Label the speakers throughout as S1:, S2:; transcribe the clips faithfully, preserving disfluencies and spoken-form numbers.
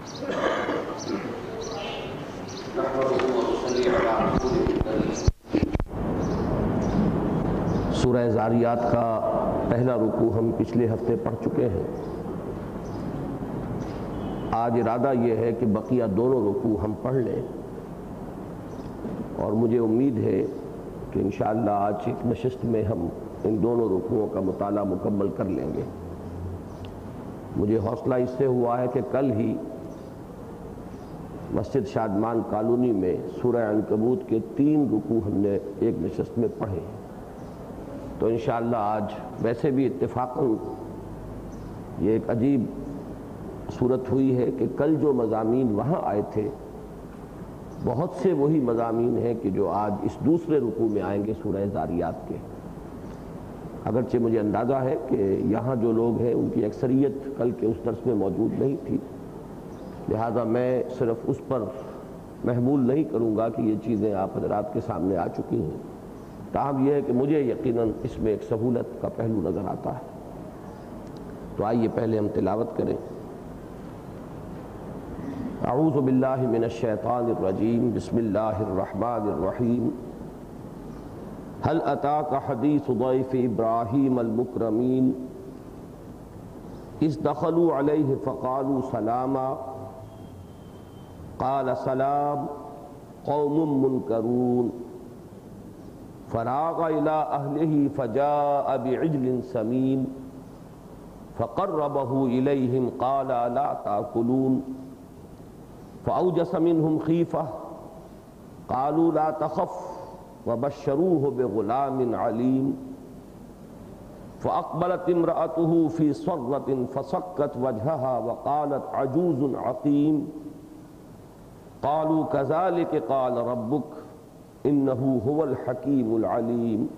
S1: سورہ ذاریات کا پہلا رکوع ہم پچھلے ہفتے پڑھ چکے ہیں۔ آج ارادہ یہ ہے کہ بقیہ دونوں رکوع ہم پڑھ لیں، اور مجھے امید ہے کہ انشاءاللہ آج ایک نشست میں ہم ان دونوں رکوعوں کا مطالعہ مکمل کر لیں گے۔ مجھے حوصلہ اس سے ہوا ہے کہ کل ہی مسجد شادمان کالونی میں سورہ عنکبوت کے تین رکوع ہم نے ایک نشست میں پڑھے، تو انشاءاللہ آج ویسے بھی اتفاقاً یہ ایک عجیب صورت ہوئی ہے کہ کل جو مضامین وہاں آئے تھے بہت سے وہی مضامین ہیں کہ جو آج اس دوسرے رکوع میں آئیں گے سورہ ذاریات کے۔ اگرچہ مجھے اندازہ ہے کہ یہاں جو لوگ ہیں ان کی اکثریت کل کے اس درس میں موجود نہیں تھی، لہذا میں صرف اس پر محمول نہیں کروں گا کہ یہ چیزیں آپ حضرات کے سامنے آ چکی ہیں، تاہم یہ ہے کہ مجھے یقیناً اس میں ایک سہولت کا پہلو نظر آتا ہے۔ تو آئیے پہلے ہم تلاوت کریں۔ اعوذ باللہ من الشیطان الرجیم، بسم اللہ الرحمن الرحیم۔ هل اتاک حدیث ضیف ابراہیم المکرمین اذ دخلوا علیہ فقالوا سلاما قال سلام قوم منکرون فراغ الى اہلہ فجاء بعجل سمین فقربہ الیہم قال لا تاکلون فأوجس منهم خیفة قالوا لا تخف وبشروه بغلام علیم فأقبلت امرأته في صرة فصكت وجهها وقالت عجوز عقیم قالوا كذلك قال ربك إنه هو الحكيم العليم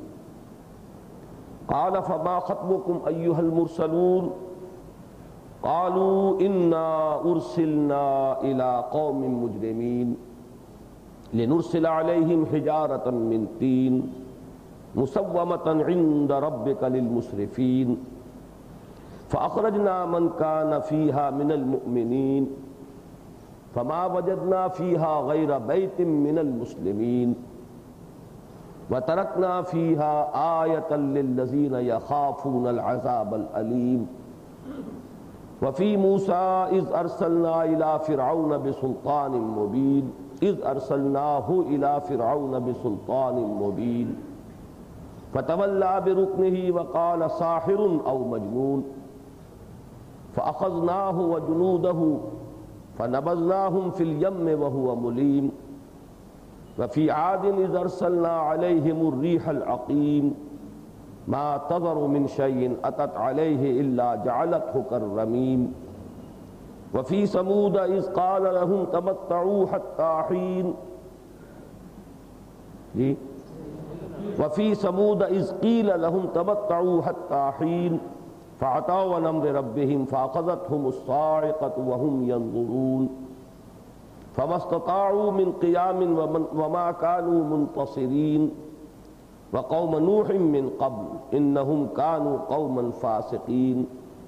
S1: قال فما خطبكم أيها المرسلون قالوا إنا أرسلنا إلى قوم مجرمين لنرسل عليهم حجارة من طين مسومة عند ربك للمسرفين فأخرجنا من كان فيها من المؤمنين فما وجدنا فيها غير بيت من المسلمين وتركنا فيها آية للذين يخافون العذاب الأليم وفي موسى إذ أرسلنا إلى فرعون بسلطان مبين إذ أرسلناه إلى فرعون بسلطان مبين فتولى بركنه وقال ساحر أو مجنون فأخذناه وجنوده فنبذناهم في اليم وهو مليم وفي عاد إذ أرسلنا عليهم الريح العقيم ما تذر من شيء أتت عليه إلا جعلته كالرميم وفي ثمود إذ قال لهم تمتعوا حتى حين وفي ثمود إذ قيل لهم تمتعوا حتى حين فعتوا عن أمر ربهم فأخذتهم الصاعقة وهم ينظرون فما استطاعوا من قيام وما كانوا منتصرين وقوم نوح من قبل إنهم كانوا قوما فاسقين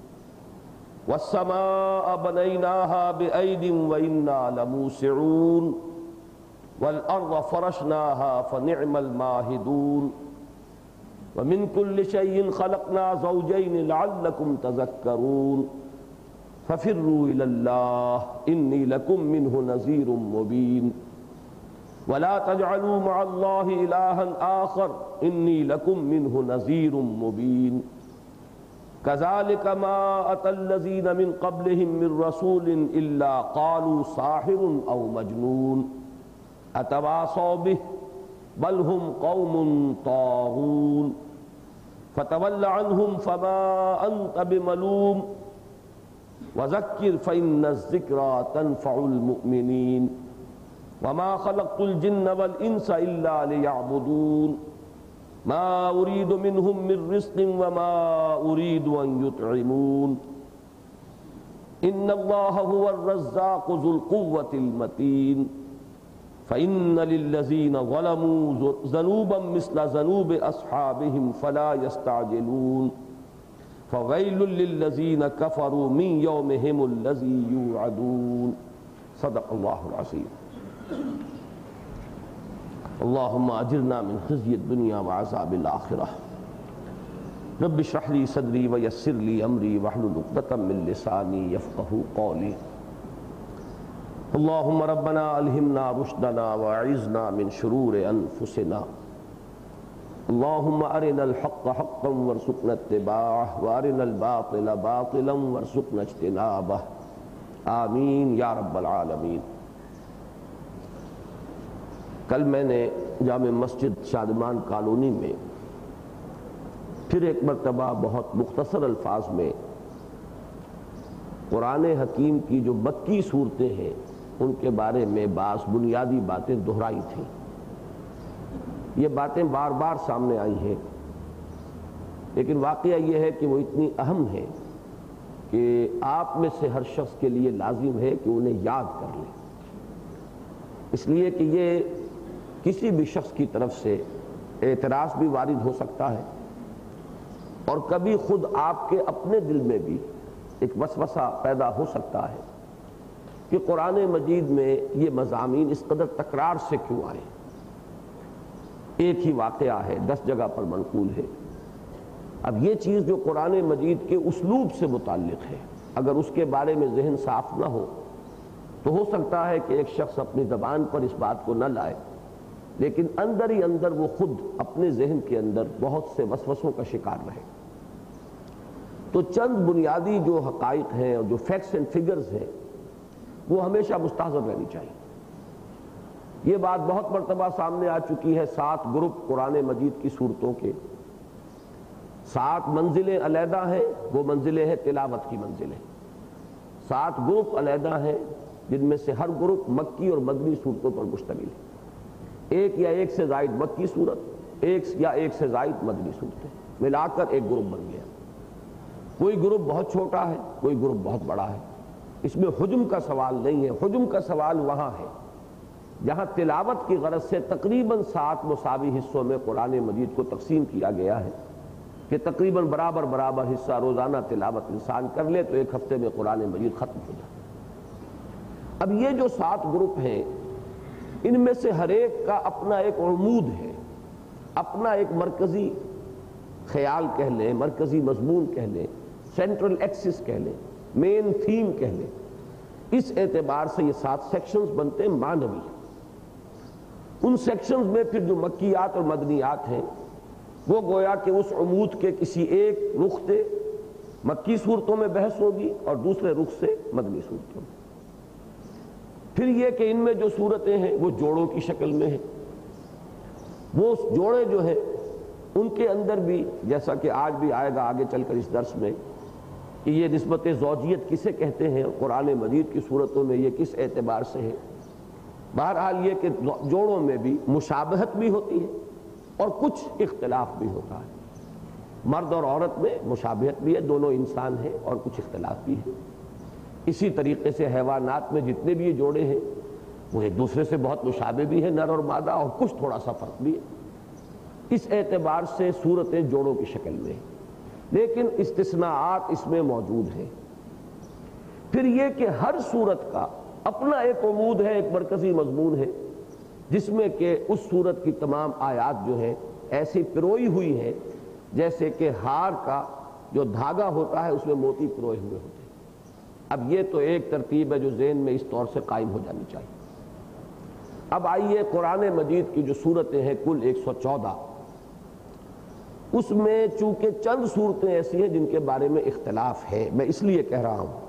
S1: والسماء بنيناها بأيد وإنا لموسعون والأرض فرشناها فنعم الماهدون ومن كل شيء خلقنا زوجين لعلكم تذكرون ففروا إلى الله إني لكم منه نذير مبين ولا تجعلوا مع الله إلها آخر إني لكم منه نذير مبين كذلك ما أتى الذين من قبلهم من رسول إلا قالوا ساحر أو مجنون أتواصوا به بل هم قوم طاغون فتول عنهم فما أنت بملوم وذكر فإن الذكرى تنفع المؤمنين وما خلقت الجن والإنس إلا ليعبدون ما أريد منهم من رزق وما أريد أن يطعمون إن الله هو الرزاق ذو القوة المتين فإن للذين ظلموا ذنوبا مثل ذنوب أصحابهم فلا يستعجلون فويل للذين كفروا من يومهم الذي يوعدون صدق اللہ العظیم۔ اللہم اجرنا من خزی الدنیا وعذاب الآخرہ۔ رب اشرح لی صدری ویسر لی امری واحلل عقدۃ من لسانی یفقہوا قولی۔ اللہم ربنا الہمنا رشدنا واعذنا من شرور انفسنا۔ اللہم ارنا الحق حقا وارزقنا اتباعہ وارنا الباطل باطلا وارزقنا اجتنابہ، آمین یا رب العالمین۔ کل میں نے جامع مسجد شادمان کالونی میں پھر ایک مرتبہ بہت مختصر الفاظ میں قرآن حکیم کی جو مکی صورتیں ہیں ان کے بارے میں بعض بنیادی باتیں دہرائی تھیں۔ یہ باتیں بار بار سامنے آئی ہیں، لیکن واقعہ یہ ہے کہ وہ اتنی اہم ہے کہ آپ میں سے ہر شخص کے لیے لازم ہے کہ انہیں یاد کر لیں، اس لیے کہ یہ کسی بھی شخص کی طرف سے اعتراض بھی وارد ہو سکتا ہے، اور کبھی خود آپ کے اپنے دل میں بھی ایک وسوسہ پیدا ہو سکتا ہے کہ قرآن مجید میں یہ مضامین اس قدر تکرار سے کیوں آئے۔ ایک ہی واقعہ ہے، دس جگہ پر منقول ہے۔ اب یہ چیز جو قرآن مجید کے اسلوب سے متعلق ہے، اگر اس کے بارے میں ذہن صاف نہ ہو تو ہو سکتا ہے کہ ایک شخص اپنی زبان پر اس بات کو نہ لائے، لیکن اندر ہی اندر وہ خود اپنے ذہن کے اندر بہت سے وسوسوں کا شکار رہے۔ تو چند بنیادی جو حقائق ہیں اور جو فیکٹس اینڈ فگرز ہیں وہ ہمیشہ مستحضر رہنی چاہیے۔ یہ بات بہت مرتبہ سامنے آ چکی ہے، سات گروپ قرآن مجید کی صورتوں کے، سات منزلیں علیحدہ ہیں، وہ منزلیں ہیں تلاوت کی منزلیں۔ سات گروپ علیحدہ ہیں جن میں سے ہر گروپ مکی اور مدنی صورتوں پر مشتمل ہے۔ ایک یا ایک سے زائد مکی صورت، ایک یا ایک سے زائد مدنی صورتیں ملا کر ایک گروپ بن گیا۔ کوئی گروپ بہت چھوٹا ہے، کوئی گروپ بہت بڑا ہے، اس میں حجم کا سوال نہیں ہے۔ حجم کا سوال وہاں ہے جہاں تلاوت کی غرض سے تقریباً سات مساوی حصوں میں قرآن مجید کو تقسیم کیا گیا ہے کہ تقریباً برابر برابر حصہ روزانہ تلاوت انسان کر لے تو ایک ہفتے میں قرآن مجید ختم ہو جائے۔ اب یہ جو سات گروپ ہیں ان میں سے ہر ایک کا اپنا ایک عمود ہے، اپنا ایک مرکزی خیال کہہ لیں، مرکزی مضمون کہہ لیں، سینٹرل ایکسس کہہ لیں، مین تھیم کہہ لیں۔ اس اعتبار سے یہ سات سیکشنز بنتے ہیں معنوی۔ ان سیکشنز میں پھر جو مکیات اور مدنیات ہیں وہ گویا کہ اس عمود کے کسی ایک رخ سے مکی صورتوں میں بحث ہوگی اور دوسرے رخ سے مدنی صورتوں میں۔ پھر یہ کہ ان میں جو صورتیں ہیں وہ جوڑوں کی شکل میں ہیں، وہ جوڑے جو ہیں ان کے اندر بھی جیسا کہ آج بھی آئے گا آگے چل کر اس درس میں کہ یہ نسبت زوجیت کسے کہتے ہیں، قرآن مجید کی صورتوں میں یہ کس اعتبار سے ہے۔ بہرحال یہ کہ جوڑوں میں بھی مشابہت بھی ہوتی ہے اور کچھ اختلاف بھی ہوتا ہے۔ مرد اور عورت میں مشابہت بھی ہے، دونوں انسان ہیں، اور کچھ اختلاف بھی ہے۔ اسی طریقے سے حیوانات میں جتنے بھی یہ جوڑے ہیں وہ ایک دوسرے سے بہت مشابہ بھی ہیں، نر اور مادہ، اور کچھ تھوڑا سا فرق بھی ہے۔ اس اعتبار سے صورتیں جوڑوں کی شکل میں ہیں، لیکن استثناءات اس میں موجود ہیں۔ پھر یہ کہ ہر صورت کا اپنا ایک عمود ہے، ایک مرکزی مضمون ہے، جس میں کہ اس صورت کی تمام آیات جو ہے ایسی پروئی ہوئی ہے جیسے کہ ہار کا جو دھاگا ہوتا ہے اس میں موتی پروئے ہوئے ہوتے ہیں۔ اب یہ تو ایک ترتیب ہے جو ذہن میں اس طور سے قائم ہو جانی چاہیے۔ اب آئیے قرآن مجید کی جو صورتیں ہیں کل ایک سو چودہ، اس میں چونکہ چند صورتیں ایسی ہیں جن کے بارے میں اختلاف ہے، میں اس لیے کہہ رہا ہوں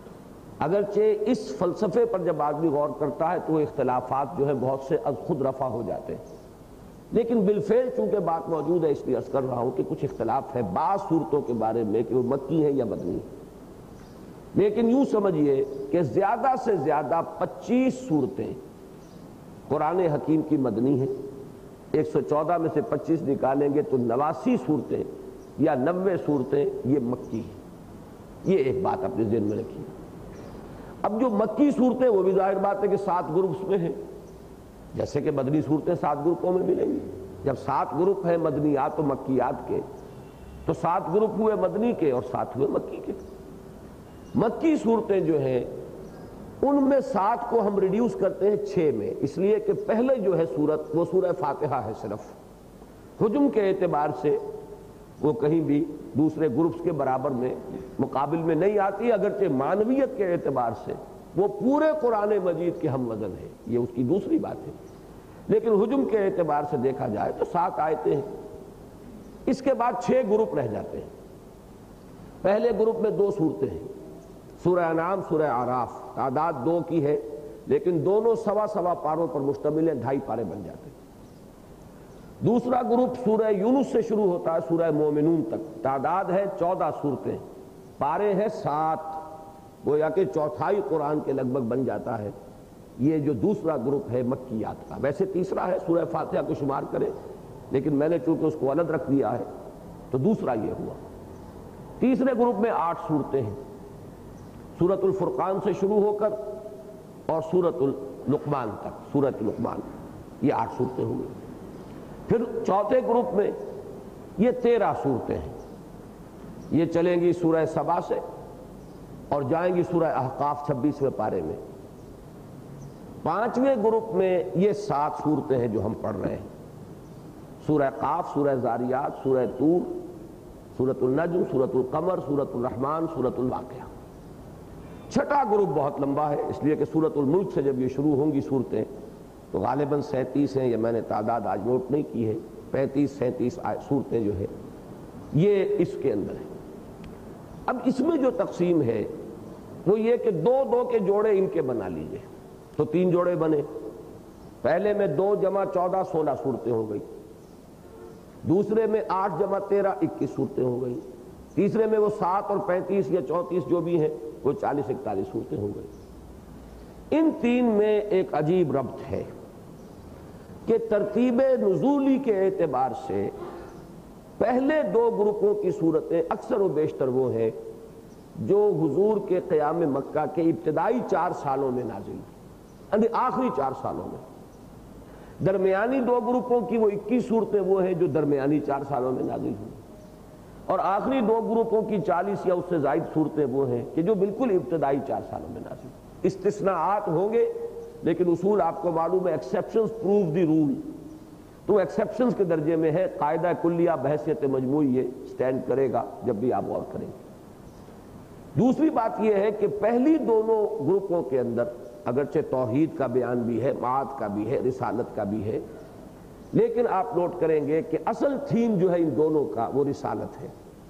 S1: اگرچہ اس فلسفے پر جب آدمی غور کرتا ہے تو وہ اختلافات جو ہے بہت سے از خود رفع ہو جاتے ہیں، لیکن بالفعل چونکہ بات موجود ہے اس لیے عرض کر رہا ہوں کہ کچھ اختلاف ہے بعض صورتوں کے بارے میں کہ وہ مکی ہیں یا مدنی ہیں۔ لیکن یوں سمجھیے کہ زیادہ سے زیادہ پچیس صورتیں قرآن حکیم کی مدنی ہیں، ایک سو چودہ میں سے پچیس نکالیں گے تو نواسی صورتیں یا نوے صورتیں یہ مکی ہیں۔ یہ ایک بات اپنے ذہن میں رکھیے۔ اب جو مکی صورتیں وہ بھی ظاہر بات ہے کہ سات گروپس میں ہیں، جیسے کہ مدنی صورتیں سات گروپوں میں ملیں گی۔ جب سات گروپ ہیں مدنیات و مکیات کے تو سات گروپ ہوئے مدنی کے اور سات ہوئے مکی کے۔ مکی صورتیں جو ہیں ان میں سات کو ہم ریڈیوس کرتے ہیں چھ میں، اس لیے کہ پہلے جو ہے سورت وہ سورہ فاتحہ ہے صرف، حجم کے اعتبار سے وہ کہیں بھی دوسرے گروپس کے برابر میں مقابل میں نہیں آتی، اگرچہ معنویت کے اعتبار سے وہ پورے قرآن مجید کے ہم وزن ہے، یہ اس کی دوسری بات ہے، لیکن حجم کے اعتبار سے دیکھا جائے تو سات آیتیں ہیں۔ اس کے بعد چھ گروپ رہ جاتے ہیں۔ پہلے گروپ میں دو صورتیں ہیں، سورہ انعام، سورہ اعراف، تعداد دو کی ہے لیکن دونوں سوا سوا پاروں پر مشتمل ہیں، ڈھائی پارے بن جاتے ہیں۔ دوسرا گروپ سورہ یونس سے شروع ہوتا ہے سورہ مومنون تک، تعداد ہے چودہ صورتیں، پارے ہیں سات، گویا کہ چوتھائی قرآن کے لگ بھگ بن جاتا ہے۔ یہ جو دوسرا گروپ ہے مکیات کا، ویسے تیسرا ہے سورہ فاتحہ کو شمار کرے لیکن میں نے چونکہ اس کو الگ رکھ دیا ہے تو دوسرا یہ ہوا۔ تیسرے گروپ میں آٹھ صورتیں ہیں، سورۃ الفرقان سے شروع ہو کر اور سورۃ اللقمان تک، سورۃ لقمان، یہ آٹھ صورتیں ہوں گی۔ پھر چوتھے گروپ میں یہ تیرہ صورتیں ہیں، یہ چلیں گی سورہ سبا سے اور جائیں گی سورہ احقاف چھبیسویں پارے میں۔ پانچویں گروپ میں یہ سات صورتیں ہیں جو ہم پڑھ رہے ہیں، سورہ قاف، سورہ زاریات، سورہ طور، سورۃ النجم، سورۃ القمر، سورۃ الرحمن، سورۃ الواقعہ۔ چھٹا گروپ بہت لمبا ہے اس لیے کہ سورۃ الملک سے جب یہ شروع ہوں گی صورتیں تو غالباً سینتیس ہیں، یہ میں نے تعداد آج نوٹ نہیں کی ہے، پینتیس سینتیس صورتیں جو ہے یہ اس کے اندر ہے۔ اب اس میں جو تقسیم ہے وہ یہ کہ دو دو کے جوڑے ان کے بنا لیجئے تو تین جوڑے بنے، پہلے میں دو جمع چودہ سولہ صورتیں ہو گئی، دوسرے میں آٹھ جمع تیرہ اکیس صورتیں ہو گئی، تیسرے میں وہ سات اور پینتیس یا چونتیس جو بھی ہیں وہ چالیس اکتالیس صورتیں ہو گئی۔ ان تین میں ایک عجیب ربط ہے کہ ترتیب نزولی کے اعتبار سے پہلے دو گروپوں کی صورتیں اکثر و بیشتر وہ ہیں جو حضور کے قیام مکہ کے ابتدائی چار سالوں میں نازل ہوئی، آخری چار سالوں میں۔ درمیانی دو گروپوں کی وہ اکیس صورتیں وہ ہیں جو درمیانی چار سالوں میں نازل ہوئی، اور آخری دو گروپوں کی چالیس یا اس سے زائد صورتیں وہ ہیں کہ جو بالکل ابتدائی چار سالوں میں نازل ہوئی۔ استثناءات ہوں گے لیکن اصول آپ کو معلوم ہے، ایکسیپشنز پروو دی رول، تو ایکسیپشنز کے درجے میں ہے، قاعدہ کلیہ بحیثیت مجموعی یہ سٹینڈ کرے گا جب بھی آپ غور کریں گے۔ دوسری بات یہ ہے کہ پہلی دونوں گروپوں کے اندر اگرچہ توحید کا بیان بھی ہے، معاد کا بھی ہے، رسالت کا بھی ہے، لیکن آپ نوٹ کریں گے کہ اصل تھیم جو ہے ان دونوں کا وہ رسالت ہے۔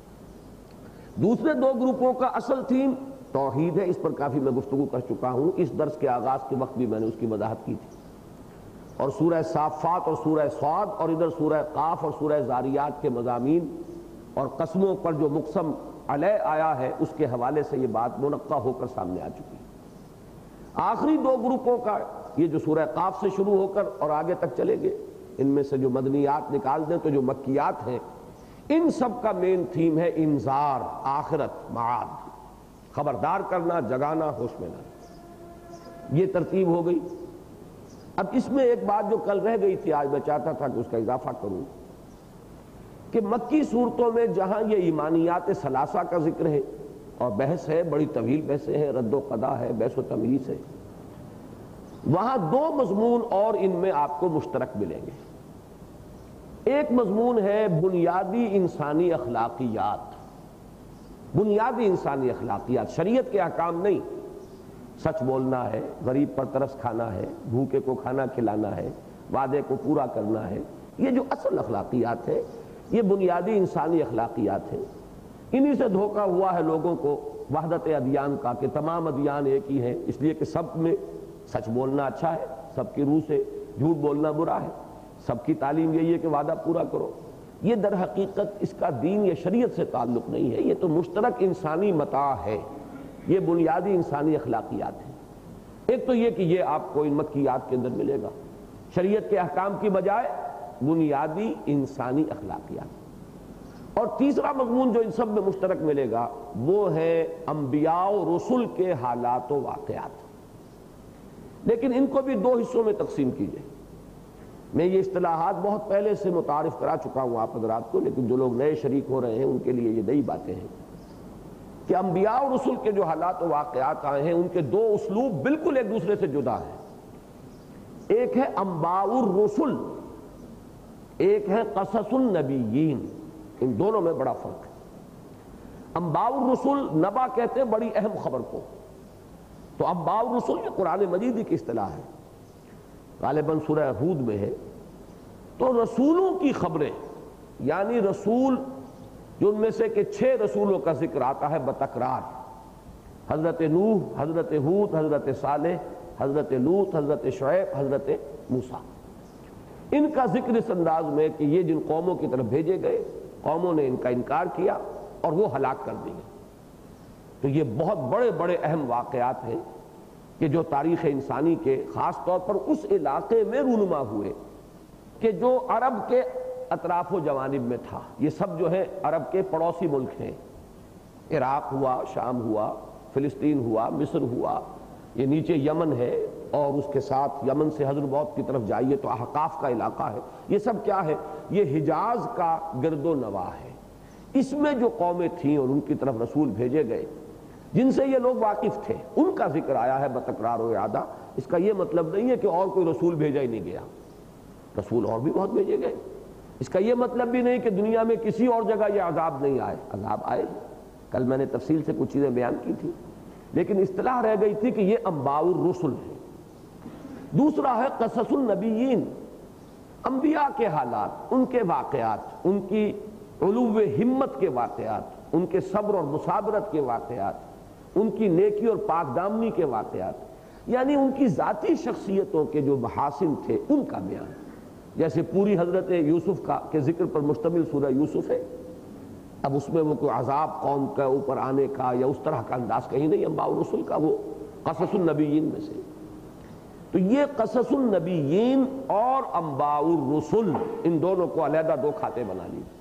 S1: دوسرے دو گروپوں کا اصل تھیم توحید ہے، اس پر کافی میں گفتگو کر چکا ہوں، اس درس کے آغاز کے وقت بھی میں نے اس کی وضاحت کی تھی، اور سورہ صافات اور سورہ صاد اور ادھر سورہ قاف اور سورہ زاریات کے مضامین اور قسموں پر جو مقسم علیہ آیا ہے اس کے حوالے سے یہ بات منقع ہو کر سامنے آ چکی ہے۔ آخری دو گروپوں کا یہ جو سورہ قاف سے شروع ہو کر اور آگے تک چلے گئے، ان میں سے جو مدنیات نکال دیں تو جو مکیات ہیں ان سب کا مین تھیم ہے انذار، آخرت، معاد، خبردار کرنا، جگانا، ہوش میں لانا۔ یہ ترتیب ہو گئی۔ اب اس میں ایک بات جو کل رہ گئی تھی، آج میں چاہتا تھا کہ اس کا اضافہ کروں کہ مکی صورتوں میں جہاں یہ ایمانیات ثلاثہ کا ذکر ہے اور بحث ہے، بڑی طویل بحثیں ہیں، رد و قضا ہے، بحث و تمییز ہے، وہاں دو مضمون اور ان میں آپ کو مشترک ملیں گے۔ ایک مضمون ہے بنیادی انسانی اخلاقیات، بنیادی انسانی اخلاقیات، شریعت کے احکام نہیں، سچ بولنا ہے، غریب پر ترس کھانا ہے، بھوکے کو کھانا کھلانا ہے، وعدے کو پورا کرنا ہے، یہ جو اصل اخلاقیات ہے یہ بنیادی انسانی اخلاقیات ہیں۔ انہی سے دھوکہ ہوا ہے لوگوں کو وحدت ادیان کا کہ تمام ادیان ایک ہی ہیں، اس لیے کہ سب میں سچ بولنا اچھا ہے، سب کی روح سے جھوٹ بولنا برا ہے، سب کی تعلیم یہی ہے کہ وعدہ پورا کرو۔ یہ در حقیقت اس کا دین یا شریعت سے تعلق نہیں ہے، یہ تو مشترک انسانی متاع ہے، یہ بنیادی انسانی اخلاقیات ہیں۔ ایک تو یہ کہ یہ آپ کو ان مکیات کے اندر ملے گا، شریعت کے احکام کی بجائے بنیادی انسانی اخلاقیات۔ اور تیسرا مضمون جو ان سب میں مشترک ملے گا وہ ہے انبیاء و رسل کے حالات و واقعات، لیکن ان کو بھی دو حصوں میں تقسیم کیجئے۔ میں یہ اصطلاحات بہت پہلے سے متعارف کرا چکا ہوں آپ حضرات کو، لیکن جو لوگ نئے شریک ہو رہے ہیں ان کے لیے یہ نئی باتیں ہیں۔ کہ انبیاء اور رسول کے جو حالات و واقعات آئے ہیں ان کے دو اسلوب بالکل ایک دوسرے سے جدا ہیں. ایک ہے انباء الرسل، ایک ہے قصص النبیین. ان دونوں میں بڑا فرق ہے. انباء الرسل نبا کہتے ہیں بڑی اہم خبر کو، تو انباء الرسل یہ قرآن مجید کی اصطلاح ہے، غالباً سورہ ہود میں ہے. تو رسولوں کی خبریں، یعنی رسول جو ان میں سے کہ چھ رسولوں کا ذکر آتا ہے بتکرار، حضرت نوح، حضرت ہود، حضرت صالح، حضرت لوط، حضرت شعیب، حضرت موسیٰ. ان کا ذکر اس انداز میں کہ یہ جن قوموں کی طرف بھیجے گئے، قوموں نے ان کا انکار کیا اور وہ ہلاک کر دیے. تو یہ بہت بڑے بڑے اہم واقعات ہیں کہ جو تاریخ انسانی کے خاص طور پر اس علاقے میں رونما ہوئے کہ جو عرب کے اطراف و جوانب میں تھا. یہ سب جو ہے عرب کے پڑوسی ملک ہیں. عراق ہوا، شام ہوا، فلسطین ہوا، مصر ہوا، یہ نیچے یمن ہے، اور اس کے ساتھ یمن سے حضرموت کی طرف جائیے تو احقاف کا علاقہ ہے. یہ سب کیا ہے؟ یہ حجاز کا گرد و نواح ہے. اس میں جو قومیں تھیں اور ان کی طرف رسول بھیجے گئے جن سے یہ لوگ واقف تھے، ان کا ذکر آیا ہے بتکرار و اعادہ. اس کا یہ مطلب نہیں ہے کہ اور کوئی رسول بھیجا ہی نہیں گیا، رسول اور بھی بہت بھیجے گئے. اس کا یہ مطلب بھی نہیں کہ دنیا میں کسی اور جگہ یہ عذاب نہیں آئے، عذاب آئے. کل میں نے تفصیل سے کچھ چیزیں بیان کی تھی، لیکن اصطلاح رہ گئی تھی کہ یہ انباء الرسل ہے. دوسرا ہے قصص النبیین، انبیاء کے حالات، ان کے واقعات، ان کی علو ہمت کے واقعات، ان کے صبر اور مصابرت کے واقعات، ان کی نیکی اور پاک دامنی کے واقعات، یعنی ان کی ذاتی شخصیتوں کے جو محاسن تھے ان کا بیان. جیسے پوری حضرت یوسف کا کے ذکر پر مشتمل سورہ یوسف ہے. اب اس میں وہ کوئی عذاب قوم کا اوپر آنے کا یا اس طرح کا انداز کہیں نہیں، انباء الرسل کا وہ قصص النبیین میں سے. تو یہ قصص النبیین اور انباء الرسل، ان دونوں کو علیحدہ دو کھاتے بنا لیجیے.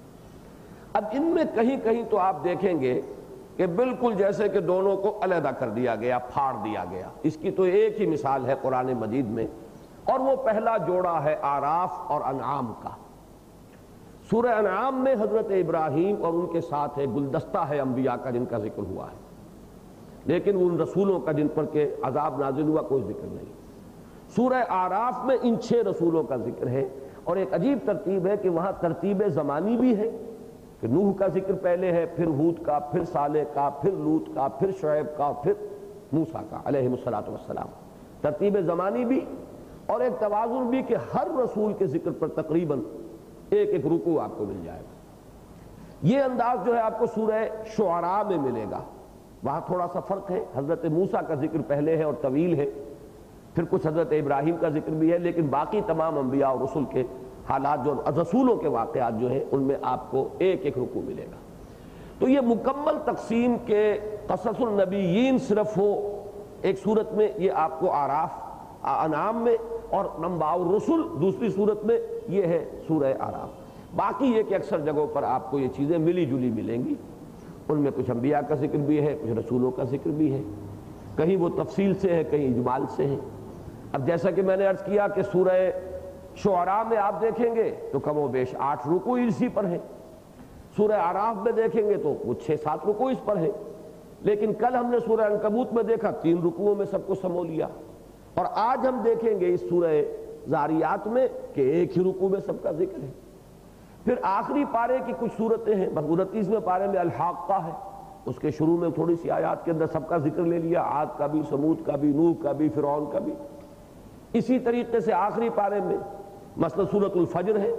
S1: اب ان میں کہیں کہیں تو آپ دیکھیں گے کہ بالکل جیسے کہ دونوں کو علیحدہ کر دیا گیا، پھاڑ دیا گیا. اس کی تو ایک ہی مثال ہے قرآن مجید میں، اور وہ پہلا جوڑا ہے آراف اور انعام کا. سورہ انعام میں حضرت ابراہیم اور ان کے ساتھ ہے گلدستہ ہے انبیاء کا جن کا ذکر ہوا ہے، لیکن ان رسولوں کا جن پر کہ عذاب نازل ہوا کوئی ذکر نہیں. سورہ آراف میں ان چھ رسولوں کا ذکر ہے، اور ایک عجیب ترتیب ہے کہ وہاں ترتیب زمانی بھی ہے کہ نوح کا ذکر پہلے ہے، پھر ہود کا، پھر صالح کا، پھر لوط کا، پھر شعیب کا، پھر موسیٰ کا علیہ الصلوۃ والسلام. ترتیب زمانی بھی، اور ایک توازن بھی کہ ہر رسول کے ذکر پر تقریباً ایک ایک رکوع آپ کو مل جائے گا. یہ انداز جو ہے آپ کو سورہ شعراء میں ملے گا. وہاں تھوڑا سا فرق ہے، حضرت موسیٰ کا ذکر پہلے ہے اور طویل ہے، پھر کچھ حضرت ابراہیم کا ذکر بھی ہے، لیکن باقی تمام انبیاء اور رسول کے حالات جو رسولوں کے واقعات جو ہیں ان میں آپ کو ایک ایک رکوع ملے گا. تو یہ مکمل تقسیم کے قصص النبیین صرف ہو ایک صورت میں، یہ آپ کو آراف انعام میں، اور انباء الرسل دوسری صورت میں یہ ہے سورہ آراف. باقی یہ کہ اکثر جگہوں پر آپ کو یہ چیزیں ملی جلی ملیں گی. ان میں کچھ انبیاء کا ذکر بھی ہے، کچھ رسولوں کا ذکر بھی ہے، کہیں وہ تفصیل سے ہے، کہیں اجمال سے ہے. اب جیسا کہ میں نے عرض کیا کہ سورہ شعراء میں آپ دیکھیں گے تو کم و بیش آٹھ رکوع اسی پر ہیں، سورہ آراف میں دیکھیں گے تو وہ چھ سات رکوع اس پر ہے. لیکن کل ہم نے سورہ عنکبوت میں دیکھا تین رکوعوں میں سب کو سمو لیا، اور آج ہم دیکھیں گے اس سورہ ذاریات میں کہ ایک ہی رکوع میں سب کا ذکر ہے. پھر آخری پارے کی کچھ صورتیں ہیں، انتیسویں پارے میں الحاقہ ہے، اس کے شروع میں تھوڑی سی آیات کے اندر سب کا ذکر لے لیا، عاد کا بھی، سمود کا بھی، نوح کا بھی، فرعون کا بھی. اسی طریقے سے آخری پارے میں مثلا سورۃ الفجر ہے،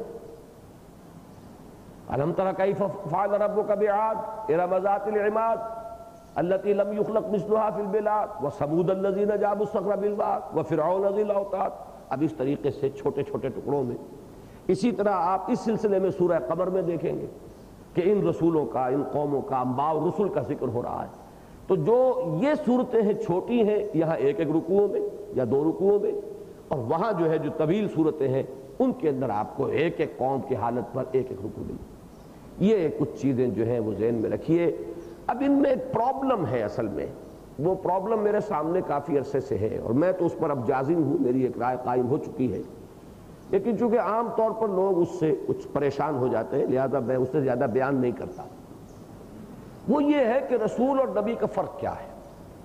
S1: الم تر کیف فعل ربک بعاد ارم ذات العماد التي لم يخلق مثلها في البلاد وثمود الذين جابوا الصخر بالواد وفرعون ذي الاوتاد. اب اس طریقے سے چھوٹے چھوٹے ٹکڑوں میں. اسی طرح آپ اس سلسلے میں سورہ قمر میں دیکھیں گے کہ ان رسولوں کا، ان قوموں کا، انباء اور رسل کا ذکر ہو رہا ہے. تو جو یہ صورتیں ہیں چھوٹی ہیں یہاں ایک ایک رکوعوں میں یا دو رکوعوں میں، اور وہاں جو ہے جو طویل صورتیں ہیں ان کے اندر آپ کو ایک ایک قوم کی حالت پر ایک ایک رکوع ملے. یہ کچھ چیزیں جو ہیں وہ ذہن میں رکھیے. اب ان میں ایک پرابلم ہے، اصل میں وہ پرابلم میرے سامنے کافی عرصے سے ہے، اور میں تو اس پر اب جازم ہوں، میری ایک رائے قائم ہو چکی ہے، لیکن چونکہ عام طور پر لوگ اس سے کچھ پریشان ہو جاتے ہیں لہذا میں اس سے زیادہ بیان نہیں کرتا. وہ یہ ہے کہ رسول اور نبی کا فرق کیا ہے۔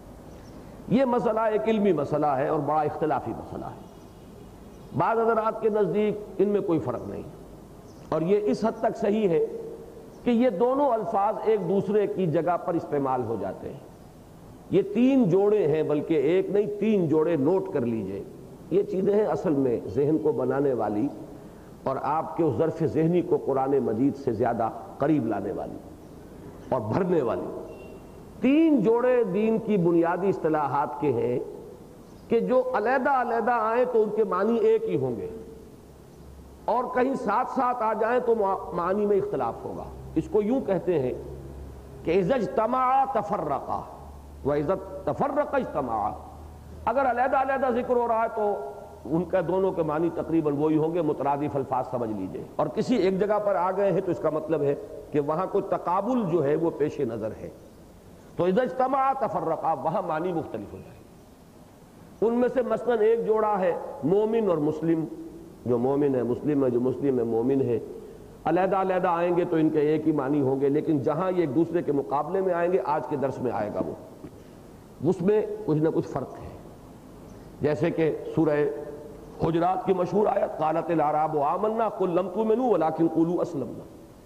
S1: یہ مسئلہ ایک علمی مسئلہ ہے اور بڑا اختلافی مسئلہ ہے۔ بعض حضرات کے نزدیک ان میں کوئی فرق نہیں، اور یہ اس حد تک صحیح ہے کہ یہ دونوں الفاظ ایک دوسرے کی جگہ پر استعمال ہو جاتے ہیں۔ یہ تین جوڑے ہیں، بلکہ ایک نہیں تین جوڑے، نوٹ کر لیجئے۔ یہ چیزیں ہیں اصل میں ذہن کو بنانے والی اور آپ کے اس ظرف ذہنی کو قرآن مجید سے زیادہ قریب لانے والی اور بھرنے والی۔ تین جوڑے دین کی بنیادی اصطلاحات کے ہیں کہ جو علیحدہ علیحدہ آئیں تو ان کے معنی ایک ہی ہوں گے، اور کہیں ساتھ ساتھ آ جائیں تو معنی میں اختلاف ہوگا۔ اس کو یوں کہتے ہیں کہ اذا اجتمعا تفرقا واذا تفرقا اجتمعا۔ اگر علیحدہ علیحدہ ذکر ہو رہا ہے تو ان کا دونوں کے معنی تقریباً وہی ہوں گے، مترادف الفاظ سمجھ لیجئے، اور کسی ایک جگہ پر آ گئے ہیں تو اس کا مطلب ہے کہ وہاں کوئی تقابل جو ہے وہ پیش نظر ہے۔ تو اذا اجتمعا تفرقا، وہاں معنی مختلف ہو جائے۔ ان میں سے مثلاً ایک جوڑا ہے مومن اور مسلم، جو مومن ہے مسلم ہے، جو مسلم ہے مومن ہے۔ علیحدہ علیحدہ آئیں گے تو ان کے ایک ہی معنی ہوں گے، لیکن جہاں یہ ایک دوسرے کے مقابلے میں آئیں گے، آج کے درس میں آئے گا وہ، اس میں کچھ نہ کچھ فرق ہے۔ جیسے کہ سورہ حجرات کی مشہور آیت قالت الاعراب آمنا قل لم تؤمنوا ولکن قولوا اسلمنا۔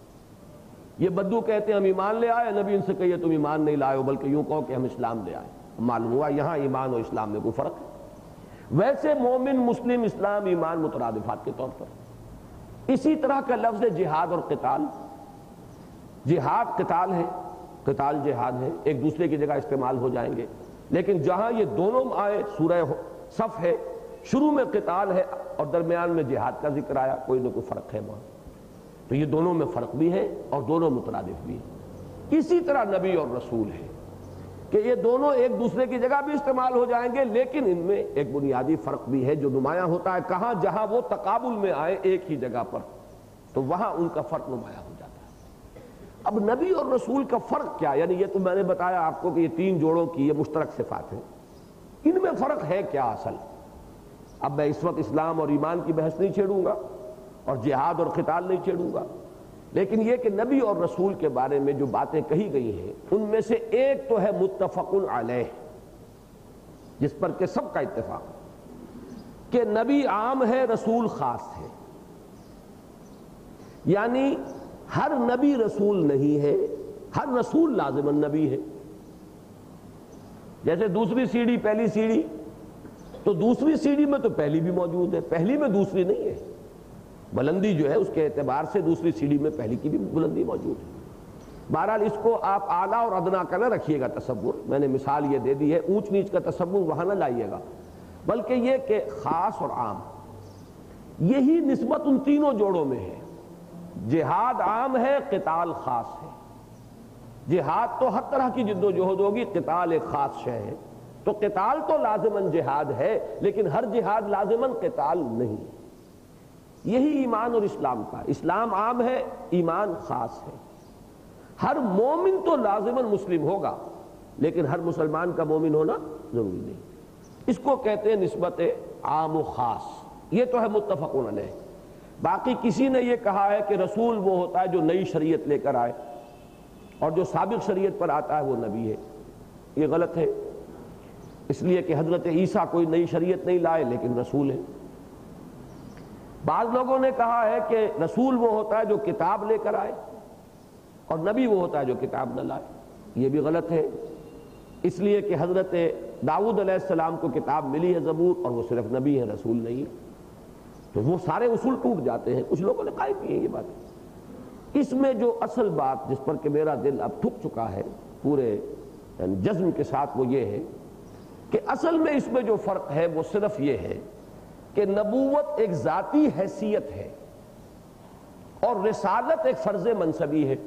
S1: یہ بدو کہتے ہیں ہم ایمان لے آئے، نبی ان سے کہیے تم ایمان نہیں لائے ہو، بلکہ یوں کہو کہ ہم اسلام لے آئے۔ معلوم ہوا یہاں ایمان اور اسلام میں کوئی فرق ہے۔ ویسے مومن مسلم اسلام ایمان مترادفات کے طور پر۔ اسی طرح کا لفظ جہاد اور قتال۔ جہاد قتال ہے، قتال جہاد ہے، ایک دوسرے کی جگہ استعمال ہو جائیں گے، لیکن جہاں یہ دونوں آئے، سورہ صف ہے، شروع میں قتال ہے اور درمیان میں جہاد کا ذکر آیا، کوئی نہ کوئی فرق ہے وہاں۔ تو یہ دونوں میں فرق بھی ہے اور دونوں مترادف بھی ہے۔ اسی طرح نبی اور رسول ہے کہ یہ دونوں ایک دوسرے کی جگہ بھی استعمال ہو جائیں گے، لیکن ان میں ایک بنیادی فرق بھی ہے جو نمایاں ہوتا ہے کہاں، جہاں وہ تقابل میں آئے ایک ہی جگہ پر، تو وہاں ان کا فرق نمایاں ہو جاتا ہے۔ اب نبی اور رسول کا فرق کیا، یعنی یہ تو میں نے بتایا آپ کو کہ یہ تین جوڑوں کی یہ مشترک صفات ہیں، ان میں فرق ہے کیا اصل؟ اب میں اس وقت اسلام اور ایمان کی بحث نہیں چھیڑوں گا اور جہاد اور قتال نہیں چھیڑوں گا، لیکن یہ کہ نبی اور رسول کے بارے میں جو باتیں کہی گئی ہیں ان میں سے ایک تو ہے متفق علیہ، جس پر کہ سب کا اتفاق کہ نبی عام ہے، رسول خاص ہے۔ یعنی ہر نبی رسول نہیں ہے، ہر رسول لازماً نبی ہے۔ جیسے دوسری سیڑھی پہلی سیڑھی، تو دوسری سیڑھی میں تو پہلی بھی موجود ہے، پہلی میں دوسری نہیں ہے۔ بلندی جو ہے اس کے اعتبار سے دوسری سیڑھی میں پہلی کی بھی بلندی موجود ہے۔ بہرحال اس کو آپ اعلیٰ اور ادنا کا نہ رکھیے گا تصور، میں نے مثال یہ دے دی ہے، اونچ نیچ کا تصور وہاں نہ لائیے گا، بلکہ یہ کہ خاص اور عام، یہی نسبت ان تینوں جوڑوں میں ہے۔ جہاد عام ہے، قتال خاص ہے۔ جہاد تو ہر طرح کی جد و جہد ہوگی، قتال ایک خاص شے ہے۔ تو قتال تو لازماً جہاد ہے، لیکن ہر جہاد لازماً قتال نہیں۔ یہی ایمان اور اسلام کا، اسلام عام ہے، ایمان خاص ہے۔ ہر مومن تو لازماً مسلم ہوگا، لیکن ہر مسلمان کا مومن ہونا ضروری نہیں۔ اس کو کہتے ہیں نسبت عام و خاص، یہ تو ہے متفق علیہ۔ باقی کسی نے یہ کہا ہے کہ رسول وہ ہوتا ہے جو نئی شریعت لے کر آئے، اور جو سابق شریعت پر آتا ہے وہ نبی ہے، یہ غلط ہے، اس لیے کہ حضرت عیسیٰ کوئی نئی شریعت نہیں لائے لیکن رسول ہے۔ بعض لوگوں نے کہا ہے کہ رسول وہ ہوتا ہے جو کتاب لے کر آئے، اور نبی وہ ہوتا ہے جو کتاب نہ لائے، یہ بھی غلط ہے، اس لیے کہ حضرت داؤد علیہ السلام کو کتاب ملی ہے زبور، اور وہ صرف نبی ہے، رسول نہیں ہے، تو وہ سارے اصول ٹوٹ جاتے ہیں۔ کچھ لوگوں نے قائم کی ہے یہ بات۔ اس میں جو اصل بات جس پر کہ میرا دل اب تھک چکا ہے پورے جزم کے ساتھ، وہ یہ ہے کہ اصل میں اس میں جو فرق ہے وہ صرف یہ ہے کہ نبوت ایک ذاتی حیثیت ہے اور رسالت ایک فرض منصبی ہے۔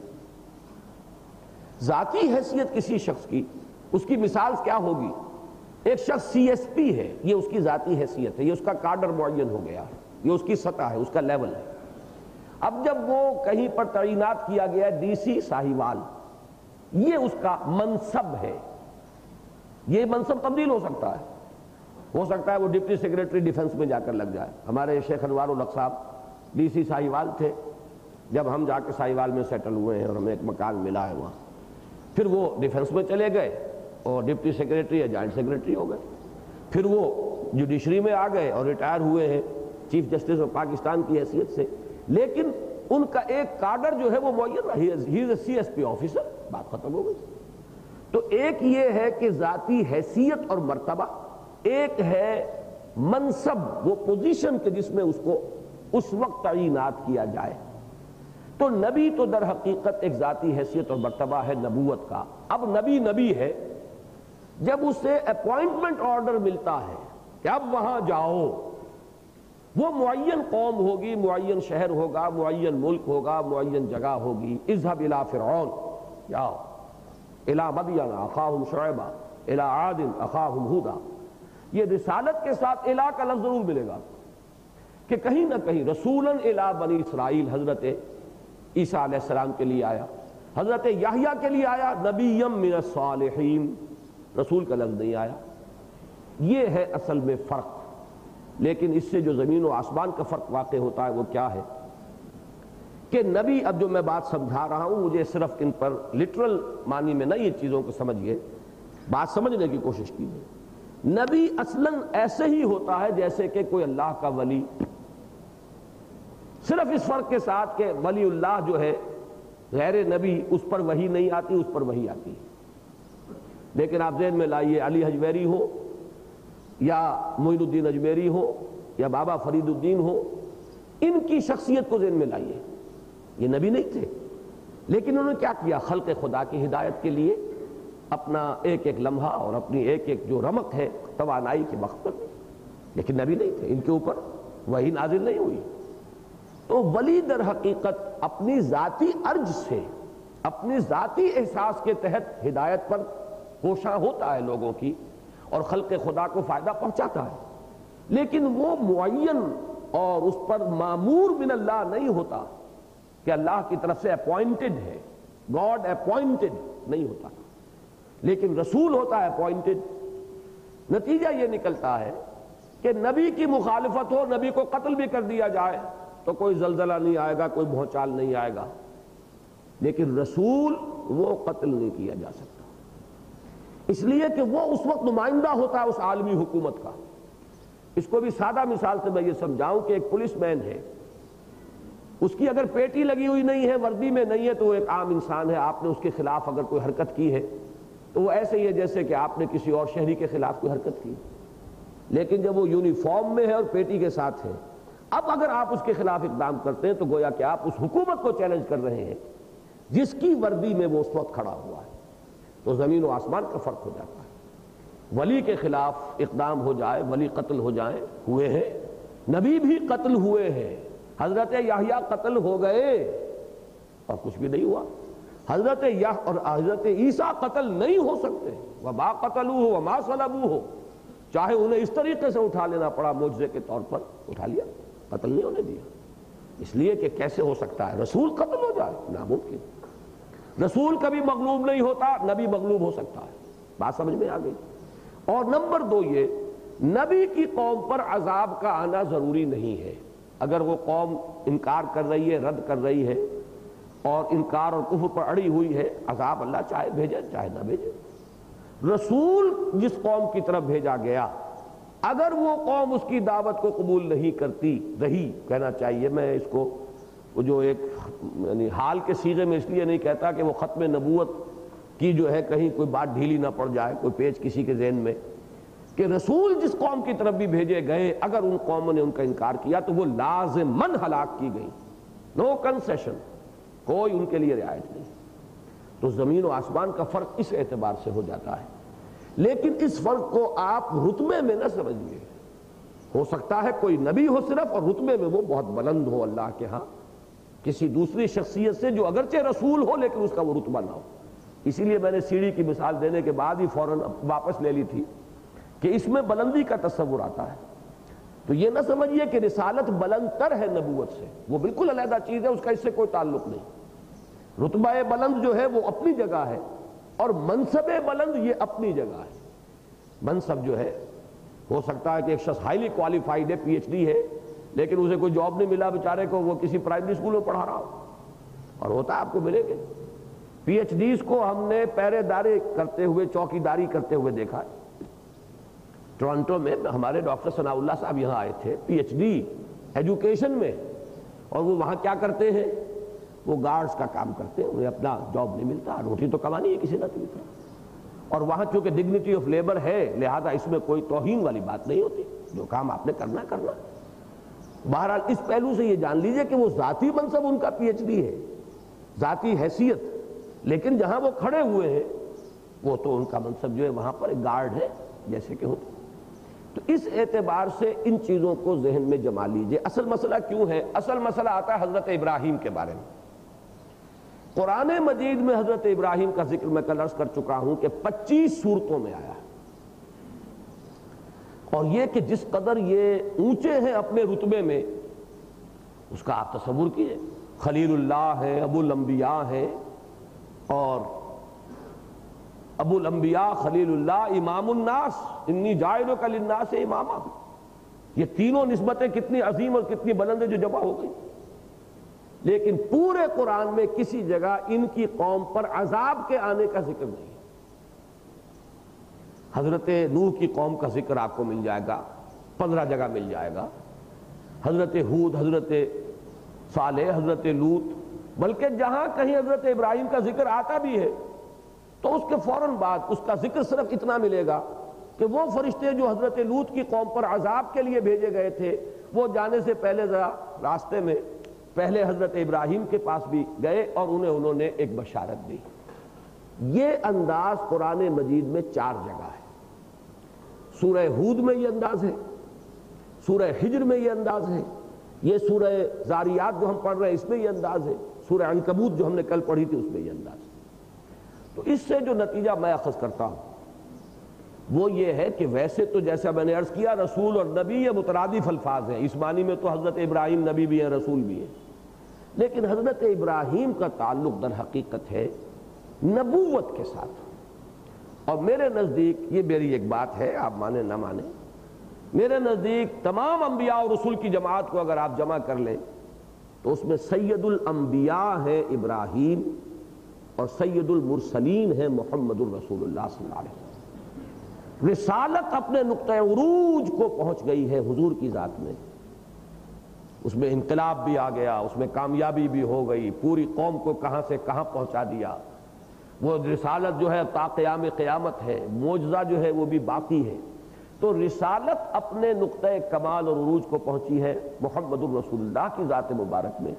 S1: ذاتی حیثیت کسی شخص کی، اس کی مثال کیا ہوگی؟ ایک شخص سی ایس پی ہے، یہ اس کی ذاتی حیثیت ہے، یہ اس کا کارڈر معین ہو گیا ہے، یہ اس کی سطح ہے، اس کا لیول ہے۔ اب جب وہ کہیں پر تعینات کیا گیا ہے ڈی سی ساہیوال، یہ اس کا منصب ہے۔ یہ منصب تبدیل ہو سکتا ہے، ہو سکتا ہے وہ ڈپٹی سیکریٹری ڈیفنس میں جا کر لگ جائے۔ ہمارے شیخ انوار الحق صاحب ڈی سی ساہیوال تھے، جب ہم جا کے ساہیوال میں سیٹل ہوئے ہیں اور ہمیں ایک مکان ملا ہے وہاں، پھر وہ ڈیفنس میں چلے گئے اور ڈپٹی سیکریٹری یا جوائنٹ سیکریٹری ہو گئے، پھر وہ جوڈیشری میں آ گئے اور ریٹائر ہوئے ہیں چیف جسٹس آف پاکستان کی حیثیت سے، لیکن ان کا ایک کاڈر جو ہے وہ معین رہا، ہی از اے سی ایس پی آفیسر، بات ختم ہو گئی۔ تو ایک یہ ہے کہ ذاتی حیثیت اور مرتبہ، ایک ہے منصب، وہ پوزیشن کے جس میں اس کو اس وقت تعینات کیا جائے۔ تو نبی تو در حقیقت ایک ذاتی حیثیت اور مرتبہ ہے نبوت کا۔ اب نبی نبی ہے جب اسے اپوائنٹمنٹ آرڈر ملتا ہے کہ اب وہاں جاؤ، وہ معین قوم ہوگی، معین شہر ہوگا، معین ملک ہوگا، معین جگہ ہوگی، اذهب الى فرعون، جاؤ الى مدین اخاهم شعیبا الى عاد اخاهم ہودا۔ یہ رسالت کے ساتھ الہ کا لفظ ضرور ملے گا کہ کہیں نہ کہیں رسولاً الى بنی اسرائیل حضرت عیسیٰ علیہ السلام کے لیے آیا، حضرت یحییٰ کے لیے آیا نبیم من الصالحین، رسول کا لفظ نہیں آیا۔ یہ ہے اصل میں فرق۔ لیکن اس سے جو زمین و آسمان کا فرق واقع ہوتا ہے وہ کیا ہے کہ نبی، اب جو میں بات سمجھا رہا ہوں مجھے صرف ان پر لٹرل معنی میں نہ یہ چیزوں کو سمجھیے، بات سمجھنے کی کوشش کیجیے۔ نبی اصلاً ایسے ہی ہوتا ہے جیسے کہ کوئی اللہ کا ولی، صرف اس فرق کے ساتھ کہ ولی اللہ جو ہے غیر نبی، اس پر وحی نہیں آتی، اس پر وحی آتی ہے۔ لیکن آپ ذہن میں لائیے، علی حجویری ہو یا معین الدین اجمیری ہو یا بابا فرید الدین ہو، ان کی شخصیت کو ذہن میں لائیے، یہ نبی نہیں تھے، لیکن انہوں نے کیا کیا؟ خلق خدا کی ہدایت کے لیے اپنا ایک ایک لمحہ اور اپنی ایک ایک جو رمق ہے توانائی کے وقت پر، لیکن نبی نہیں تھے، ان کے اوپر وحی نازل نہیں ہوئی۔ تو ولی در حقیقت اپنی ذاتی ارج سے، اپنی ذاتی احساس کے تحت ہدایت پر کوشاں ہوتا ہے لوگوں کی اور خلق خدا کو فائدہ پہنچاتا ہے، لیکن وہ معین اور اس پر مامور من اللہ نہیں ہوتا کہ اللہ کی طرف سے اپوائنٹڈ ہے، گاڈ اپوائنٹڈ نہیں ہوتا، لیکن رسول ہوتا ہے اپوائنٹڈ۔ نتیجہ یہ نکلتا ہے کہ نبی کی مخالفت ہو، نبی کو قتل بھی کر دیا جائے تو کوئی زلزلہ نہیں آئے گا، کوئی بھونچال نہیں آئے گا، لیکن رسول وہ قتل نہیں کیا جا سکتا، اس لیے کہ وہ اس وقت نمائندہ ہوتا ہے اس عالمی حکومت کا۔ اس کو بھی سادہ مثال سے میں یہ سمجھاؤں کہ ایک پولیس مین ہے، اس کی اگر پیٹی لگی ہوئی نہیں ہے، وردی میں نہیں ہے، تو وہ ایک عام انسان ہے، آپ نے اس کے خلاف اگر کوئی حرکت کی ہے تو وہ ایسے ہی ہے جیسے کہ آپ نے کسی اور شہری کے خلاف کوئی حرکت کی۔ لیکن جب وہ یونیفارم میں ہے اور پیٹی کے ساتھ ہے، اب اگر آپ اس کے خلاف اقدام کرتے ہیں تو گویا کہ آپ اس حکومت کو چیلنج کر رہے ہیں جس کی وردی میں وہ اس وقت کھڑا ہوا ہے۔ تو زمین و آسمان کا فرق ہو جاتا ہے۔ ولی کے خلاف اقدام ہو جائے، ولی قتل ہو جائیں، ہوئے ہیں، نبی بھی قتل ہوئے ہیں، حضرت یحییٰ قتل ہو گئے اور کچھ بھی نہیں ہوا، حضرت یحییٰ اور حضرت عیسیٰ قتل نہیں ہو سکتے، وما قتلوہ وما صلبوہ، چاہے انہیں اس طریقے سے اٹھا لینا پڑا معجزے کے طور پر، اٹھا لیا، قتل نہیں ہونے دیا، اس لیے کہ کیسے ہو سکتا ہے رسول قتل ہو جائے؟ ناممکن۔ رسول کبھی مغلوب نہیں ہوتا، نبی مغلوب ہو سکتا ہے، بات سمجھ میں آ گئی۔ اور نمبر دو یہ، نبی کی قوم پر عذاب کا آنا ضروری نہیں ہے، اگر وہ قوم انکار کر رہی ہے، رد کر رہی ہے اور انکار اور کفر پر اڑی ہوئی ہے، عذاب اللہ چاہے بھیجے چاہے نہ بھیجے۔ رسول جس قوم کی طرف بھیجا گیا، اگر وہ قوم اس کی دعوت کو قبول نہیں کرتی رہی، کہنا چاہیے، میں اس کو جو ایک یعنی حال کے صیغے میں اس لیے نہیں کہتا کہ وہ ختم نبوت کی جو ہے کہیں کوئی بات ڈھیلی نہ پڑ جائے، کوئی پیچ کسی کے ذہن میں، کہ رسول جس قوم کی طرف بھی بھیجے گئے اگر ان قوموں نے ان کا انکار کیا تو وہ لازماً ہلاک کی گئی، نو کنسیشن، کوئی ان کے لیے رعایت نہیں۔ تو زمین و آسمان کا فرق اس اعتبار سے ہو جاتا ہے، لیکن اس فرق کو آپ رتبے میں نہ سمجھیے۔ ہو سکتا ہے کوئی نبی ہو صرف اور رتبے میں وہ بہت بلند ہو اللہ کے ہاں کسی دوسری شخصیت سے جو اگرچہ رسول ہو لیکن اس کا وہ رتبہ نہ ہو۔ اسی لیے میں نے سیڑھی کی مثال دینے کے بعد ہی فوراً واپس لے لی تھی کہ اس میں بلندی کا تصور آتا ہے، تو یہ نہ سمجھیے کہ رسالت بلند تر ہے نبوت سے، وہ بالکل علیحدہ چیز ہے، اس کا اس سے کوئی تعلق نہیں۔ رتبہ بلند جو ہے وہ اپنی جگہ ہے اور منصب بلند یہ اپنی جگہ ہے۔ منصب جو ہے ہو سکتا ہے کہ ایک شخص ہائیلی کوالیفائڈ ہے، پی ایچ ڈی ہے، لیکن اسے کوئی جاب نہیں ملا بیچارے کو، وہ کسی پرائمری اسکول میں پڑھا رہا ہو، اور ہوتا ہے آپ کو ملے گے، پی ایچ ڈیز کو ہم نے پہرے داری کرتے ہوئے، چوکی داری کرتے ہوئے دیکھا ہے۔ ٹورنٹو میں ہمارے ڈاکٹر ثناء اللہ صاحب یہاں آئے تھے پی ایچ ڈی ایجوکیشن میں، اور وہ وہاں کیا کرتے ہیں؟ وہ گارڈز کا کام کرتے ہیں، انہیں اپنا جاب نہیں ملتا، روٹی تو کمانی ہے کسی نہ کسی طرح، اور وہاں چونکہ ڈگنیٹی آف لیبر ہے لہذا اس میں کوئی توہین والی بات نہیں ہوتی، جو کام آپ نے کرنا کرنا۔ بہرحال اس پہلو سے یہ جان لیجئے کہ وہ ذاتی منصب ان کا پی ایچ ڈی ہے، ذاتی حیثیت، لیکن جہاں وہ کھڑے ہوئے ہیں وہ تو ان کا منصب جو ہے وہاں پر ایک گارڈ ہے جیسے کہ ہوتا۔ تو اس اعتبار سے ان چیزوں کو ذہن میں جما لیجئے۔ اصل مسئلہ کیوں ہے؟ اصل مسئلہ آتا ہے حضرت ابراہیم کے بارے میں۔ قرآن مجید میں حضرت ابراہیم کا ذکر میں کل عرض کر چکا ہوں کہ پچیس صورتوں میں آیا ہے، اور یہ کہ جس قدر یہ اونچے ہیں اپنے رتبے میں اس کا آپ تصور کیجئے۔ خلیل اللہ ہے، ابو الانبیاء ہے، اور ابو الانبیاء خلیل اللہ امام الناس، انی جاعلک للناس اماما، یہ تینوں نسبتیں کتنی عظیم اور کتنی بلند جو جمع ہو گئی، لیکن پورے قرآن میں کسی جگہ ان کی قوم پر عذاب کے آنے کا ذکر نہیں ہے۔ حضرت نوح کی قوم کا ذکر آپ کو مل جائے گا، پندرہ جگہ مل جائے گا، حضرت ہود، حضرت صالح، حضرت لوط، بلکہ جہاں کہیں حضرت ابراہیم کا ذکر آتا بھی ہے تو اس کے فوراً بعد اس کا ذکر صرف اتنا ملے گا کہ وہ فرشتے جو حضرت لوط کی قوم پر عذاب کے لیے بھیجے گئے تھے وہ جانے سے پہلے ذرا راستے میں پہلے حضرت ابراہیم کے پاس بھی گئے اور انہیں انہوں نے ایک بشارت دی۔ یہ انداز قرآن مجید میں چار جگہ ہے۔ سورہ ہود میں یہ انداز ہے، سورہ ہجر میں یہ انداز ہے، یہ سورہ زاریات جو ہم پڑھ رہے ہیں اس میں یہ انداز ہے، سورہ عنکبوت جو ہم نے کل پڑھی تھی اس میں یہ انداز ہے۔ تو اس سے جو نتیجہ میں اخذ کرتا ہوں وہ یہ ہے کہ ویسے تو جیسا میں نے عرض کیا رسول اور نبی یہ مترادف الفاظ ہیں، اس معنی میں تو حضرت ابراہیم نبی بھی ہے، رسول بھی ہے، لیکن حضرت ابراہیم کا تعلق در حقیقت ہے نبوت کے ساتھ، اور میرے نزدیک یہ میری ایک بات ہے، آپ مانیں نہ مانیں، میرے نزدیک تمام انبیاء اور رسول کی جماعت کو اگر آپ جمع کر لیں تو اس میں سید الانبیاء ہے ابراہیم اور سید المرسلین ہے محمد الرسول اللہ صلی اللہ علیہ وسلم۔ رسالت اپنے نقطہ عروج کو پہنچ گئی ہے حضور کی ذات میں، اس میں انقلاب بھی آ گیا، اس میں کامیابی بھی ہو گئی، پوری قوم کو کہاں سے کہاں پہنچا دیا۔ وہ رسالت جو ہے تا قیام قیامت ہے، معجزہ جو ہے وہ بھی باقی ہے۔ تو رسالت اپنے نقطہ کمال اور عروج کو پہنچی ہے محمد الرسول اللہ کی ذات مبارک میں،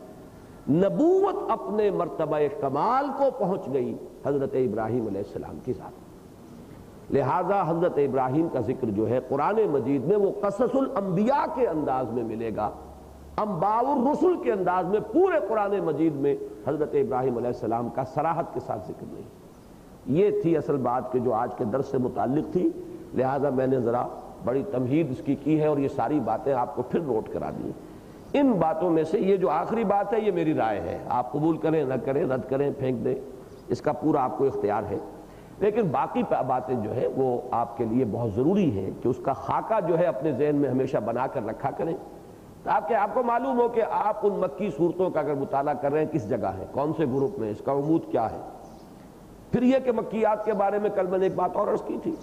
S1: نبوت اپنے مرتبہ کمال کو پہنچ گئی حضرت ابراہیم علیہ السلام کی ذات۔ لہذا حضرت ابراہیم کا ذکر جو ہے قرآن مجید میں وہ قصص الانبیاء کے انداز میں ملے گا، انباء الرسل کے انداز میں پورے قرآن مجید میں حضرت ابراہیم علیہ السلام کا صراحت کے ساتھ ذکر نہیں۔ یہ تھی اصل بات کہ جو آج کے درس سے متعلق تھی، لہذا میں نے ذرا بڑی تمہید اس کی کی ہے اور یہ ساری باتیں آپ کو پھر نوٹ کرا دی۔ ان باتوں میں سے یہ جو آخری بات ہے یہ میری رائے ہے، آپ قبول کریں نہ کریں، رد کریں پھینک دیں، اس کا پورا آپ کو اختیار ہے، لیکن باقی باتیں جو ہے وہ آپ کے لیے بہت ضروری ہے کہ اس کا خاکہ جو ہے اپنے ذہن میں ہمیشہ بنا کر رکھا کریں، تاکہ آپ کو معلوم ہو کہ آپ ان مکی صورتوں کا اگر مطالعہ کر رہے ہیں کس جگہ ہے، کون سے گروپ میں، اس کا عمود کیا ہے۔ پھر یہ کہ مکیات کے بارے میں کل میں نے ایک بات اور عرض کی تھی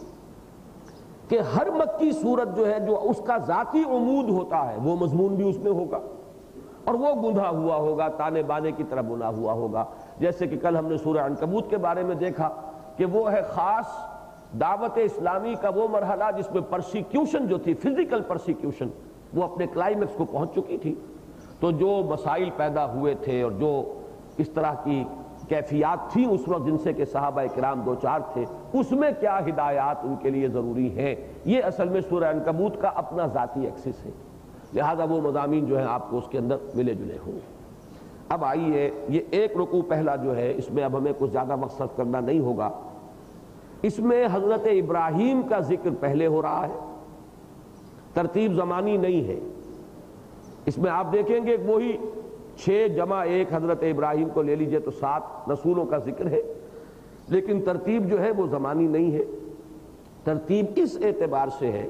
S1: کہ ہر مکی صورت جو ہے جو اس کا ذاتی عمود ہوتا ہے وہ مضمون بھی اس میں ہوگا اور وہ گندھا ہوا ہوگا، تانے بانے کی طرح بنا ہوا ہوگا، جیسے کہ کل ہم نے سورہ عنکبوت کے بارے میں دیکھا کہ وہ ہے خاص دعوت اسلامی کا وہ مرحلہ جس میں پرسیکیوشن جو تھی، فزیکل پرسیکیوشن، وہ اپنے کلائمیکس کو پہنچ چکی تھی۔ تو جو مسائل پیدا ہوئے تھے اور جو اس طرح کی کیفیات تھیں اس وقت جن سے کہ صحابہ کرام دو چار تھے، اس میں کیا ہدایات ان کے لیے ضروری ہیں، یہ اصل میں سورہ عنکبوت کا اپنا ذاتی ایکسس ہے، لہذا وہ مضامین جو ہیں آپ کو اس کے اندر ملے جلے ہوں گے۔ اب آئیے یہ ایک رکوع پہلا جو ہے اس میں اب ہمیں کچھ زیادہ وقت صرف کرنا نہیں ہوگا، اس میں حضرت ابراہیم کا ذکر پہلے ہو رہا ہے، ترتیب زمانی نہیں ہے، اس میں آپ دیکھیں گے وہی چھ جمع ایک حضرت ابراہیم کو لے لیجئے تو سات رسولوں کا ذکر ہے، لیکن ترتیب جو ہے وہ زمانی نہیں ہے، ترتیب اس اعتبار سے ہے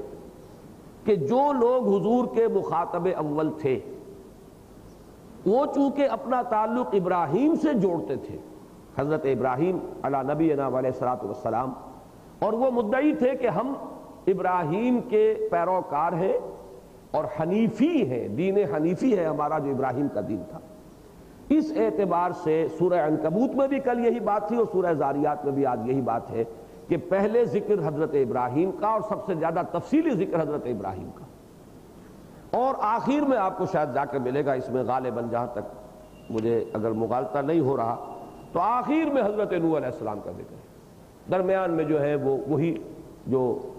S1: کہ جو لوگ حضور کے مخاطب اول تھے وہ چونکہ اپنا تعلق ابراہیم سے جوڑتے تھے حضرت ابراہیم علی نبینا علیہ الصلوۃ والسلام، اور وہ مدعی تھے کہ ہم ابراہیم کے پیروکار ہیں اور حنیفی ہیں، دین حنیفی ہے ہمارا جو ابراہیم کا دین تھا۔ اس اعتبار سے سورہ عنکبوت میں بھی کل یہی بات تھی اور سورہ زاریات میں بھی آج یہی بات ہے کہ پہلے ذکر حضرت ابراہیم کا اور سب سے زیادہ تفصیلی ذکر حضرت ابراہیم کا، اور آخر میں آپ کو شاید جا کے ملے گا، اس میں غالباً جہاں تک مجھے اگر مغالطہ نہیں ہو رہا تو آخر میں حضرت نوح علیہ السلام کا ذکر ہے، درمیان میں جو ہے وہ وہی جو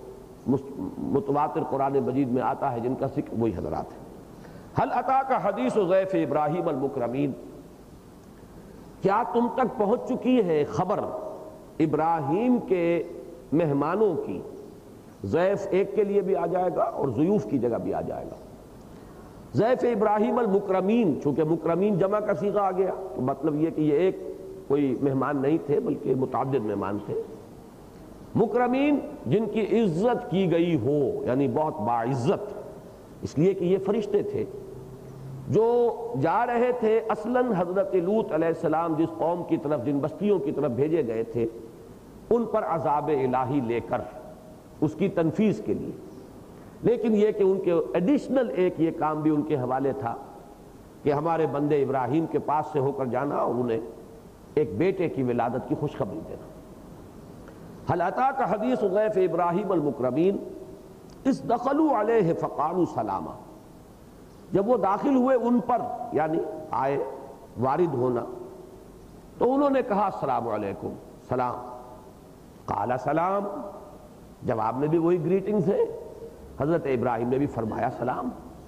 S1: متواتر قرآن مجید میں آتا ہے جن کا ذکر وہی حضرات ہے۔ حل اتاک حدیث ضیف ابراہیم المکرمین، کیا تم تک پہنچ چکی ہے خبر ابراہیم کے مہمانوں کی؟ ضیف ایک کے لیے بھی آ جائے گا اور ضیوف کی جگہ بھی آ جائے گا۔ ضیف ابراہیم المکرمین، چونکہ مکرمین جمع کا صیغہ آ گیا تو مطلب یہ کہ یہ ایک کوئی مہمان نہیں تھے بلکہ متعدد مہمان تھے۔ مکرمین جن کی عزت کی گئی ہو، یعنی بہت باعزت، اس لیے کہ یہ فرشتے تھے جو جا رہے تھے اصلاً حضرت لوط علیہ السلام جس قوم کی طرف، جن بستیوں کی طرف بھیجے گئے تھے، ان پر عذاب الہی لے کر اس کی تنفیذ کے لیے، لیکن یہ کہ ان کے ایڈیشنل ایک یہ کام بھی ان کے حوالے تھا کہ ہمارے بندے ابراہیم کے پاس سے ہو کر جانا اور انہیں ایک بیٹے کی ولادت کی خوشخبری دینا۔ حل اتاک حدیث ضیف ابراہیم المکرمین اذ دخلوا علیہ فقالوا سلاما، جب وہ داخل ہوئے ان پر، یعنی آئے وارد ہونا، تو انہوں نے کہا السلام علیکم، سلام۔ قال سلام، جواب میں بھی وہی گریٹنگز ہے، حضرت ابراہیم نے بھی فرمایا سلام۔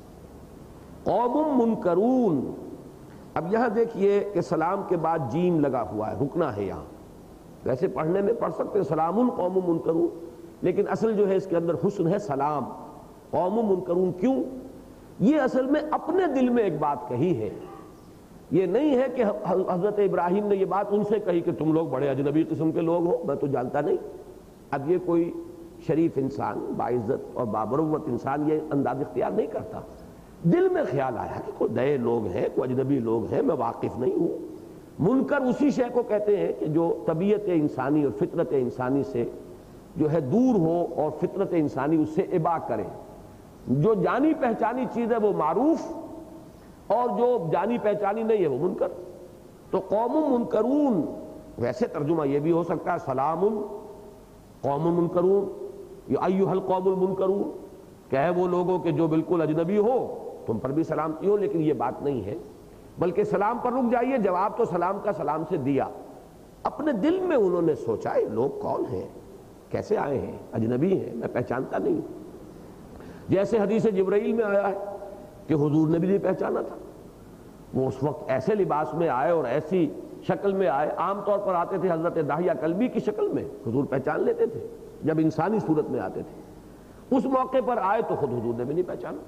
S1: قوم منکرون، اب یہاں دیکھیے کہ سلام کے بعد جیم لگا ہوا ہے، رکنا ہے یہاں، ویسے پڑھنے میں پڑھ سکتے ہیں سلام قوم منکرون، لیکن اصل جو ہے اس کے اندر حسن ہے سلام قوم منکرون۔ کیوں؟ یہ اصل میں اپنے دل میں ایک بات کہی ہے، یہ نہیں ہے کہ حضرت ابراہیم نے یہ بات ان سے کہی کہ تم لوگ بڑے اجنبی قسم کے لوگ ہو، میں تو جانتا نہیں۔ اب یہ کوئی شریف انسان، باعزت اور بابروت انسان یہ انداز اختیار نہیں کرتا، دل میں خیال آیا کہ کوئی نئے لوگ ہیں، کوئی اجنبی لوگ ہیں، میں واقف نہیں ہوں۔ منکر اسی شے کو کہتے ہیں کہ جو طبیعت انسانی اور فطرت انسانی سے جو ہے دور ہو اور فطرت انسانی اس سے ابا کرے۔ جو جانی پہچانی چیز ہے وہ معروف، اور جو جانی پہچانی نہیں ہے وہ منکر۔ تو قوم منکرون، ویسے ترجمہ یہ بھی ہو سکتا ہے سلام قوم منکرون یا ایھا القوم المنکرون، کہ ہے وہ لوگوں کے جو بالکل اجنبی ہو تم پر بھی سلامتی ہو، لیکن یہ بات نہیں ہے، بلکہ سلام پر رک جائیے، جواب تو سلام کا سلام سے دیا۔ اپنے دل میں انہوں نے سوچا یہ لوگ کون ہیں، کیسے آئے ہیں، اجنبی ہیں، میں پہچانتا نہیں۔ جیسے حدیث جبرائیل میں آیا ہے کہ حضور نے بھی نہیں پہچانا تھا، وہ اس وقت ایسے لباس میں آئے اور ایسی شکل میں آئے، عام طور پر آتے تھے حضرت داہیہ کلبی کی شکل میں، حضور پہچان لیتے تھے جب انسانی صورت میں آتے تھے، اس موقع پر آئے تو خود حضور نے بھی نہیں پہچانا۔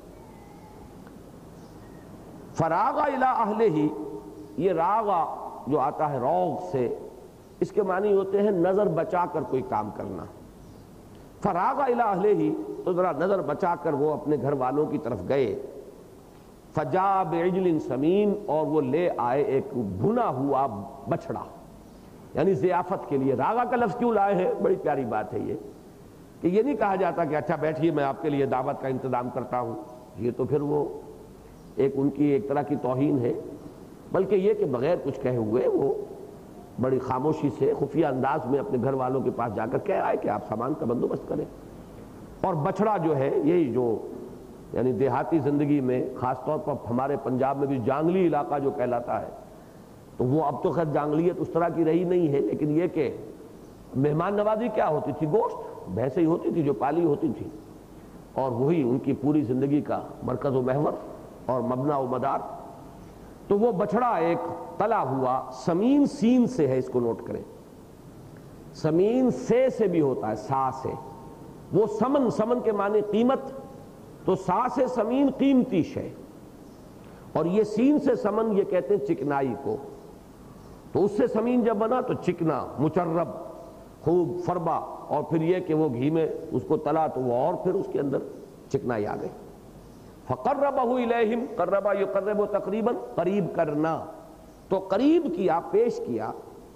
S1: فراغ الی اہلہ، یہ راغا جو آتا ہے روغ سے، اس کے معنی ہوتے ہیں نظر بچا کر کوئی کام کرنا۔ فراغ الی اہلہ، تو ذرا نظر بچا کر وہ اپنے گھر والوں کی طرف گئے۔ فجاء بعجل سمین، اور وہ لے آئے ایک بھنا ہوا بچڑا، یعنی ضیافت کے لیے۔ راغا کا لفظ کیوں لائے ہیں؟ بڑی پیاری بات ہے یہ، کہ یہ نہیں کہا جاتا کہ اچھا بیٹھیے میں آپ کے لیے دعوت کا انتظام کرتا ہوں، یہ تو پھر وہ ایک ان کی ایک طرح کی توہین ہے، بلکہ یہ کہ بغیر کچھ کہے ہوئے وہ بڑی خاموشی سے خفیہ انداز میں اپنے گھر والوں کے پاس جا کر کہہ آئے کہ آپ سامان کا بندوبست کریں۔ اور بچڑا جو ہے یہی جو یعنی دیہاتی زندگی میں، خاص طور پر ہمارے پنجاب میں بھی جانگلی علاقہ جو کہلاتا ہے، تو وہ اب تو خیر جانگلیت اس طرح کی رہی نہیں ہے، لیکن یہ کہ مہمان نوازی کیا ہوتی تھی؟ گوشت، بھینسیں ہی ہوتی تھی جو پالی ہوتی تھی، اور وہی ان کی پوری زندگی کا مرکز و محور اور مبنا و مدار۔ تو وہ بچڑا ایک تلا ہوا، سمین سین سے ہے، اس کو نوٹ کریں، سمین سے سے بھی ہوتا ہے، سا سے، وہ سمن، سمن کے معنی قیمت، تو سا سے سمین قیمتی شے، اور یہ سین سے سمن یہ کہتے ہیں چکنائی کو، تو اس سے سمین جب بنا تو چکنا، مچرب، خوب فربا، اور پھر یہ کہ وہ گھی میں اس کو تلا تو وہ اور پھر اس کے اندر چکنائی آ گئی۔ فقربہ الیہم، قربہ یقرب تقریباً، قریب کرنا، تو قریب کیا، پیش کیا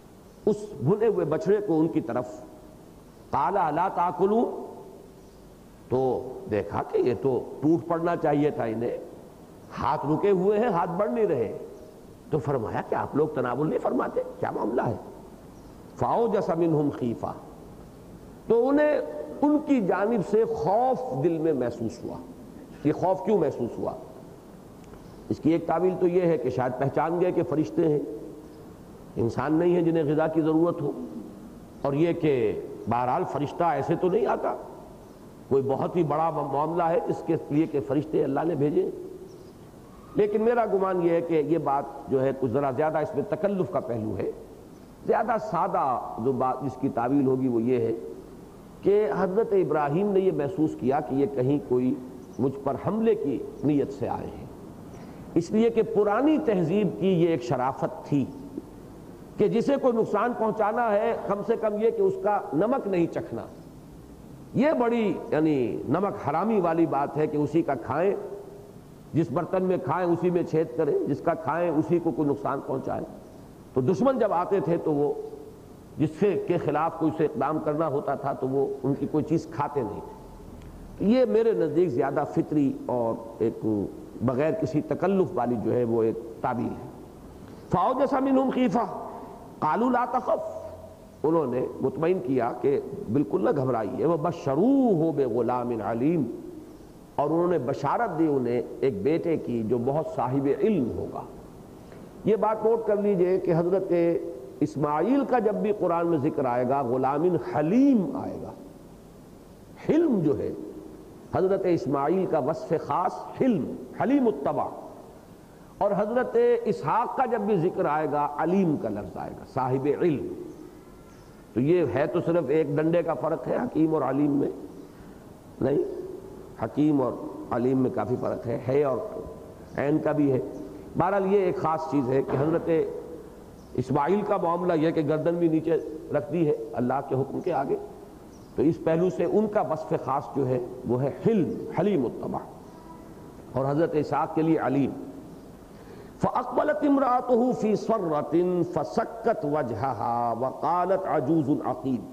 S1: اس بھنے ہوئے بچڑے کو ان کی طرف، قال الا تاکلون، تو دیکھا کہ یہ تو ٹوٹ پڑنا چاہیے تھا انہیں، ہاتھ رکے ہوئے ہیں، ہاتھ بڑھ نہیں رہے، تو فرمایا کہ آپ لوگ تناول نہیں فرماتے، کیا معاملہ ہے؟ فاوجس منہم خیفہ، تو انہیں ان کی جانب سے خوف دل میں محسوس ہوا۔ یہ خوف کیوں محسوس ہوا؟ اس کی ایک تعویل تو یہ ہے کہ شاید پہچان گئے کہ فرشتے ہیں، انسان نہیں ہیں جنہیں غذا کی ضرورت ہو، اور یہ کہ بہرحال فرشتہ ایسے تو نہیں آتا، کوئی بہت ہی بڑا معاملہ ہے جس کے لیے کہ فرشتے اللہ نے بھیجے۔ لیکن میرا گمان یہ ہے کہ یہ بات جو ہے کچھ ذرا زیادہ اس میں تکلف کا پہلو ہے۔ زیادہ سادہ جو بات جس کی تعویل ہوگی وہ یہ ہے کہ حضرت ابراہیم نے یہ محسوس کیا کہ یہ کہیں کوئی مجھ پر حملے کی نیت سے آئے ہیں، اس لیے کہ پرانی تہذیب کی یہ ایک شرافت تھی کہ جسے کوئی نقصان پہنچانا ہے کم سے کم یہ کہ اس کا نمک نہیں چکھنا۔ یہ بڑی یعنی نمک حرامی والی بات ہے کہ اسی کا کھائیں، جس برتن میں کھائیں اسی میں چھید کریں، جس کا کھائیں اسی کو کوئی نقصان پہنچائے۔ تو دشمن جب آتے تھے تو وہ جس سے کے خلاف کوئی سے اقدام کرنا ہوتا تھا تو وہ ان کی کوئی چیز کھاتے نہیں تھے۔ یہ میرے نزدیک زیادہ فطری اور ایک بغیر کسی تکلف والی جو ہے وہ ایک تعبیر ہے۔ فاوجس منہم خیفہ قالوا لا تخف، انہوں نے مطمئن کیا کہ بالکل نہ گھبرائیے، وبشروہ بغلام علیم، اور انہوں نے بشارت دی انہیں ایک بیٹے کی جو بہت صاحب علم ہوگا۔ یہ بات نوٹ کر لیجئے کہ حضرت اسماعیل کا جب بھی قرآن میں ذکر آئے گا غلام حلیم آئے گا۔ حلم جو ہے حضرت اسماعیل کا وصف خاص حلم، حلیم الطبع، اور حضرت اسحاق کا جب بھی ذکر آئے گا علیم کا لفظ آئے گا، صاحب علم۔ تو یہ ہے تو صرف ایک ڈنڈے کا فرق ہے حکیم اور علیم میں، نہیں، حکیم اور علیم میں کافی فرق ہے، ہے اور عین کا بھی ہے۔ بہرحال یہ ایک خاص چیز ہے کہ حضرت اسماعیل کا معاملہ یہ کہ گردن بھی نیچے رکھ دی ہے اللہ کے حکم کے آگے، تو اس پہلو سے ان کا وصف خاص جو ہے وہ ہے حلم، حلیم الطبع، اور حضرت اسحاق کے لیے علیم۔ فَأَقْبَلَتْ امْرَأَتُهُ فِي صَرَّةٍ فَسَكَّتْ وَجْهَهَا وَقَالَتْ عَجُوزٌ عَقِيمٌ،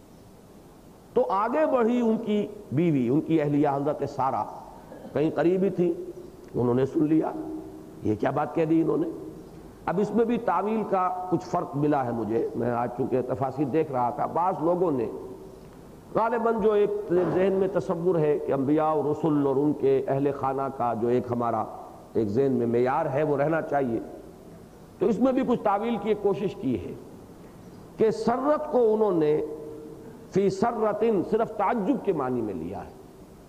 S1: تو آگے بڑھی ان کی بیوی، ان کی اہلیہ حضرت سارہ، کہیں قریبی تھی، انہوں نے سن لیا یہ کیا بات کہہ دی انہوں نے۔ اب اس میں بھی تعویل کا کچھ فرق ملا ہے مجھے، میں آج چونکہ تفاسیر دیکھ رہا تھا، بعض لوگوں نے غالباً جو ایک ذہن میں تصور ہے کہ انبیاء اور رسل اور ان کے اہل خانہ کا جو ایک ہمارا ایک ذہن میں معیار ہے وہ رہنا چاہیے، تو اس میں بھی کچھ تعویل کی ایک کوشش کی ہے کہ سرت کو انہوں نے فی سرتن صرف تعجب کے معنی میں لیا ہے،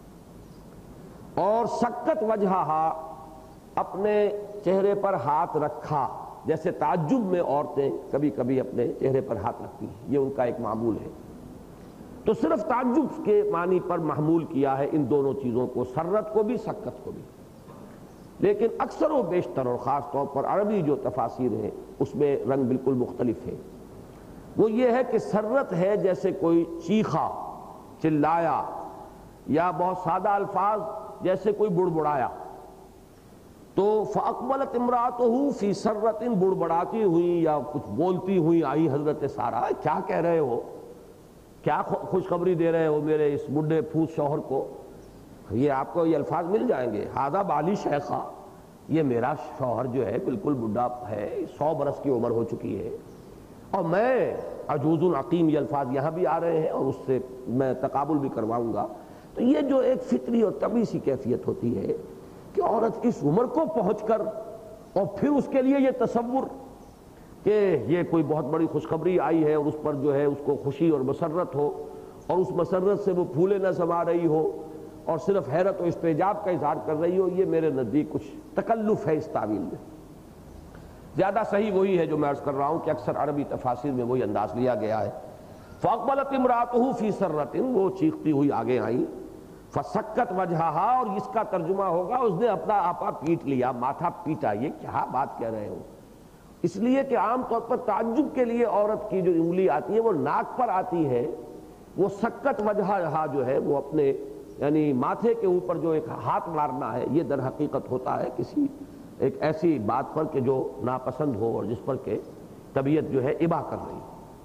S1: اور سکت وجہہا اپنے چہرے پر ہاتھ رکھا، جیسے تعجب میں عورتیں کبھی کبھی اپنے چہرے پر ہاتھ رکھتی ہیں، یہ ان کا ایک معمول ہے، تو صرف تعجب کے معنی پر محمول کیا ہے ان دونوں چیزوں کو، سرت کو بھی سکت کو بھی۔ لیکن اکثر و بیشتر اور خاص طور پر عربی جو تفاسیر ہیں اس میں رنگ بالکل مختلف ہے، وہ یہ ہے کہ سرت ہے جیسے کوئی چیخا، چلایا، یا بہت سادہ الفاظ جیسے کوئی بڑبڑایا، تو فَأَقْبَلَتْ امْرَأَتُهُ فِي سَرَّةٍ، بڑبڑاتی ہوئی یا کچھ بولتی ہوئی آئی حضرت سارہ، کیا کہہ رہے ہو، کیا خوشخبری دے رہے ہو میرے اس بڈھے پھوس شوہر کو، یہ آپ کو یہ الفاظ مل جائیں گے، ہذا بالی شیخا، یہ میرا شوہر جو ہے بالکل بڈھا ہے، سو برس کی عمر ہو چکی ہے، اور میں عجوز عقیم، یہ الفاظ یہاں بھی آ رہے ہیں اور اس سے میں تقابل بھی کرواؤں گا۔ تو یہ جو ایک فطری اور طبیعی سی کیفیت ہوتی ہے کہ عورت اس عمر کو پہنچ کر اور پھر اس کے لیے یہ تصور کہ یہ کوئی بہت بڑی خوشخبری آئی ہے اور اس پر جو ہے اس کو خوشی اور مسرت ہو، اور اس مسرت سے وہ پھولے نہ سما رہی ہو اور صرف حیرت و استعجاب کا اظہار کر رہی ہو، یہ میرے نزدیک کچھ تکلف ہے اس تعویل میں۔ زیادہ صحیح وہی ہے جو میں عرض کر رہا ہوں کہ اکثر عربی تفاسیر میں وہی انداز لیا گیا ہے۔ فَأَقْبَلَتْ امْرَأَتُهُ فِي سَرَّةٍ، وہ چیختی ہوئی آگے آئیں، فَسَكَّتْ وَجْهَهَا، اور اس کا ترجمہ ہوگا اس نے اپنا آپا پیٹ لیا، ماتھا پیٹا۔ یہ کیا بات کہہ رہے ہو؟ اس لیے کہ عام طور پر تعجب کے لیے عورت کی جو انگلی آتی ہے وہ ناک پر آتی ہے، وہ سکت وجہہا جو ہے وہ اپنے یعنی ماتھے کے اوپر جو ایک ہاتھ مارنا ہے، یہ در حقیقت ہوتا ہے کسی ایک ایسی بات پر کہ جو ناپسند ہو اور جس پر کہ طبیعت جو ہے ابا کر رہی۔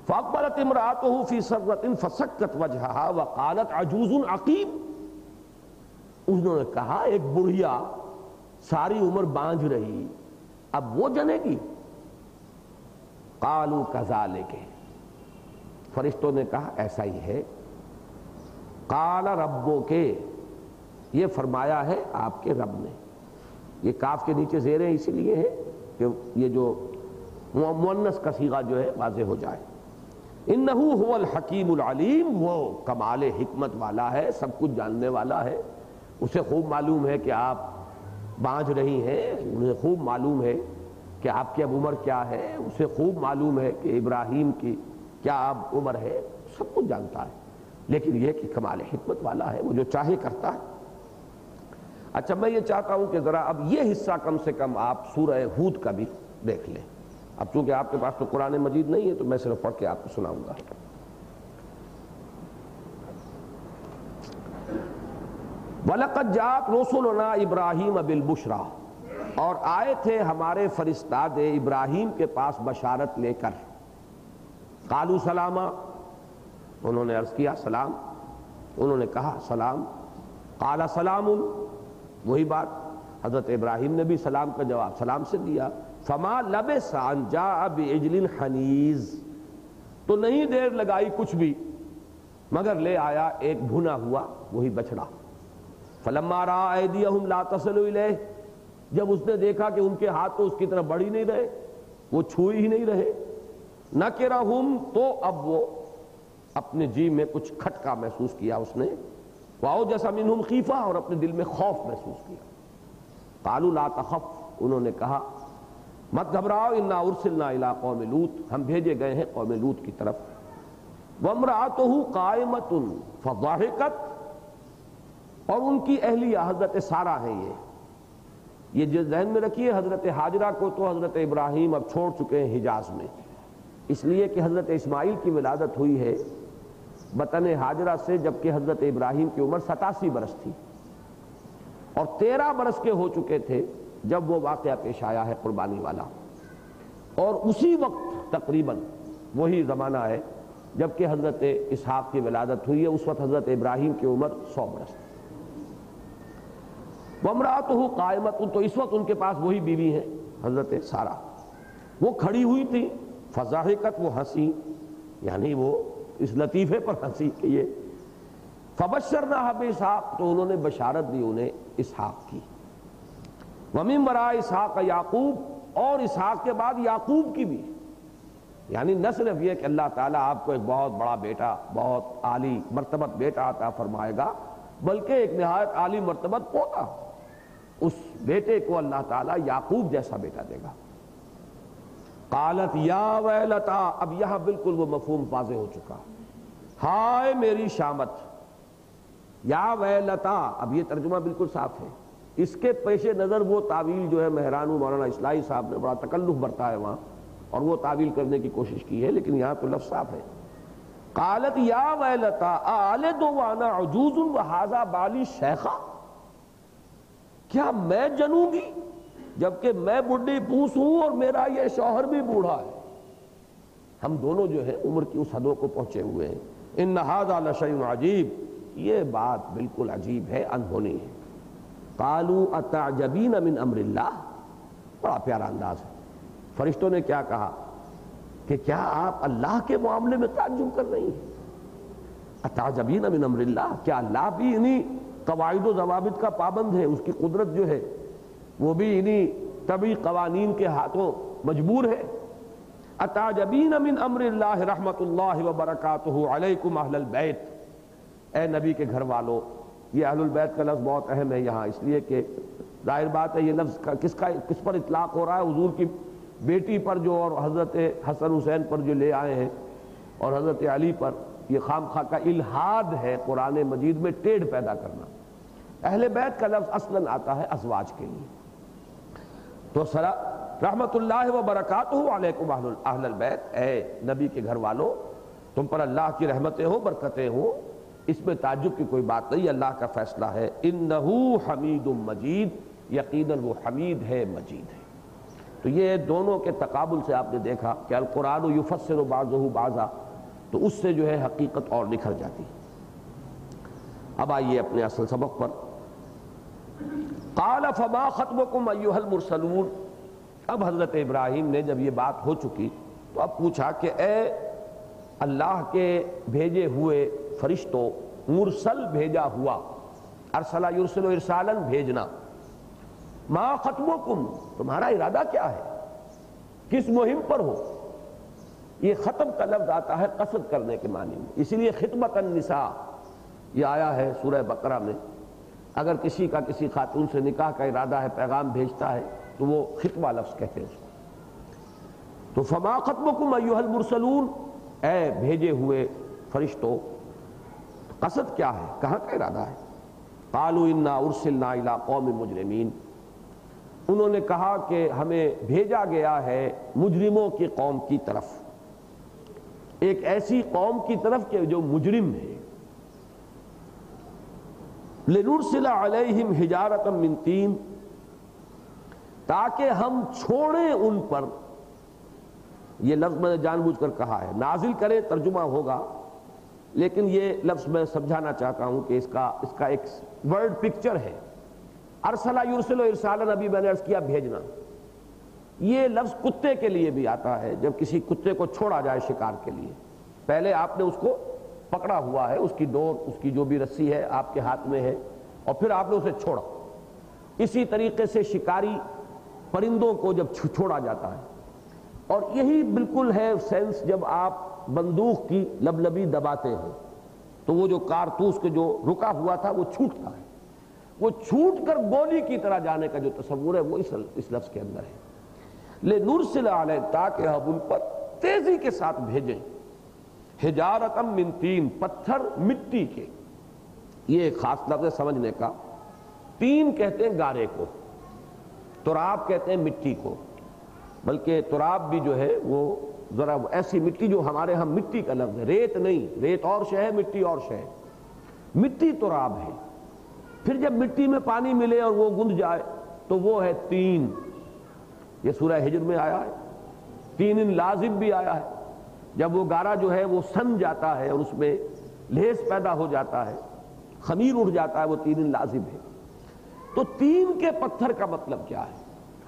S1: فاقبلت امرأته فی سرۃ فسکت وجہہا وقالت عجوز عقیم، انہوں نے کہا ایک بڑھیا ساری عمر بانجھ رہی اب وہ جنے گی؟ قالوا کذالک، فرشتوں نے کہا ایسا ہی ہے۔ قال ربک، یہ فرمایا ہے آپ کے رب نے۔ یہ کاف کے نیچے زیریں اسی لیے ہے کہ یہ جو مؤنث کا صیغہ جو ہے واضح ہو جائے۔ انہ هو الحکیم العلیم، وہ کمال حکمت والا ہے، سب کچھ جاننے والا ہے۔ اسے خوب معلوم ہے کہ آپ بانجھ رہی ہیں، انہیں خوب معلوم ہے کہ آپ کی اب عمر کیا ہے، اسے خوب معلوم ہے کہ ابراہیم کی کیا اب عمر ہے، سب کچھ جانتا ہے، لیکن یہ کہ کمال حکمت والا ہے، وہ جو چاہے کرتا ہے۔ اچھا میں یہ چاہتا ہوں کہ ذرا اب یہ حصہ کم سے کم آپ سورہ ہود کا بھی دیکھ لیں۔ اب چونکہ آپ کے پاس تو قرآن مجید نہیں ہے تو میں صرف پڑھ کے آپ کو سناؤں گا۔ وَلَقَدْ جَاءَتْ رُسُلُنَا إِبْرَاهِيمَ بِالْبُشْرَىٰ، اور آئے تھے ہمارے فرستاد ابراہیم کے پاس بشارت لے کر۔ قالوا سلاما، انہوں نے عرض کیا سلام، انہوں نے کہا سلام۔ قال سلام، وہی بات حضرت ابراہیم نے بھی سلام کا جواب سلام سے دیا۔ فما لبث ان جاء بعجل حنیذ، تو نہیں دیر لگائی کچھ بھی مگر لے آیا ایک بھنا ہوا وہی بچڑا۔ فلما رأى أيديهم لا تصل إليه، جب اس نے دیکھا کہ ان کے ہاتھ تو اس کی طرف بڑھ ہی نہیں رہے، وہ چھوئی ہی نہیں رہے، نکرہم، تو اب وہ اپنے جی میں کچھ کھٹکا محسوس کیا اس نے، وأوجس منهم خیفہ، اور اپنے دل میں خوف محسوس کیا۔ قالوا لا تخف، انہوں نے کہا مت گھبراؤ، انا ارسلنا الی قوم لوط، ہم بھیجے گئے ہیں قوم لوط کی طرف۔ وامرأتہ قائمۃ فضحکت، اور ان کی اہلیہ حضرت سارہ ہے، یہ یہ جو ذہن میں رکھیے حضرت ہاجرہ کو تو حضرت ابراہیم اب چھوڑ چکے ہیں حجاز میں، اس لیے کہ حضرت اسماعیل کی ولادت ہوئی ہے وطن ہاجرہ سے جبکہ حضرت ابراہیم کی عمر ستاسی برس تھی، اور تیرہ برس کے ہو چکے تھے جب وہ واقعہ پیش آیا ہے قربانی والا، اور اسی وقت تقریباً وہی زمانہ ہے جبکہ حضرت اسحاق کی ولادت ہوئی ہے، اس وقت حضرت ابراہیم کی عمر سو برس تھی۔ وامرأتہ قائمۃ، تو اس وقت ان کے پاس وہی بیوی ہیں حضرت سارہ، وہ کھڑی ہوئی تھی، فضحکت، وہ ہنسی، یعنی وہ اس لطیفے پر ہنسی کہ یہ، فبشرناہا باسحاق، تو انہوں نے بشارت دی انہیں اسحاق کی، ومن وراء اسحاق یعقوب، اور اسحاق کے بعد یعقوب کی بھی، یعنی نہ صرف یہ کہ اللہ تعالیٰ آپ کو ایک بہت بڑا بیٹا، بہت عالی مرتبت بیٹا عطا فرمائے گا، بلکہ ایک نہایت عالی مرتبت پوتا، اس بیٹے کو اللہ تعالیٰ یعقوب جیسا بیٹا دے گا۔ قالت یا ویلتا، اب یہاں بالکل وہ مفہوم واضح ہو چکا، ہائے میری شامت، یا ویلتا، اب یہ ترجمہ بالکل صاف ہے، اس کے پیش نظر وہ تعویل جو ہے مہرانو مولانا اصلاحی صاحب نے بڑا تکلف برتا ہے وہاں، اور وہ تعویل کرنے کی کوشش کی ہے، لیکن یہاں تو لفظ صاف ہے۔ قالت یا ویلتا االد وانا عجوز وہذا بالی شیخا، کیا میں جنوں گی جبکہ میں بڈھی پوس ہوں اور میرا یہ شوہر بھی بوڑھا ہے، ہم دونوں جو ہیں عمر کی اس حدوں کو پہنچے ہوئے ہیں۔ ان ھذا لشیء عجیب، یہ بات بالکل عجیب ہے، انہونی ہے۔ قالوا اتعجبین من امر اللہ، بڑا پیارا انداز ہے، فرشتوں نے کیا کہا کہ کیا آپ اللہ کے معاملے میں تعجب کر رہی ہیں؟ اتعجبین من امر اللہ، کیا اللہ بھی انہی قواعد و ضوابط کا پابند ہے، اس کی قدرت جو ہے وہ بھی انہی طبعی قوانین کے ہاتھوں مجبور ہے۔ اتعجبین من امر اللہ رحمت اللہ وبرکاتہ علیکم اہل البیت، اے نبی کے گھر والوں، یہ اہل البیت کا لفظ بہت اہم ہے یہاں، اس لیے کہ ظاہر بات ہے یہ لفظ کس کا کس پر اطلاق ہو رہا ہے، حضور کی بیٹی پر جو اور حضرت حسن حسین پر جو لے آئے ہیں اور حضرت علی پر، یہ خام خواہ کا الہاد ہے قرآن مجید میں ٹیڑھ پیدا کرنا۔ اہل بیت کا لفظ اصلاً آتا ہے ازواج کے لیے، تو سرا رحمت اللہ وبرکاتہ علیکم اہل البیت، اے نبی کے گھر والوں تم پر اللہ کی رحمتیں ہوں، برکتیں ہوں، اس میں تعجب کی کوئی بات نہیں، اللہ کا فیصلہ ہے۔ انہ حمید مجید، یقیناً وہ حمید ہے، مجید ہے۔ تو یہ دونوں کے تقابل سے آپ نے دیکھا کہ القرآن یفسر بعضہ بعضا، تو اس سے جو ہے حقیقت اور نکھر جاتی۔ اب آئیے اپنے اصل سبق پر۔ قال فما خطبکم ایھا المرسلون، اب حضرت ابراہیم نے جب یہ بات ہو چکی تو اب پوچھا کہ اے اللہ کے بھیجے ہوئے فرشتوں، مرسل بھیجا ہوا، ارسلہ یرسل ارسالن بھیجنا، ما خطبکم تمہارا ارادہ کیا ہے، کس مہم پر ہو؟ یہ ختم کا لفظ آتا ہے قصد کرنے کے معنی میں، اسی لیے خطبۃ النساء یہ آیا ہے سورہ بقرہ میں۔ اگر کسی کا کسی خاتون سے نکاح کا ارادہ ہے، پیغام بھیجتا ہے، تو وہ خطبہ لفظ کہتے ہیں اس کو۔ تو فما خطبکم ایھا المرسلون، اے بھیجے ہوئے فرشتوں، قصد کیا ہے، کہاں کا ارادہ ہے؟ قالوا انا ارسلنا الی قوم مجرمین، انہوں نے کہا کہ ہمیں بھیجا گیا ہے مجرموں کی قوم کی طرف، ایک ایسی قوم کی طرف کہ جو مجرم ہے۔ لنرسل علیہم حجارۃ من طین، تاکہ ہم چھوڑیں ان پر، یہ لفظ میں نے جان بوجھ کر کہا ہے، نازل کریں ترجمہ ہوگا، لیکن یہ لفظ میں سمجھانا چاہتا ہوں کہ اس کا اس کا ایک ورڈ پکچر ہے۔ ارسلہ یرسل ارسالن، ابھی میں نے عرض کیا بھیجنا، یہ لفظ کتے کے لیے بھی آتا ہے، جب کسی کتے کو چھوڑا جائے شکار کے لیے، پہلے آپ نے اس کو پکڑا ہوا ہے، اس کی ڈور، اس کی جو بھی رسی ہے آپ کے ہاتھ میں ہے، اور پھر آپ نے اسے چھوڑا۔ اسی طریقے سے شکاری پرندوں کو جب چھوڑا جاتا ہے، اور یہی بالکل ہے سینس جب آپ بندوق کی لبلبی دباتے ہیں تو وہ جو کارتوس کے جو رکا ہوا تھا وہ چھوٹتا ہے، وہ چھوٹ کر گولی کی طرح جانے کا جو تصور ہے وہ اس لفظ کے اندر ہے۔ لنرسل علیہم، تاکہ ہم ان پر تیزی کے ساتھ بھیجیں، حجارۃ من طین، پتھر مٹی کے، یہ ایک خاص لفظ ہے سمجھنے کا۔ طین کہتے ہیں گارے کو، تراب کہتے ہیں مٹی کو، بلکہ تراب بھی جو ہے وہ ذرا ایسی مٹی جو ہمارے ہاں مٹی کا لفظ ہے، ریت نہیں، ریت اور شے ہے، مٹی اور شے ہے، مٹی تراب ہے۔ پھر جب مٹی میں پانی ملے اور وہ گند جائے تو وہ ہے طین، یہ سورہ ہجر میں آیا ہے۔ طین لازم بھی آیا ہے، جب وہ گارا جو ہے وہ سن جاتا ہے اور اس میں لیس پیدا ہو جاتا ہے، خمیر اٹھ جاتا ہے، وہ طین لازم ہے۔ تو طین کے پتھر کا مطلب کیا ہے؟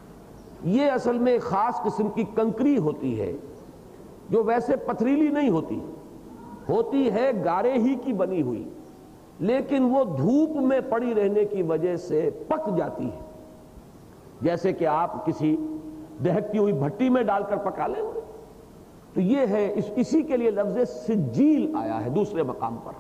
S1: یہ اصل میں ایک خاص قسم کی کنکری ہوتی ہے جو ویسے پتھریلی نہیں ہوتی، ہوتی ہے گارے ہی کی بنی ہوئی، لیکن وہ دھوپ میں پڑی رہنے کی وجہ سے پک جاتی ہے، جیسے کہ آپ کسی دہکتی ہوئی بھٹی میں ڈال کر پکا لیں گے۔ تو یہ ہے، اس اسی کے لیے لفظ سجیل آیا ہے دوسرے مقام پر۔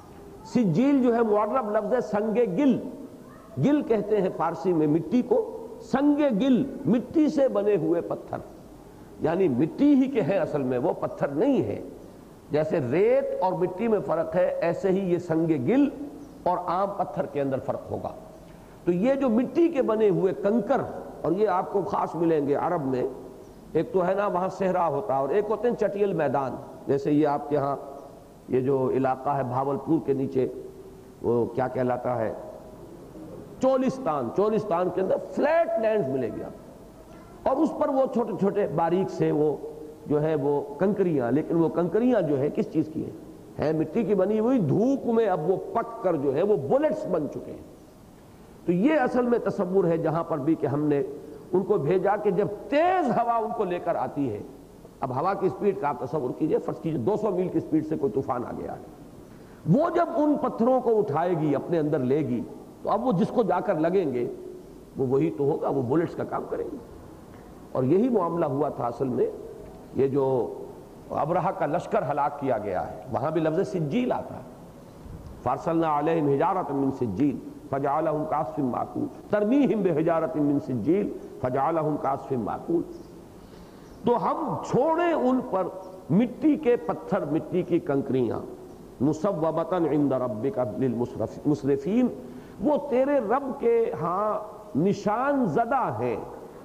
S1: سجیل جو ہے معرب لفظ ہے سنگ گل، گل کہتے ہیں فارسی میں مٹی کو، سنگ گل مٹی سے بنے ہوئے پتھر، یعنی مٹی ہی کے ہیں اصل میں، وہ پتھر نہیں ہے۔ جیسے ریت اور مٹی میں فرق ہے، ایسے ہی یہ سنگ گل اور عام پتھر کے اندر فرق ہوگا۔ تو یہ جو مٹی کے بنے ہوئے کنکر، اور یہ آپ کو خاص ملیں گے عرب میں، ایک تو ہے نا وہاں صحرا ہوتا ہے، اور ایک ہوتے ہیں چٹیل میدان، جیسے یہ آپ کے ہاں یہ جو علاقہ ہے بھاولپور کے نیچے، وہ کیا کہلاتا ہے، چولستان، چولستان کے اندر فلیٹ لینڈز ملے گی آپ، اور اس پر وہ چھوٹے چھوٹے باریک سے وہ جو ہے وہ کنکریاں، لیکن وہ کنکریاں جو ہے کس چیز کی ہیں؟ ہے مٹی کی بنی ہوئی، دھوپ میں اب وہ پک کر جو ہے وہ بلٹس بن چکے ہیں۔ تو یہ اصل میں تصور ہے جہاں پر بھی کہ ہم نے ان کو بھیجا کہ جب تیز ہوا ان کو لے کر آتی ہے، اب ہوا کی سپیڈ کا آپ تصور کیجئے، فرض کیجئے دو سو میل کی سپیڈ سے کوئی طوفان آ گیا ہے، وہ جب ان پتھروں کو اٹھائے گی اپنے اندر لے گی، تو اب وہ جس کو جا کر لگیں گے وہ وہی تو ہوگا، وہ بلٹس کا کام کریں گے۔ اور یہی معاملہ ہوا تھا اصل میں، یہ جو ابرہہ کا لشکر ہلاک کیا گیا ہے، وہاں بھی لفظ سجیل آتا ہے، فارسلنا علیہم حجارۃ من سجیل فجعلہم کعصف معکول، ترمیہم بحجارۃ من سجیل فجعلہم کعصف معکول۔ تو ہم چھوڑیں ان پر مٹی کے پتھر، مٹی کی کنکریاں، مصوبۃ عند ربک للمسرفین، وہ تیرے رب کے ہاں نشان زدہ ہیں۔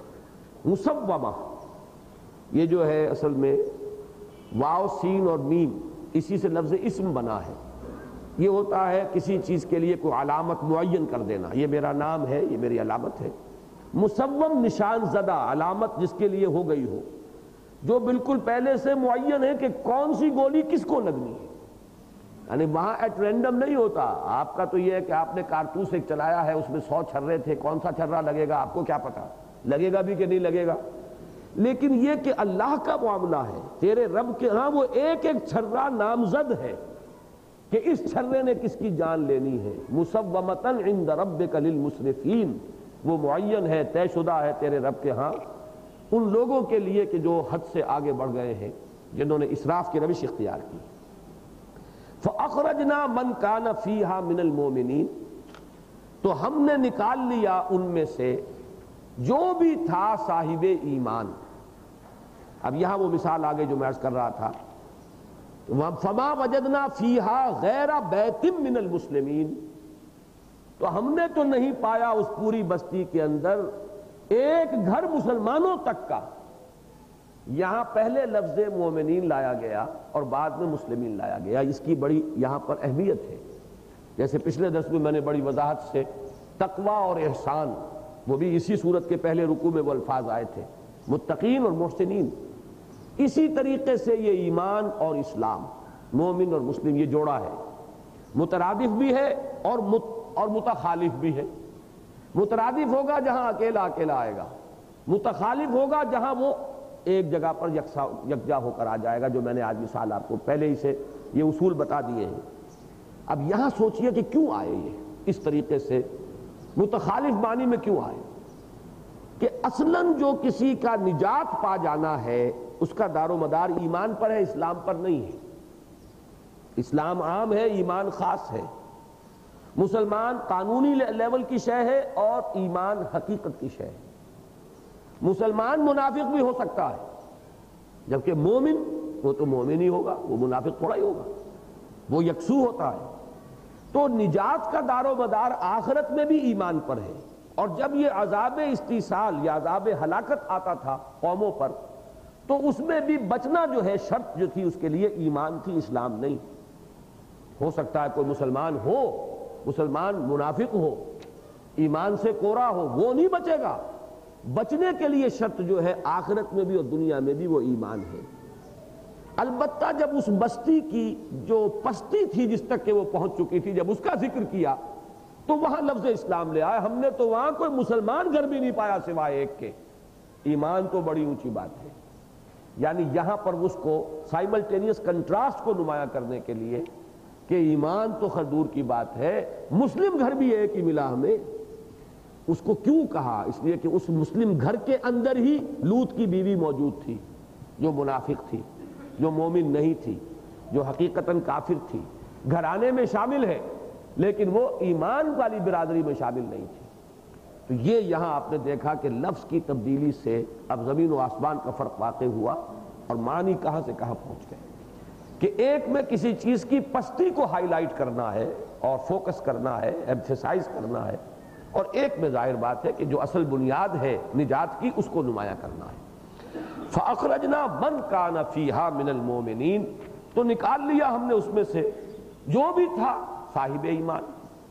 S1: مصوبہ یہ جو ہے اصل میں واو سین اور میم، اسی سے لفظ اسم بنا ہے۔ یہ ہوتا ہے کسی چیز کے لیے کوئی علامت معین کر دینا، یہ میرا نام ہے، یہ میری علامت ہے۔ مسوم نشان زدہ، علامت جس کے لیے ہو گئی ہو، جو بالکل پہلے سے معین ہے کہ کون سی گولی کس کو لگنی ہے. یعنی وہاں ایٹ رینڈم نہیں ہوتا. آپ کا تو یہ ہے کہ آپ نے کارتوس ایک چلایا ہے، اس میں سو چھرے تھے، کون سا چھرا لگے گا آپ کو کیا پتا، لگے گا بھی کہ نہیں لگے گا. لیکن یہ کہ اللہ کا معاملہ ہے، تیرے رب کے ہاں وہ ایک ایک چھرا نامزد ہے کہ اس چھرے نے کس کی جان لینی ہے. مسومتن عند ربک للمسرفین، وہ معین ہے، طے شدہ ہے تیرے رب کے ہاں ان لوگوں کے لیے کہ جو حد سے آگے بڑھ گئے ہیں، جنہوں نے اسراف کی روش اختیار کی. فَأَخْرَجْنَا مَنْ كَانَ فِيهَا مِنَ الْمُؤْمِنِينَ، تو ہم نے نکال لیا ان میں سے جو بھی تھا صاحب ایمان. اب یہاں وہ مثال آگے جو میں عرض کر رہا تھا، فَمَا وَجَدْنَا فِيهَا غَيْرَ بَيْتٍ مِّنَ الْمُسْلِمِينَ، تو ہم نے تو نہیں پایا اس پوری بستی کے اندر ایک گھر مسلمانوں تک کا. یہاں پہلے لفظ مومنین لایا گیا اور بعد میں مسلمین لایا گیا. اس کی بڑی یہاں پر اہمیت ہے. جیسے پچھلے درس میں میں نے بڑی وضاحت سے تقوی اور احسان، وہ بھی اسی صورت کے پہلے رکوع میں وہ الفاظ آئے تھے، متقین اور محسنین. اسی طریقے سے یہ ایمان اور اسلام، مومن اور مسلم، یہ جوڑا ہے، مترادف بھی ہے اور مت اور متخالف بھی ہے. مترادف ہوگا جہاں اکیلا اکیلا آئے گا، متخالف ہوگا جہاں وہ ایک جگہ پر یکساں یکجا ہو کر آ جائے گا، جو میں نے آج مثال آپ کو پہلے ہی سے یہ اصول بتا دیے ہیں. اب یہاں سوچئے کہ کیوں آئے یہ اس طریقے سے، متخالف معنی میں کیوں آئے؟ کہ اصلاً جو کسی کا نجات پا جانا ہے اس کا دار و مدار ایمان پر ہے، اسلام پر نہیں ہے. اسلام عام ہے، ایمان خاص ہے. مسلمان قانونی لیول کی شے ہے اور ایمان حقیقت کی شے ہے. مسلمان منافق بھی ہو سکتا ہے، جبکہ مومن وہ تو مومن ہی ہوگا، وہ منافق تھوڑا ہی ہوگا، وہ یکسو ہوتا ہے. تو نجات کا دار و مدار آخرت میں بھی ایمان پر ہے. اور جب یہ عذاب استیصال یا عذاب ہلاکت آتا تھا قوموں پر، تو اس میں بھی بچنا جو ہے شرط جو تھی اس کے لیے ایمان تھی، اسلام نہیں. ہو سکتا ہے کوئی مسلمان ہو، مسلمان منافق ہو، ایمان سے کورا ہو، وہ نہیں بچے گا. بچنے کے لیے شرط جو ہے آخرت میں بھی اور دنیا میں بھی وہ ایمان ہے. البتہ جب اس بستی کی جو پستی تھی جس تک کہ وہ پہنچ چکی تھی، جب اس کا ذکر کیا تو وہاں لفظ اسلام لے آئے. ہم نے تو وہاں کوئی مسلمان گھر بھی نہیں پایا سوائے ایک کے. ایمان تو بڑی اونچی بات ہے. یعنی یہاں پر اس کو سائملٹینیس کنٹراسٹ کو نمایاں کرنے کے لیے کہ ایمان تو خیر دور کی بات ہے، مسلم گھر بھی ایک ہی ملا ہمیں. اس کو کیوں کہا؟ اس لیے کہ اس مسلم گھر کے اندر ہی لوط کی بیوی موجود تھی، جو منافق تھی، جو مومن نہیں تھی، جو حقیقتاً کافر تھی. گھرانے میں شامل ہے لیکن وہ ایمان والی برادری میں شامل نہیں تھی. تو یہ یہاں آپ نے دیکھا کہ لفظ کی تبدیلی سے اب زمین و آسمان کا فرق واقع ہوا اور معنی کہاں سے کہاں پہنچ گئے. کہ ایک میں کسی چیز کی پستی کو ہائی لائٹ کرنا ہے اور فوکس کرنا ہے، ایمفیسائز کرنا ہے، اور ایک میں ظاہر بات ہے کہ جو اصل بنیاد ہے نجات کی اس کو نمایاں کرنا ہے. فَأَخْرَجْنَا مَنْ كَانَ فِيهَا مِنَ الْمُؤْمِنِينَ، تو نکال لیا ہم نے اس میں سے جو بھی تھا صاحب ایمان.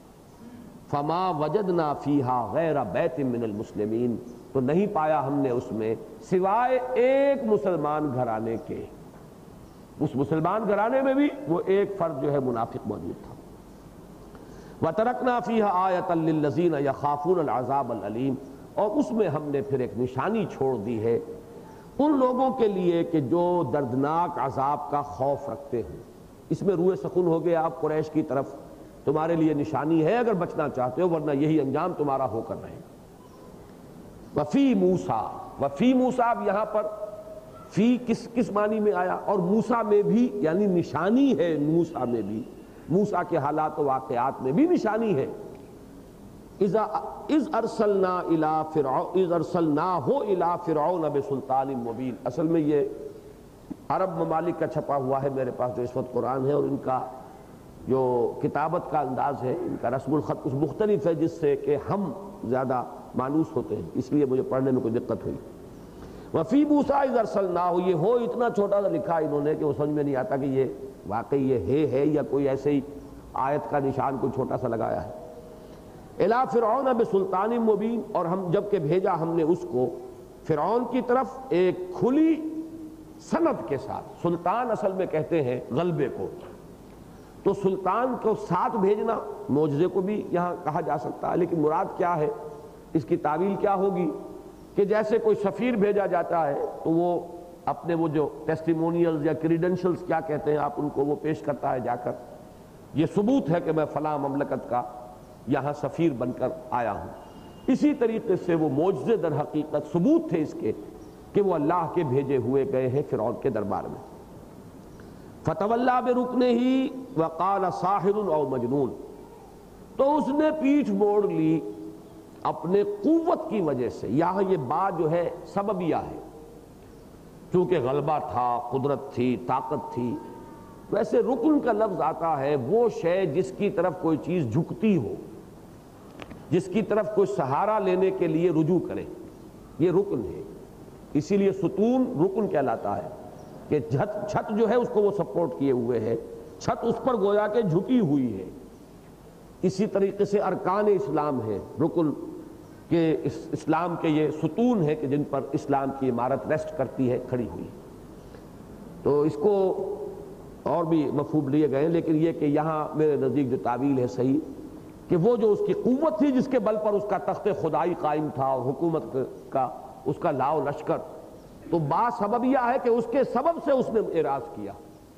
S1: فَمَا وَجَدْنَا فِيهَا غَيْرَ بَيْتٍ مِّنَ الْمُسْلِمِينَ، تو نہیں پایا ہم نے اس میں سوائے ایک مسلمان گھرانے کے. اس مسلمان گھرانے میں بھی وہ ایک فرد جو ہے منافق موجود تھا. وَتَرَكْنَا فِيهَا آیَةً لِلَّذِينَ يَخَافُونَ الْعَذَابَ الْأَلِيمَ، اور اس میں ہم نے پھر ایک نشانی چھوڑ دی ہے ان لوگوں کے لیے کہ جو دردناک عذاب کا خوف رکھتے ہیں. اس میں روح سخن ہو گیا آپ قریش کی طرف، تمہارے لیے نشانی ہے اگر بچنا چاہتے ہو، ورنہ یہی انجام تمہارا ہو کر رہے گا. وفی موسیٰ، وفی موسیٰ، اب یہاں پر فی کس کس معنی میں آیا؟ اور موسیٰ میں بھی، یعنی نشانی ہے موسیٰ میں بھی، موسیٰ کے حالات و واقعات میں بھی نشانی ہے. اذا اذ ارسلنا الى فرعون اذ ارسلناہ الى فرعون بسلطان مبین. اصل میں یہ عرب ممالک کا چھپا ہوا ہے میرے پاس جو اس وقت قرآن ہے، اور ان کا جو کتابت کا انداز ہے، ان کا رسم الخط اس مختلف ہے جس سے کہ ہم زیادہ مانوس ہوتے ہیں، اس لیے مجھے پڑھنے میں کوئی دقت ہوئی. وفی موسیٰ اذ ارسلناہ، یہ ہو اتنا چھوٹا سا لکھا انہوں نے کہ وہ سمجھ میں نہیں آتا کہ یہ واقعی یہ ہے ہے یا کوئی ایسے ہی آیت کا نشان کوئی چھوٹا سا لگایا ہے. الی فرعون بسلطان مبین، اور ہم جب کہ بھیجا ہم نے اس کو فرعون کی طرف ایک کھلی سند کے ساتھ. سلطان اصل میں کہتے ہیں غلبے کو، تو سلطان کو ساتھ بھیجنا معجزے کو بھی یہاں کہا جا سکتا ہے، لیکن مراد کیا ہے، اس کی تعویل کیا ہوگی کہ جیسے کوئی سفیر بھیجا جاتا ہے تو وہ اپنے وہ جو ٹیسٹیمونیلز یا کریڈنشلز کیا کہتے ہیں آپ ان کو، وہ پیش کرتا ہے جا کر، یہ ثبوت ہے کہ میں فلاں مملکت کا یہاں سفیر بن کر آیا ہوں. اسی طریقے سے وہ معجزے در حقیقت ثبوت تھے اس کے کہ وہ اللہ کے بھیجے ہوئے گئے ہیں فرعون کے دربار میں. فتولیٰ برکنہ وقال ساحر او مجنون، تو اس نے پیٹھ موڑ لی اپنے قوت کی وجہ سے. یہاں یہ بات جو ہے سببیہ ہے، چونکہ غلبہ تھا، قدرت تھی، طاقت تھی. ویسے رکن کا لفظ آتا ہے وہ شے جس کی طرف کوئی چیز جھکتی ہو، جس کی طرف کوئی سہارا لینے کے لیے رجوع کرے، یہ رکن ہے. اسی لیے ستون رکن کہلاتا ہے کہ چھت چھت جو ہے اس کو وہ سپورٹ کیے ہوئے ہے، چھت اس پر گویا کہ جھکی ہوئی ہے. اسی طریقے سے ارکان اسلام ہے، رکن کہ اسلام کے یہ ستون ہے کہ جن پر اسلام کی عمارت ریسٹ کرتی ہے، کھڑی ہوئی. تو اس کو اور بھی مفہوم لیے گئے، لیکن یہ کہ یہاں میرے نزدیک جو تعویل ہے صحیح کہ وہ جو اس کی قوت تھی جس کے بل پر اس کا تخت خدائی قائم تھا اور حکومت کا اس کا لاؤ لشکر، تو با سببیہ ہے کہ اس کے سبب سے اس نے اعراض کیا.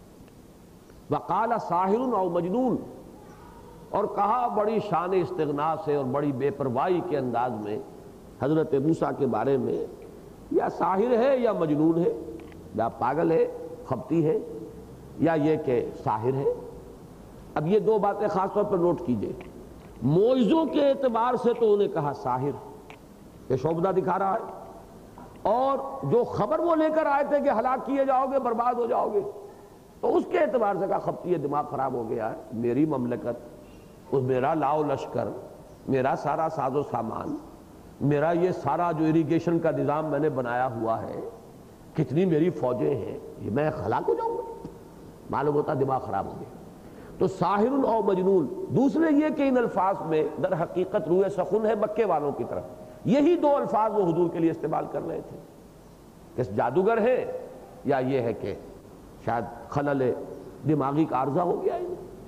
S1: وقال ساحر او مجنون، اور کہا بڑی شان استغنا سے اور بڑی بے پرواہی کے انداز میں حضرت موسیٰ کے بارے میں، یا ساحر ہے یا مجنون ہے، یا پاگل ہے، خبتی ہے، یا یہ کہ ساحر ہے. اب یہ دو باتیں خاص طور پر نوٹ کیجئے. معجزوں کے اعتبار سے تو انہیں کہا ساحر، یہ شعبدہ دکھا رہا ہے، اور جو خبر وہ لے کر آئے تھے کہ ہلاک کیے جاؤ گے، برباد ہو جاؤ گے، تو اس کے اعتبار سے کہا خبتی ہے، دماغ خراب ہو گیا ہے. میری مملکت، اس میرا لاؤ لشکر، میرا سارا ساز و سامان، میرا یہ سارا جو اریگیشن کا نظام میں نے بنایا ہوا ہے، کتنی میری فوجیں ہیں، یہ میں ہلاک ہو جاؤں گا. معلوم ہوتا دماغ خراب ہو گیا. تو ساحر او مجنون. دوسرے یہ کہ ان الفاظ میں در حقیقت روح سخن ہے مکے والوں کی طرف. یہی دو الفاظ وہ حضور کے لیے استعمال کر رہے تھے کہ جادوگر ہے یا یہ ہے کہ شاید خلل دماغی کا عارضہ ہو گیا.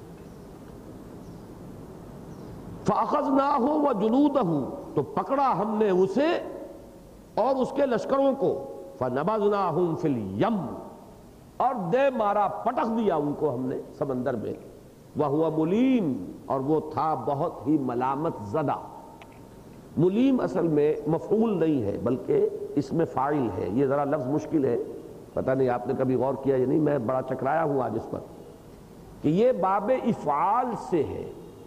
S1: فَأَخَذْنَاهُ وَجُنُودَهُ، تو پکڑا ہم نے اسے اور اس کے لشکروں کو. فَنَبَذْنَاهُمْ فِي الْيَمِّ، اور دے مارا، پٹک دیا ان کو ہم نے سمندر میں. وَهُوَ مُلِيمٌ، اور وہ تھا بہت ہی ملامت زدہ. ملیم اصل میں مفعول نہیں ہے بلکہ اس میں فاعل ہے. یہ ذرا لفظ مشکل ہے، پتہ نہیں آپ نے کبھی غور کیا یا نہیں، میں بڑا چکرایا ہوں آج اس پر، کہ یہ باب افعال سے ہے.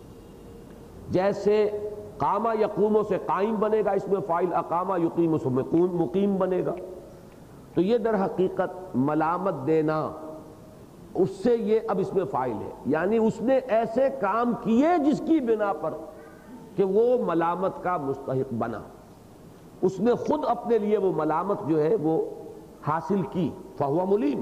S1: جیسے قامہ یقوم سے قائم بنے گا، اس میں فاعل اقامہ یقیم سے مقیم بنے گا. تو یہ در حقیقت ملامت دینا، اس سے یہ اب اس میں فاعل ہے. یعنی اس نے ایسے کام کیے جس کی بنا پر کہ وہ ملامت کا مستحق بنا، اس نے خود اپنے لیے وہ ملامت جو ہے وہ حاصل کی. فہو ملیم.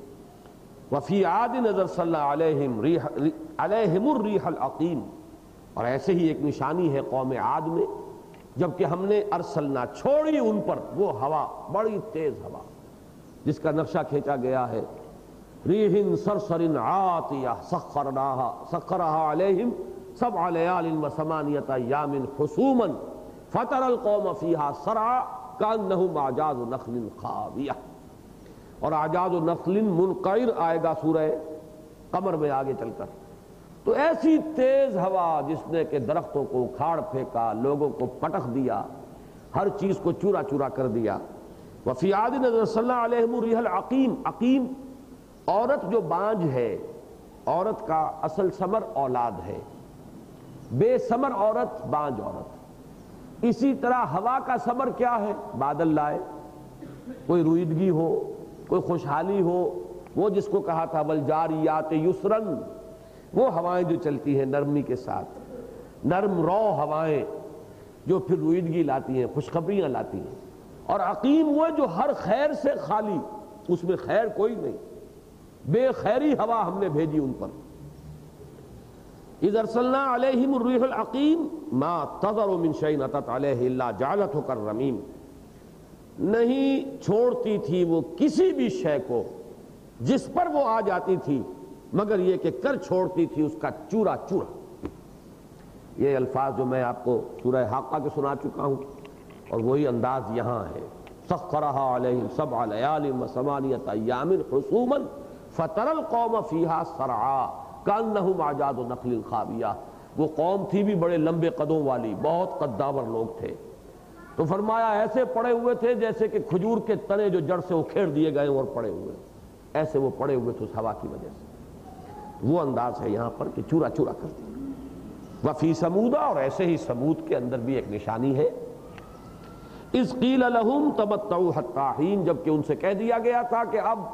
S1: وفی عاد نظر صلی اللہ علیہم ریح علیہم الریح العقیم، اور ایسے ہی ایک نشانی ہے قوم عاد میں، جبکہ ہم نے ارسلنا چھوڑی ان پر وہ ہوا، بڑی تیز ہوا جس کا نقشہ کھینچا گیا ہے. ریح صرصر عاتیہ سخرناها سخرها علیہم سبع لیال وثمانیۃ ایام حسوما فتری القوم فیها صرعا کانہم اعجاز نخل خاویہ. اور اعجاز نخل منقعر آئے گا سورہ قمر میں آگے چل کر. تو ایسی تیز ہوا جس نے کہ درختوں کو اکھاڑ پھینکا، لوگوں کو پٹخ دیا، ہر چیز کو چورا چورا کر دیا. وفی عاد نظر صلی اللہ علیہ الریح العقیم. عقیم عورت جو بانجھ ہے، عورت کا اصل ثمر اولاد ہے، بے ثمر عورت بانجھ عورت. اسی طرح ہوا کا ثمر کیا ہے؟ بادل لائے، کوئی رویدگی ہو، کوئی خوشحالی ہو. وہ جس کو کہا تھا والجاریات یسرن، وہ ہوائیں جو چلتی ہیں نرمی کے ساتھ، نرم رو ہوائیں جو پھر رویدگی لاتی ہیں، خوشخبریاں لاتی ہیں. اور عقیم وہ جو ہر خیر سے خالی، اس میں خیر کوئی نہیں، بے خیری ہوا ہم نے بھیجی ان پر. اذ ارسلنا علیہم الریح العقیم ما تذر من شیء اتت علیہ الا جعلتہ کالرمیم، نہیں چھوڑتی تھی وہ کسی بھی شے کو جس پر وہ آ جاتی تھی مگر یہ کہ کر چھوڑتی تھی اس کا چورا چورا۔ یہ الفاظ جو میں آپ کو سورہ حاقہ کے سنا چکا ہوں اور وہی انداز یہاں ہے۔ سخرھا علیہم سبع لیال وثمانیۃ ایام حسوما فتری القوم فیہا صرعا کانہم اعجاز نخل خاویہ۔ وہ قوم تھی بھی بڑے لمبے قدوں والی، بہت قداور لوگ تھے، تو فرمایا ایسے پڑے ہوئے تھے جیسے کہ کھجور کے تنے جو جڑ سے اکھیڑ دیے گئے اور پڑے ہوئے، ایسے وہ پڑے ہوئے تھے اس ہوا کی وجہ سے۔ وہ انداز ہے یہاں پر کہ چورا چورا کرتے۔ وفی سمودہ، اور ایسے ہی سمود کے اندر بھی ایک نشانی ہے۔ اذ قیل لہم تمتعوا حتی حین، جبکہ ان سے کہہ دیا گیا تھا کہ اب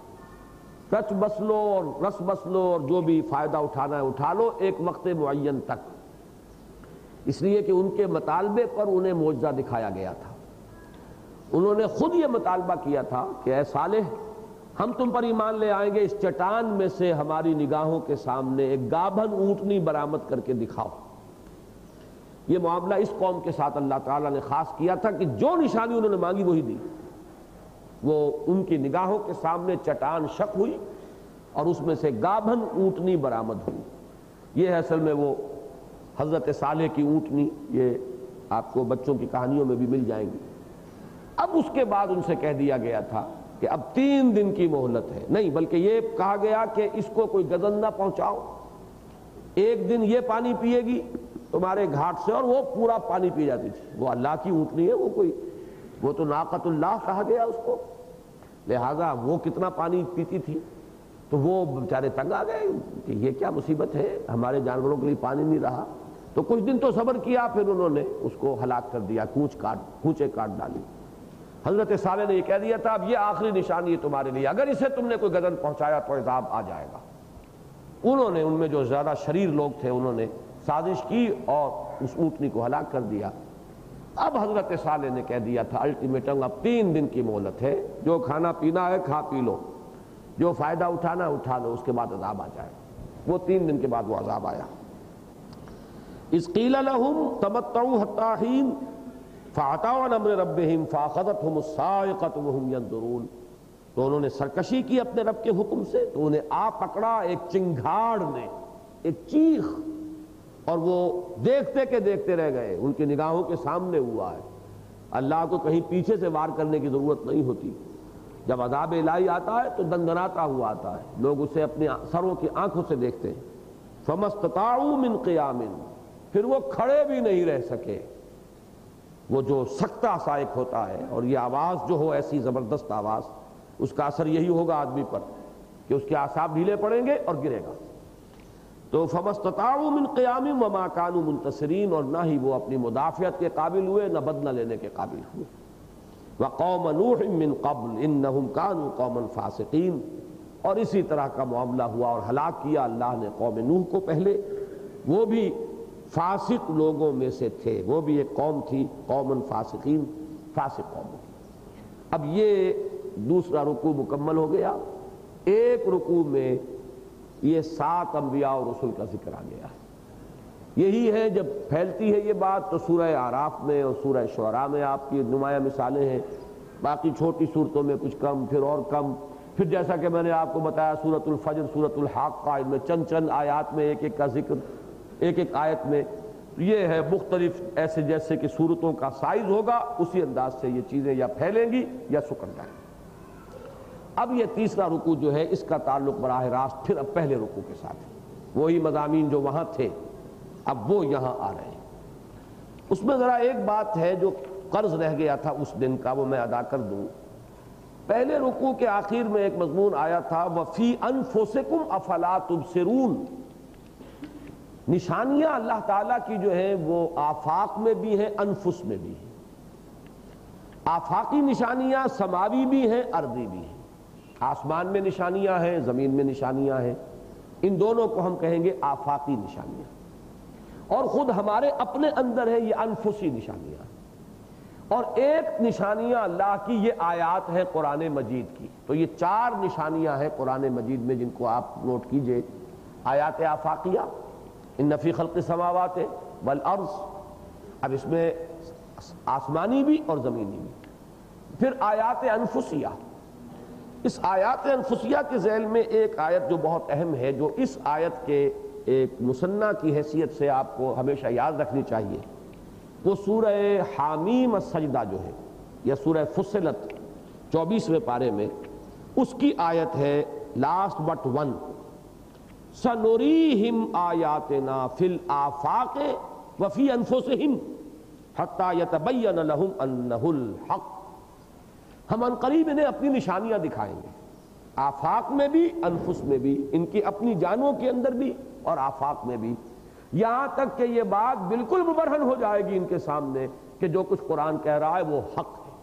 S1: رچ بس لو اور رس بس لو اور جو بھی فائدہ اٹھانا ہے اٹھا لو ایک وقت معین تک، اس لیے کہ ان کے مطالبے پر انہیں معجزہ دکھایا گیا تھا۔ انہوں نے خود یہ مطالبہ کیا تھا کہ اے صالح، ہم تم پر ایمان لے آئیں گے، اس چٹان میں سے ہماری نگاہوں کے سامنے ایک گابھن اونٹنی برآمد کر کے دکھاؤ۔ یہ معاملہ اس قوم کے ساتھ اللہ تعالیٰ نے خاص کیا تھا کہ جو نشانی انہوں نے مانگی وہی دی۔ وہ ان کی نگاہوں کے سامنے چٹان شق ہوئی اور اس میں سے گابھن اونٹنی برآمد ہوئی۔ یہ ہے اصل میں وہ حضرت صالح کی اونٹنی، یہ آپ کو بچوں کی کہانیوں میں بھی مل جائیں گی۔ اب اس کے بعد ان سے کہہ دیا گیا تھا کہ اب تین دن کی مہلت ہے، نہیں بلکہ یہ کہا گیا کہ اس کو کوئی گزن نہ پہنچاؤ، ایک دن یہ پانی پیے گی تمہارے گھاٹ سے، اور وہ پورا پانی پی جاتی تھی۔ وہ اللہ کی اونٹنی ہے، وہ کوئی وہ تو ناقۃ اللہ کہا گیا اس کو، لہذا وہ کتنا پانی پیتی تھی، تو وہ بیچارے تنگ آ گئے کہ یہ کیا مصیبت ہے، ہمارے جانوروں کے لیے پانی نہیں رہا۔ تو کچھ دن تو صبر کیا، پھر انہوں نے اس کو ہلاک کر دیا، کوچ کاٹ کوچے کاٹ ڈالی۔ حضرت صالح نے یہ کہہ دیا تھا اب یہ آخری نشانی ہے تمہارے لیے، اگر اسے تم نے کوئی گزن پہنچایا تو عذاب آ جائے گا۔ انہوں نے ان میں جو زیادہ شریر لوگ تھے انہوں نے سازش کی اور اس اونٹنی کو ہلاک کر دیا۔ اب حضرت صالح نے کہہ دیا تھا الٹیمیٹم، اب تین دن کی مہلت ہے، جو کھانا پینا ہے کھا پی لو، جو فائدہ اٹھانا اٹھا لو، اس کے بعد عذاب آ جائے۔ وہ تین دن کے بعد وہ عذاب آیا۔ اذ قیل لہم تمتعوا حتی حین فعتوا عن امر ربہم فاخذتہم الصاعقۃ وہم ینظرون، تو انہوں نے سرکشی کی اپنے رب کے حکم سے تو انہیں آ پکڑا ایک چنگھاڑ نے، ایک چیخ، اور وہ دیکھتے کہ دیکھتے رہ گئے، ان کی نگاہوں کے سامنے ہوا ہے۔ اللہ کو کہیں پیچھے سے وار کرنے کی ضرورت نہیں ہوتی، جب عذاب الہی آتا ہے تو دندناتا ہوا آتا ہے، لوگ اسے اپنے سروں کی آنکھوں سے دیکھتے ہیں۔ فما استطاعوا من قیام، پھر وہ کھڑے بھی نہیں رہ سکے۔ وہ جو سکتہ صائق ہوتا ہے، اور یہ آواز جو ہو ایسی زبردست آواز، اس کا اثر یہی ہوگا آدمی پر کہ اس کے اعصاب ڈھیلے پڑیں گے اور گرے گا۔ تو فما استطاعوا من قیام وما كانوا منتصرین، اور نہ ہی وہ اپنی مدافعت کے قابل ہوئے، نہ بدلہ لینے کے قابل ہوئے۔ وقوم نوح من قبل انہم كانوا قوما فاسقین، اور اسی طرح کا معاملہ ہوا اور ہلاک کیا اللہ نے قوم نوح کو پہلے، وہ بھی فاسق لوگوں میں سے تھے، وہ بھی ایک قوم تھی، قوم فاسقین، فاسق قوم۔ اب یہ دوسرا رکوع مکمل ہو گیا۔ ایک رکوع میں یہ سات انبیاء اور رسل کا ذکر آ گیا ہے۔ یہی ہے جب پھیلتی ہے یہ بات تو سورہ اعراف میں اور سورہ شعراء میں آپ کی نمایاں مثالیں ہیں، باقی چھوٹی صورتوں میں کچھ کم، پھر اور کم، پھر جیسا کہ میں نے آپ کو بتایا سورۃ الفجر، سورۃ الحاقہ، ان میں چند چند آیات میں ایک ایک کا ذکر، ایک ایک آیت میں یہ ہے مختلف، ایسے جیسے کہ صورتوں کا سائز ہوگا اسی انداز سے یہ چیزیں یا پھیلیں گی یا سکڑ جائیں گی۔ اب یہ تیسرا رکوع جو ہے اس کا تعلق براہ راست پھر اب پہلے رکوع کے ساتھ ہے، وہی مضامین جو وہاں تھے اب وہ یہاں آ رہے ہیں۔ اس میں ذرا ایک بات ہے جو قرض رہ گیا تھا اس دن کا، وہ میں ادا کر دوں۔ پہلے رکوع کے آخر میں ایک مضمون آیا تھا وَفِي أَنفُسِكُمْ أَفَلَا تُبْصِرُونَ، نشانیاں اللہ تعالیٰ کی جو ہیں وہ آفاق میں بھی ہیں، انفس میں بھی ہیں۔ آفاقی نشانیاں سماوی بھی ہیں، ارضی بھی ہیں، آسمان میں نشانیاں ہیں، زمین میں نشانیاں ہیں، ان دونوں کو ہم کہیں گے آفاقی نشانیاں، اور خود ہمارے اپنے اندر ہے یہ انفسی نشانیاں۔ اور ایک نشانیاں اللہ کی یہ آیات ہے قرآن مجید کی، تو یہ چار نشانیاں ہیں قرآن مجید میں جن کو آپ نوٹ کیجئے، آیات آفاقیہ، ان فی خلق السماوات والارض، اب اس میں آسمانی بھی اور زمینی بھی. پھر آیات انفسیہ، اس آیات انفسیہ کے ذیل میں ایک آیت جو بہت اہم ہے، جو اس آیت کے ایک مثنیٰ کی حیثیت سے آپ کو ہمیشہ یاد رکھنی چاہیے، وہ سورہ حامیم السجدہ جو ہے، یا سورہ فصلت چوبیسویں پارے میں اس کی آیت ہے لاسٹ بٹ ون، سنوریہم آیاتنا فی الآفاق وفی انفسہم حتی یتبین لہم انہ الحق. ہم ان قریب انہیں اپنی نشانیاں دکھائیں گے، آفاق میں بھی انفس میں بھی، ان کی اپنی جانوں کے اندر بھی اور آفاق میں بھی، یہاں تک کہ یہ بات بالکل مبرہن ہو جائے گی ان کے سامنے کہ جو کچھ قرآن کہہ رہا ہے وہ حق ہے.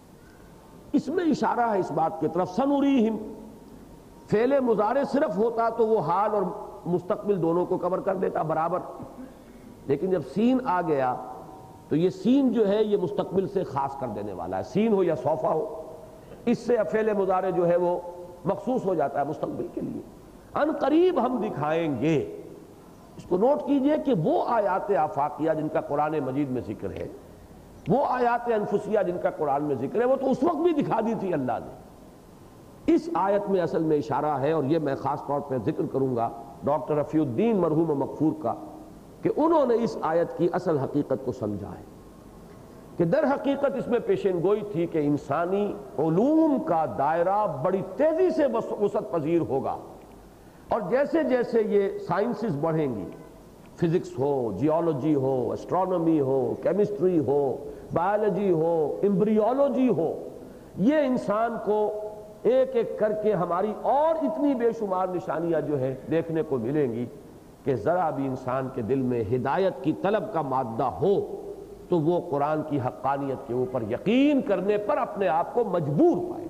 S1: اس میں اشارہ ہے اس بات کی طرف. سنوریہم فعل مضارع صرف ہوتا تو وہ حال اور مستقبل دونوں کو کور کر دیتا برابر، لیکن جب سین آ گیا تو یہ سین جو ہے یہ مستقبل سے خاص کر دینے والا ہے. سین ہو یا صوفہ ہو، اس سے فعل مضارع جو ہے وہ مخصوص ہو جاتا ہے مستقبل کے لیے. ان قریب ہم دکھائیں گے. اس کو نوٹ کیجئے کہ وہ آیات آفاقیہ جن کا قرآن مجید میں ذکر ہے، وہ آیات انفسیہ جن کا قرآن میں ذکر ہے، وہ تو اس وقت بھی دکھا دی تھی اللہ نے. اس آیت میں اصل میں اشارہ ہے، اور یہ میں خاص طور پہ ذکر کروں گا ڈاکٹر رفیع الدین مرحوم مغفور کا، کہ انہوں نے اس آیت کی اصل حقیقت کو سمجھا ہے کہ در حقیقت اس میں پیشین گوئی تھی کہ انسانی علوم کا دائرہ بڑی تیزی سے وسعت پذیر ہوگا، اور جیسے جیسے یہ سائنسز بڑھیں گی، فزکس ہو، جیولوجی ہو، اسٹرانومی ہو، کیمسٹری ہو، بایولوجی ہو، امبریولوجی ہو، یہ انسان کو ایک ایک کر کے ہماری اور اتنی بے شمار نشانیاں جو ہے دیکھنے کو ملیں گی کہ ذرا بھی انسان کے دل میں ہدایت کی طلب کا مادہ ہو تو وہ قرآن کی حقانیت کے اوپر یقین کرنے پر اپنے آپ کو مجبور پائے.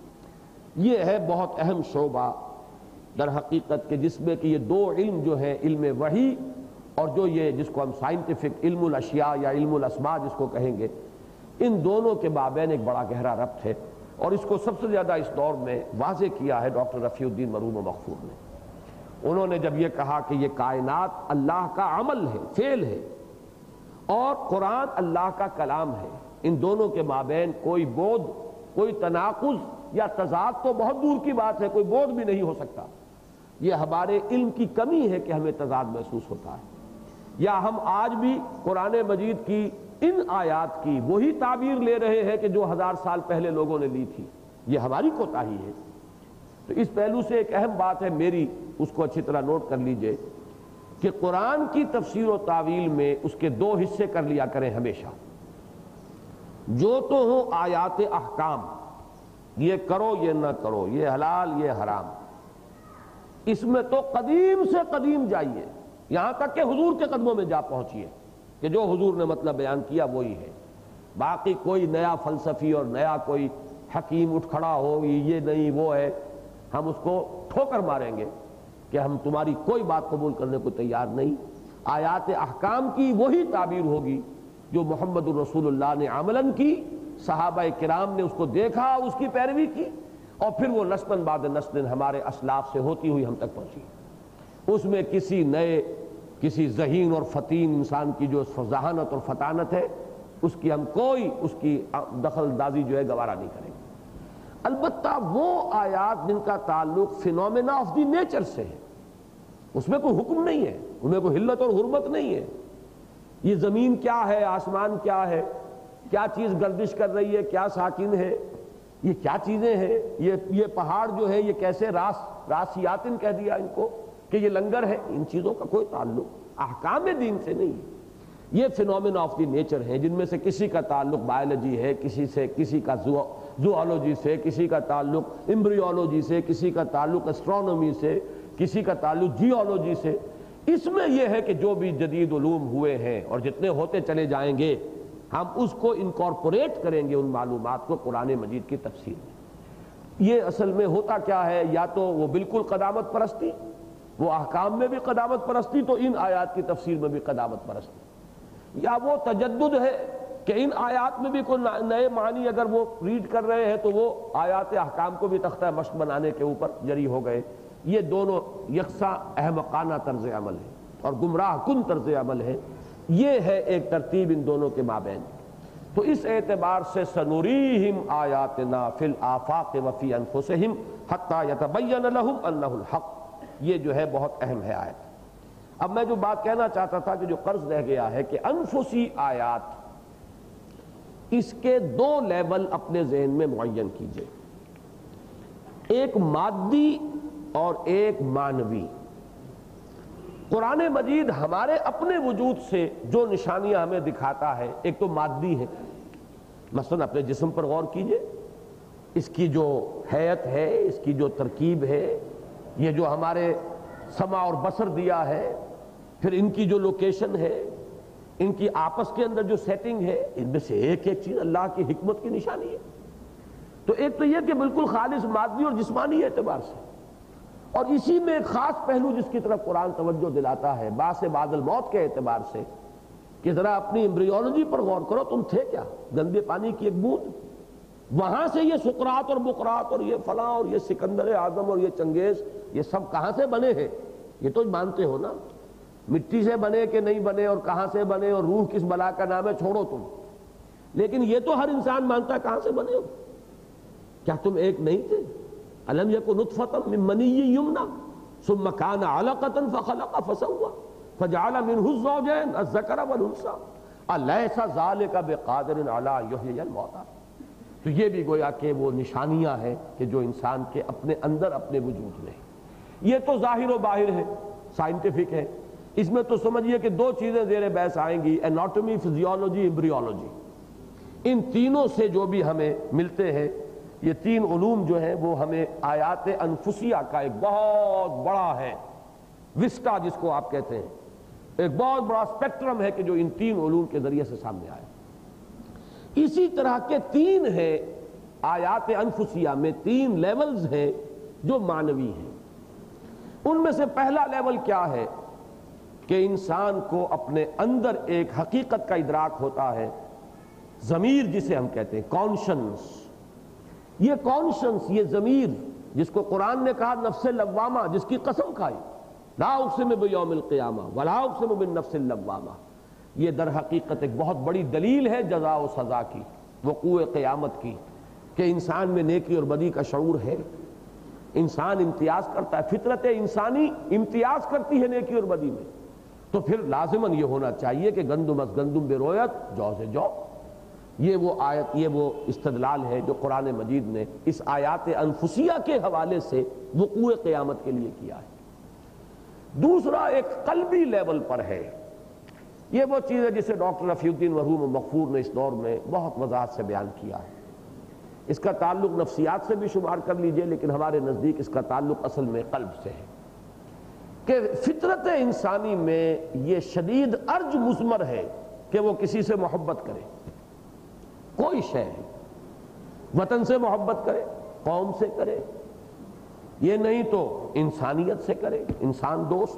S1: یہ ہے بہت اہم شعبہ در حقیقت کہ جس میں کہ یہ دو علم جو ہیں، علم وحی اور جو یہ جس کو ہم سائنٹیفک علم الاشیاء یا علم الاسماء جس کو کہیں گے، ان دونوں کے مابین ایک بڑا گہرا ربط ہے، اور اس کو سب سے زیادہ اس دور میں واضح کیا ہے ڈاکٹر رفیع الدین مرحوم مغفور نے. انہوں نے جب یہ کہا کہ یہ کائنات اللہ کا عمل ہے، فعل ہے، اور قرآن اللہ کا کلام ہے، ان دونوں کے مابین کوئی بعد، کوئی تناقض یا تضاد تو بہت دور کی بات ہے، کوئی بعد بھی نہیں ہو سکتا. یہ ہمارے علم کی کمی ہے کہ ہمیں تضاد محسوس ہوتا ہے، یا ہم آج بھی قرآن مجید کی ان آیات کی وہی تعبیر لے رہے ہیں کہ جو ہزار سال پہلے لوگوں نے لی تھی. یہ ہماری کوتاہی ہے. تو اس پہلو سے ایک اہم بات ہے میری، اس کو اچھی طرح نوٹ کر لیجئے کہ قرآن کی تفسیر و تعویل میں اس کے دو حصے کر لیا کریں ہمیشہ. جو تو ہوں آیات احکام، یہ کرو یہ نہ کرو، یہ حلال یہ حرام، اس میں تو قدیم سے قدیم جائیے، یہاں تک کہ حضور کے قدموں میں جا پہنچیے کہ جو حضور نے مطلب بیان کیا وہی ہے. باقی کوئی نیا فلسفی اور نیا کوئی حکیم اٹھ کھڑا ہو یہ نہیں وہ ہے، ہم اس کو ٹھوکر ماریں گے کہ ہم تمہاری کوئی بات قبول کرنے کو تیار نہیں. آیات احکام کی وہی تعبیر ہوگی جو محمد الرسول اللہ نے عملاً کی، صحابہ کرام نے اس کو دیکھا، اس کی پیروی کی، اور پھر وہ نسلاً بعد نسل ہمارے اسلاف سے ہوتی ہوئی ہم تک پہنچی. اس میں کسی نئے، کسی ذہین اور فتین انسان کی جو ذہانت اور فطانت ہے، اس کی ہم کوئی اس کی دخل اندازی جو ہے گوارا نہیں کریں گے. البتہ وہ آیات جن کا تعلق فینومینا آف دی نیچر سے ہے، اس میں کوئی حکم نہیں ہے، ان میں کوئی حلت اور حرمت نہیں ہے. یہ زمین کیا ہے، آسمان کیا ہے، کیا چیز گردش کر رہی ہے، کیا ساکن ہے، یہ کیا چیزیں ہیں، یہ یہ پہاڑ جو ہے یہ کیسے راس راسیاتن کہہ دیا ان کو کہ یہ لنگر ہے، ان چیزوں کا کوئی تعلق احکام دین سے نہیں ہے. یہ فینومینا آف دی نیچر ہیں جن میں سے کسی کا تعلق بایولوجی ہے، کسی سے کسی کا زوالوجی سے، کسی کا تعلق امبریولوجی سے، کسی کا تعلق اسٹرانومی سے، کسی کا تعلق جیولوجی سے. اس میں یہ ہے کہ جو بھی جدید علوم ہوئے ہیں اور جتنے ہوتے چلے جائیں گے، ہم اس کو انکارپوریٹ کریں گے ان معلومات کو قرآن مجید کی تفسیر میں. یہ اصل میں ہوتا کیا ہے، یا تو وہ بالکل قدامت پرستی، وہ احکام میں بھی قدامت پرستی تو ان آیات کی تفسیر میں بھی قدامت پرستی، یا وہ تجدد ہے کہ ان آیات میں بھی کوئی نئے معنی اگر وہ ریڈ کر رہے ہیں تو وہ آیات احکام کو بھی تختہ مشق بنانے کے اوپر جری ہو گئے. یہ دونوں یکساں احمقانہ طرز عمل ہے. اور گمراہ کن طرز عمل ہے. یہ ہے ایک ترتیب ان دونوں کے مابین. تو اس اعتبار سے سنوریہم آیاتنا فی الآفاق وفی انفسہم حتی یتبین لہم انہ الحق. یہ جو ہے بہت اہم ہے آیت. اب میں جو بات کہنا چاہتا تھا کہ جو قرض رہ گیا ہے کہ انفسی آیات، اس کے دو لیول اپنے ذہن میں معین کیجئے، ایک مادی اور ایک معنوی. قرآن مجید ہمارے اپنے وجود سے جو نشانیاں ہمیں دکھاتا ہے ایک تو مادی ہے. مثلا اپنے جسم پر غور کیجئے، اس کی جو حیت ہے، اس کی جو ترکیب ہے، یہ جو ہمارے سمع اور بصر دیا ہے، پھر ان کی جو لوکیشن ہے، ان کی آپس کے اندر جو سیٹنگ ہے، ان میں سے ایک ایک چیز اللہ کی حکمت کی نشانی ہے. تو ایک تو یہ کہ بالکل خالص مادی اور جسمانی اعتبار سے، اور اسی میں ایک خاص پہلو جس کی طرف قرآن توجہ دلاتا ہے باعث بعد الموت کے اعتبار سے کہ ذرا اپنی ایمبریولوجی پر غور کرو. تم تھے کیا؟ گندے پانی کی ایک بوند. وہاں سے یہ سقراط اور بقراط اور یہ فلاں اور یہ سکندر اعظم اور یہ چنگیز، یہ سب کہاں سے بنے ہیں؟ یہ تو مانتے ہو نا. مٹی سے بنے کہ نہیں بنے اور کہاں سے بنے اور روح کس بلا کا نام ہے چھوڑو تم. لیکن یہ تو ہر انسان مانتا ہے کہاں سے بنے ہو. کیا تم ایک نہیں تھے؟ الم یکن نطفۃ من منی یمنی ثم کان علقۃ فخلق فسوى فجعل منه الزوجین الذکر والانثى الیس ذلک بقادر علی ان یحیی الموتى. تو یہ بھی گویا کہ وہ نشانیاں ہیں کہ جو انسان کے اپنے اندر اپنے وجود میں. یہ تو ظاہر و باہر ہے، سائنٹیفک ہے. اس میں تو سمجھیے کہ دو چیزیں زیر بحث آئیں گی، اناٹومی، فزیولوجی، ایمبریولوجی. ان تینوں سے جو بھی ہمیں ملتے ہیں، یہ تین علوم جو ہیں وہ ہمیں آیات انفسیہ کا ایک بہت بڑا ہے وسٹا جس کو آپ کہتے ہیں، ایک بہت بڑا اسپیکٹرم ہے کہ جو ان تین علوم کے ذریعے سے سامنے آئے. اسی طرح کے تین ہیں آیات انفسیہ میں، تین لیولز ہیں جو معنوی ہیں. ان میں سے پہلا لیول کیا ہے کہ انسان کو اپنے اندر ایک حقیقت کا ادراک ہوتا ہے، ضمیر جسے ہم کہتے ہیں، کانشنس. یہ کانشنس، یہ ضمیر جس کو قرآن نے کہا نفس لوامہ، جس کی قسم کھائی لا اقسم بیوم القیامہ ولا اقسم بالنفس اللوامہ، یہ در حقیقت ایک بہت بڑی دلیل ہے جزا و سزا کی، وقوع قیامت کی، کہ انسان میں نیکی اور بدی کا شعور ہے. انسان امتیاز کرتا ہے، فطرت انسانی امتیاز کرتی ہے نیکی اور بدی میں. تو پھر لازماً یہ ہونا چاہیے کہ گندم از گندم بے رویت جو سے جو. یہ وہ آیت، یہ وہ استدلال ہے جو قرآن مجید نے اس آیات انفسیہ کے حوالے سے وقوع قیامت کے لیے کیا ہے. دوسرا ایک قلبی لیول پر ہے. یہ وہ چیز ہے جسے ڈاکٹر رفیع الدین مرحوم مغفور نے اس دور میں بہت وضاحت سے بیان کیا ہے. اس کا تعلق نفسیات سے بھی شمار کر لیجئے، لیکن ہمارے نزدیک اس کا تعلق اصل میں قلب سے ہے کہ فطرت انسانی میں یہ شدید ارج مضمر ہے کہ وہ کسی سے محبت کرے. کوئی شے ہے، وطن سے محبت کرے، قوم سے کرے، یہ نہیں تو انسانیت سے کرے، انسان دوست.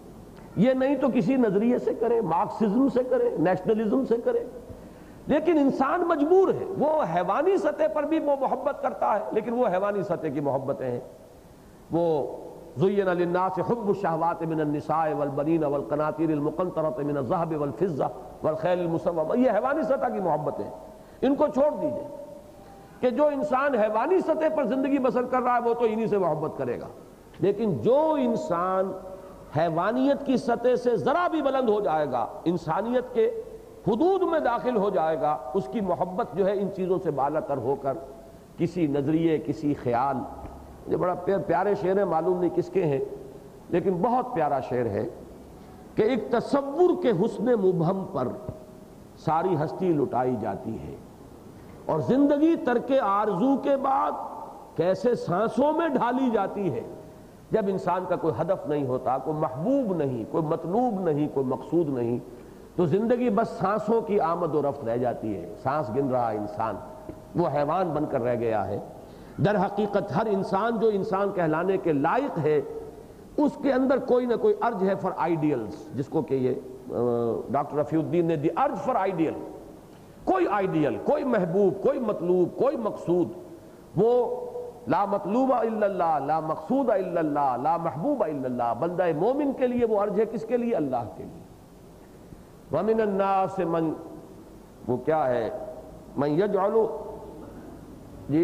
S1: یہ نہیں تو کسی نظریے سے کرے، مارکسزم سے کرے، نیشنلزم سے کرے. لیکن انسان مجبور ہے، وہ حیوانی سطح پر بھی وہ محبت کرتا ہے، لیکن وہ حیوانی سطح کی محبتیں ہیں. وہ زین للناس حب الشہوات من النساء والبنین والقناطیر المقنطرۃ من الذہب والفضہ والخیل المسومہ، یہ حیوانی سطح کی محبتیں ہیں. ان کو چھوڑ دیجئے کہ جو انسان حیوانی سطح پر زندگی بسر کر رہا ہے وہ تو انہی سے محبت کرے گا. لیکن جو انسان حیوانیت کی سطح سے ذرا بھی بلند ہو جائے گا، انسانیت کے حدود میں داخل ہو جائے گا، اس کی محبت جو ہے ان چیزوں سے بالا تر ہو کر کسی نظریے، کسی خیال. یہ بڑا پیارے شعر ہے، معلوم نہیں کس کے ہیں لیکن بہت پیارا شعر ہے کہ ایک تصور کے حسن مبہم پر ساری ہستی لٹائی جاتی ہے، اور زندگی ترک آرزو کے بعد کیسے سانسوں میں ڈھالی جاتی ہے. جب انسان کا کوئی ہدف نہیں ہوتا، کوئی محبوب نہیں، کوئی مطلوب نہیں، کوئی مقصود نہیں، تو زندگی بس سانسوں کی آمد و رفت رہ جاتی ہے. سانس گن رہا انسان، وہ حیوان بن کر رہ گیا ہے. در حقیقت ہر انسان جو انسان کہلانے کے لائق ہے، اس کے اندر کوئی نہ کوئی ارج ہے فار آئیڈیلز، جس کو کہ یہ ڈاکٹر رفیع الدین نے دی ارج فار آئیڈیل. کوئی آئیڈیل، کوئی محبوب، کوئی مطلوب، کوئی مقصود، وہ لا مطلوب الا اللہ، لا مقصود الا اللہ، لا محبوب الا اللہ. بندہ مومن کے لیے وہ عرض ہے کس کے لیے؟ اللہ کے لیے. وَمِنَ النَّاسِ مَن، وہ کیا ہے، من یجعل، جی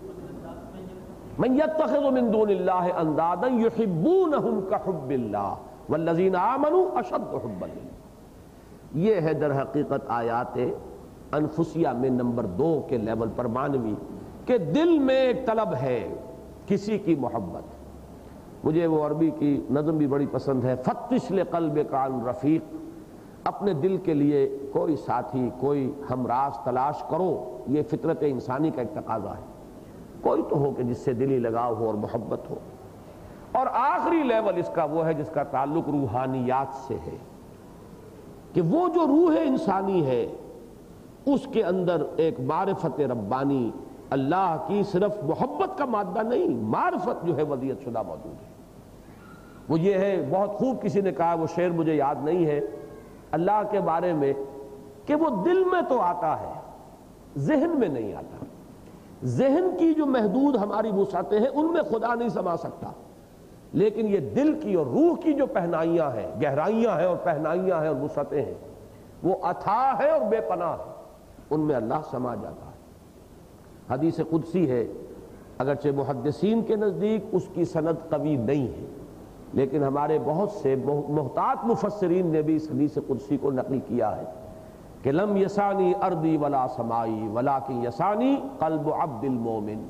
S1: من یتخذ من دون اللہ اندادا یحبونہم کحب اللہ والذین آمنوا اشد حبا للہ. یہ ہے در حقیقت آیات انفسیہ میں نمبر دو کے لیول پر معنوی، کہ دل میں ایک طلب ہے کسی کی محبت. مجھے وہ عربی کی نظم بھی بڑی پسند ہے، فتش لقلبک عن رفیق، اپنے دل کے لیے کوئی ساتھی، کوئی ہمراز تلاش کرو. یہ فطرت انسانی کا ایک تقاضا ہے، کوئی تو ہو کہ جس سے دلی لگاؤ ہو اور محبت ہو. اور آخری لیول اس کا وہ ہے جس کا تعلق روحانیات سے ہے، کہ وہ جو روح انسانی ہے اس کے اندر ایک معرفت ربانی، اللہ کی صرف محبت کا مادہ نہیں، معرفت جو ہے وضعیت شدہ موجود ہے. وہ یہ ہے، بہت خوب کسی نے کہا، وہ شعر مجھے یاد نہیں ہے، اللہ کے بارے میں، کہ وہ دل میں تو آتا ہے ذہن میں نہیں آتا. ذہن کی جو محدود ہماری وسعتیں ہیں ان میں خدا نہیں سما سکتا، لیکن یہ دل کی اور روح کی جو پہنائیاں ہیں، گہرائیاں ہیں اور پہنائیاں ہیں اور وسعتیں ہیں، وہ اتھاہ ہے اور بے پناہ ہے، ان میں اللہ سما جاتا ہے. حدیث قدسی ہے، اگرچہ محدثین کے نزدیک اس کی سند قوی نہیں ہے، لیکن ہمارے بہت سے محتاط مفسرین نے بھی اس حدیث قدسی کو نقل کیا ہے کہ لم یسانی ارضی ولا سمائی ولیکن یسانی قلب عبد المومن.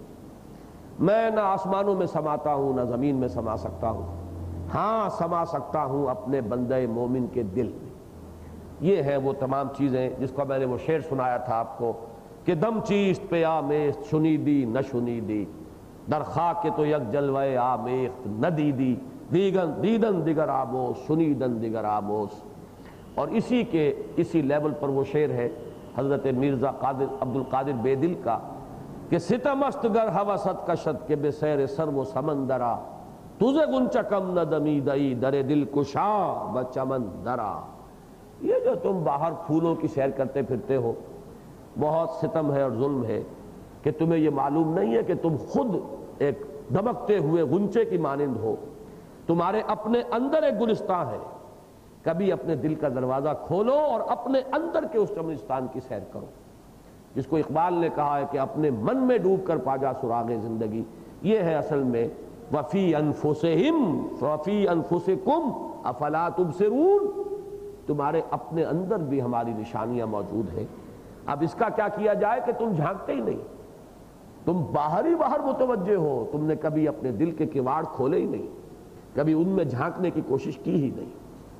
S1: میں نہ آسمانوں میں سماتا ہوں نہ زمین میں سما سکتا ہوں، ہاں سما سکتا ہوں اپنے بندے مومن کے دل میں. یہ ہے وہ تمام چیزیں جس کو میں نے وہ شعر سنایا تھا آپ کو کہ دم چیست پہ آمیخت شنیدی نہ شنیدی، در خاک تو یک جلوے آمیخت نہ دیدی، دیگن دیدن دیگر آموز شنیدن دیگر آموز. اور اسی کے اسی لیول پر وہ شعر ہے حضرت مرزا قادر عبد القادر بے دل کا کہ ستم است گر حوست کشد کے بے سیر سر و سمندرا، تجھے گنچ کم نہ دمی دئی در دل کشا بچمن درا. یہ جو تم باہر پھولوں کی سیر کرتے پھرتے ہو، بہت ستم ہے اور ظلم ہے کہ تمہیں یہ معلوم نہیں ہے کہ تم خود ایک دمکتے ہوئے غنچے کی مانند ہو. تمہارے اپنے اندر ایک گلستان ہے، کبھی اپنے دل کا دروازہ کھولو اور اپنے اندر کے اس چمنستان کی سیر کرو، جس کو اقبال نے کہا ہے کہ اپنے من میں ڈوب کر پا جا سراغ زندگی. یہ ہے اصل میں وفی انفسہم وفی انفسکم افلا تبصرون، تمہارے اپنے اندر بھی ہماری نشانیاں موجود ہیں. اب اس کا کیا کیا جائے کہ تم جھانکتے ہی نہیں، تم باہر ہی باہر متوجہ ہو، تم نے کبھی اپنے دل کے کواڑ کھولے ہی نہیں، کبھی ان میں جھانکنے کی کوشش کی ہی نہیں.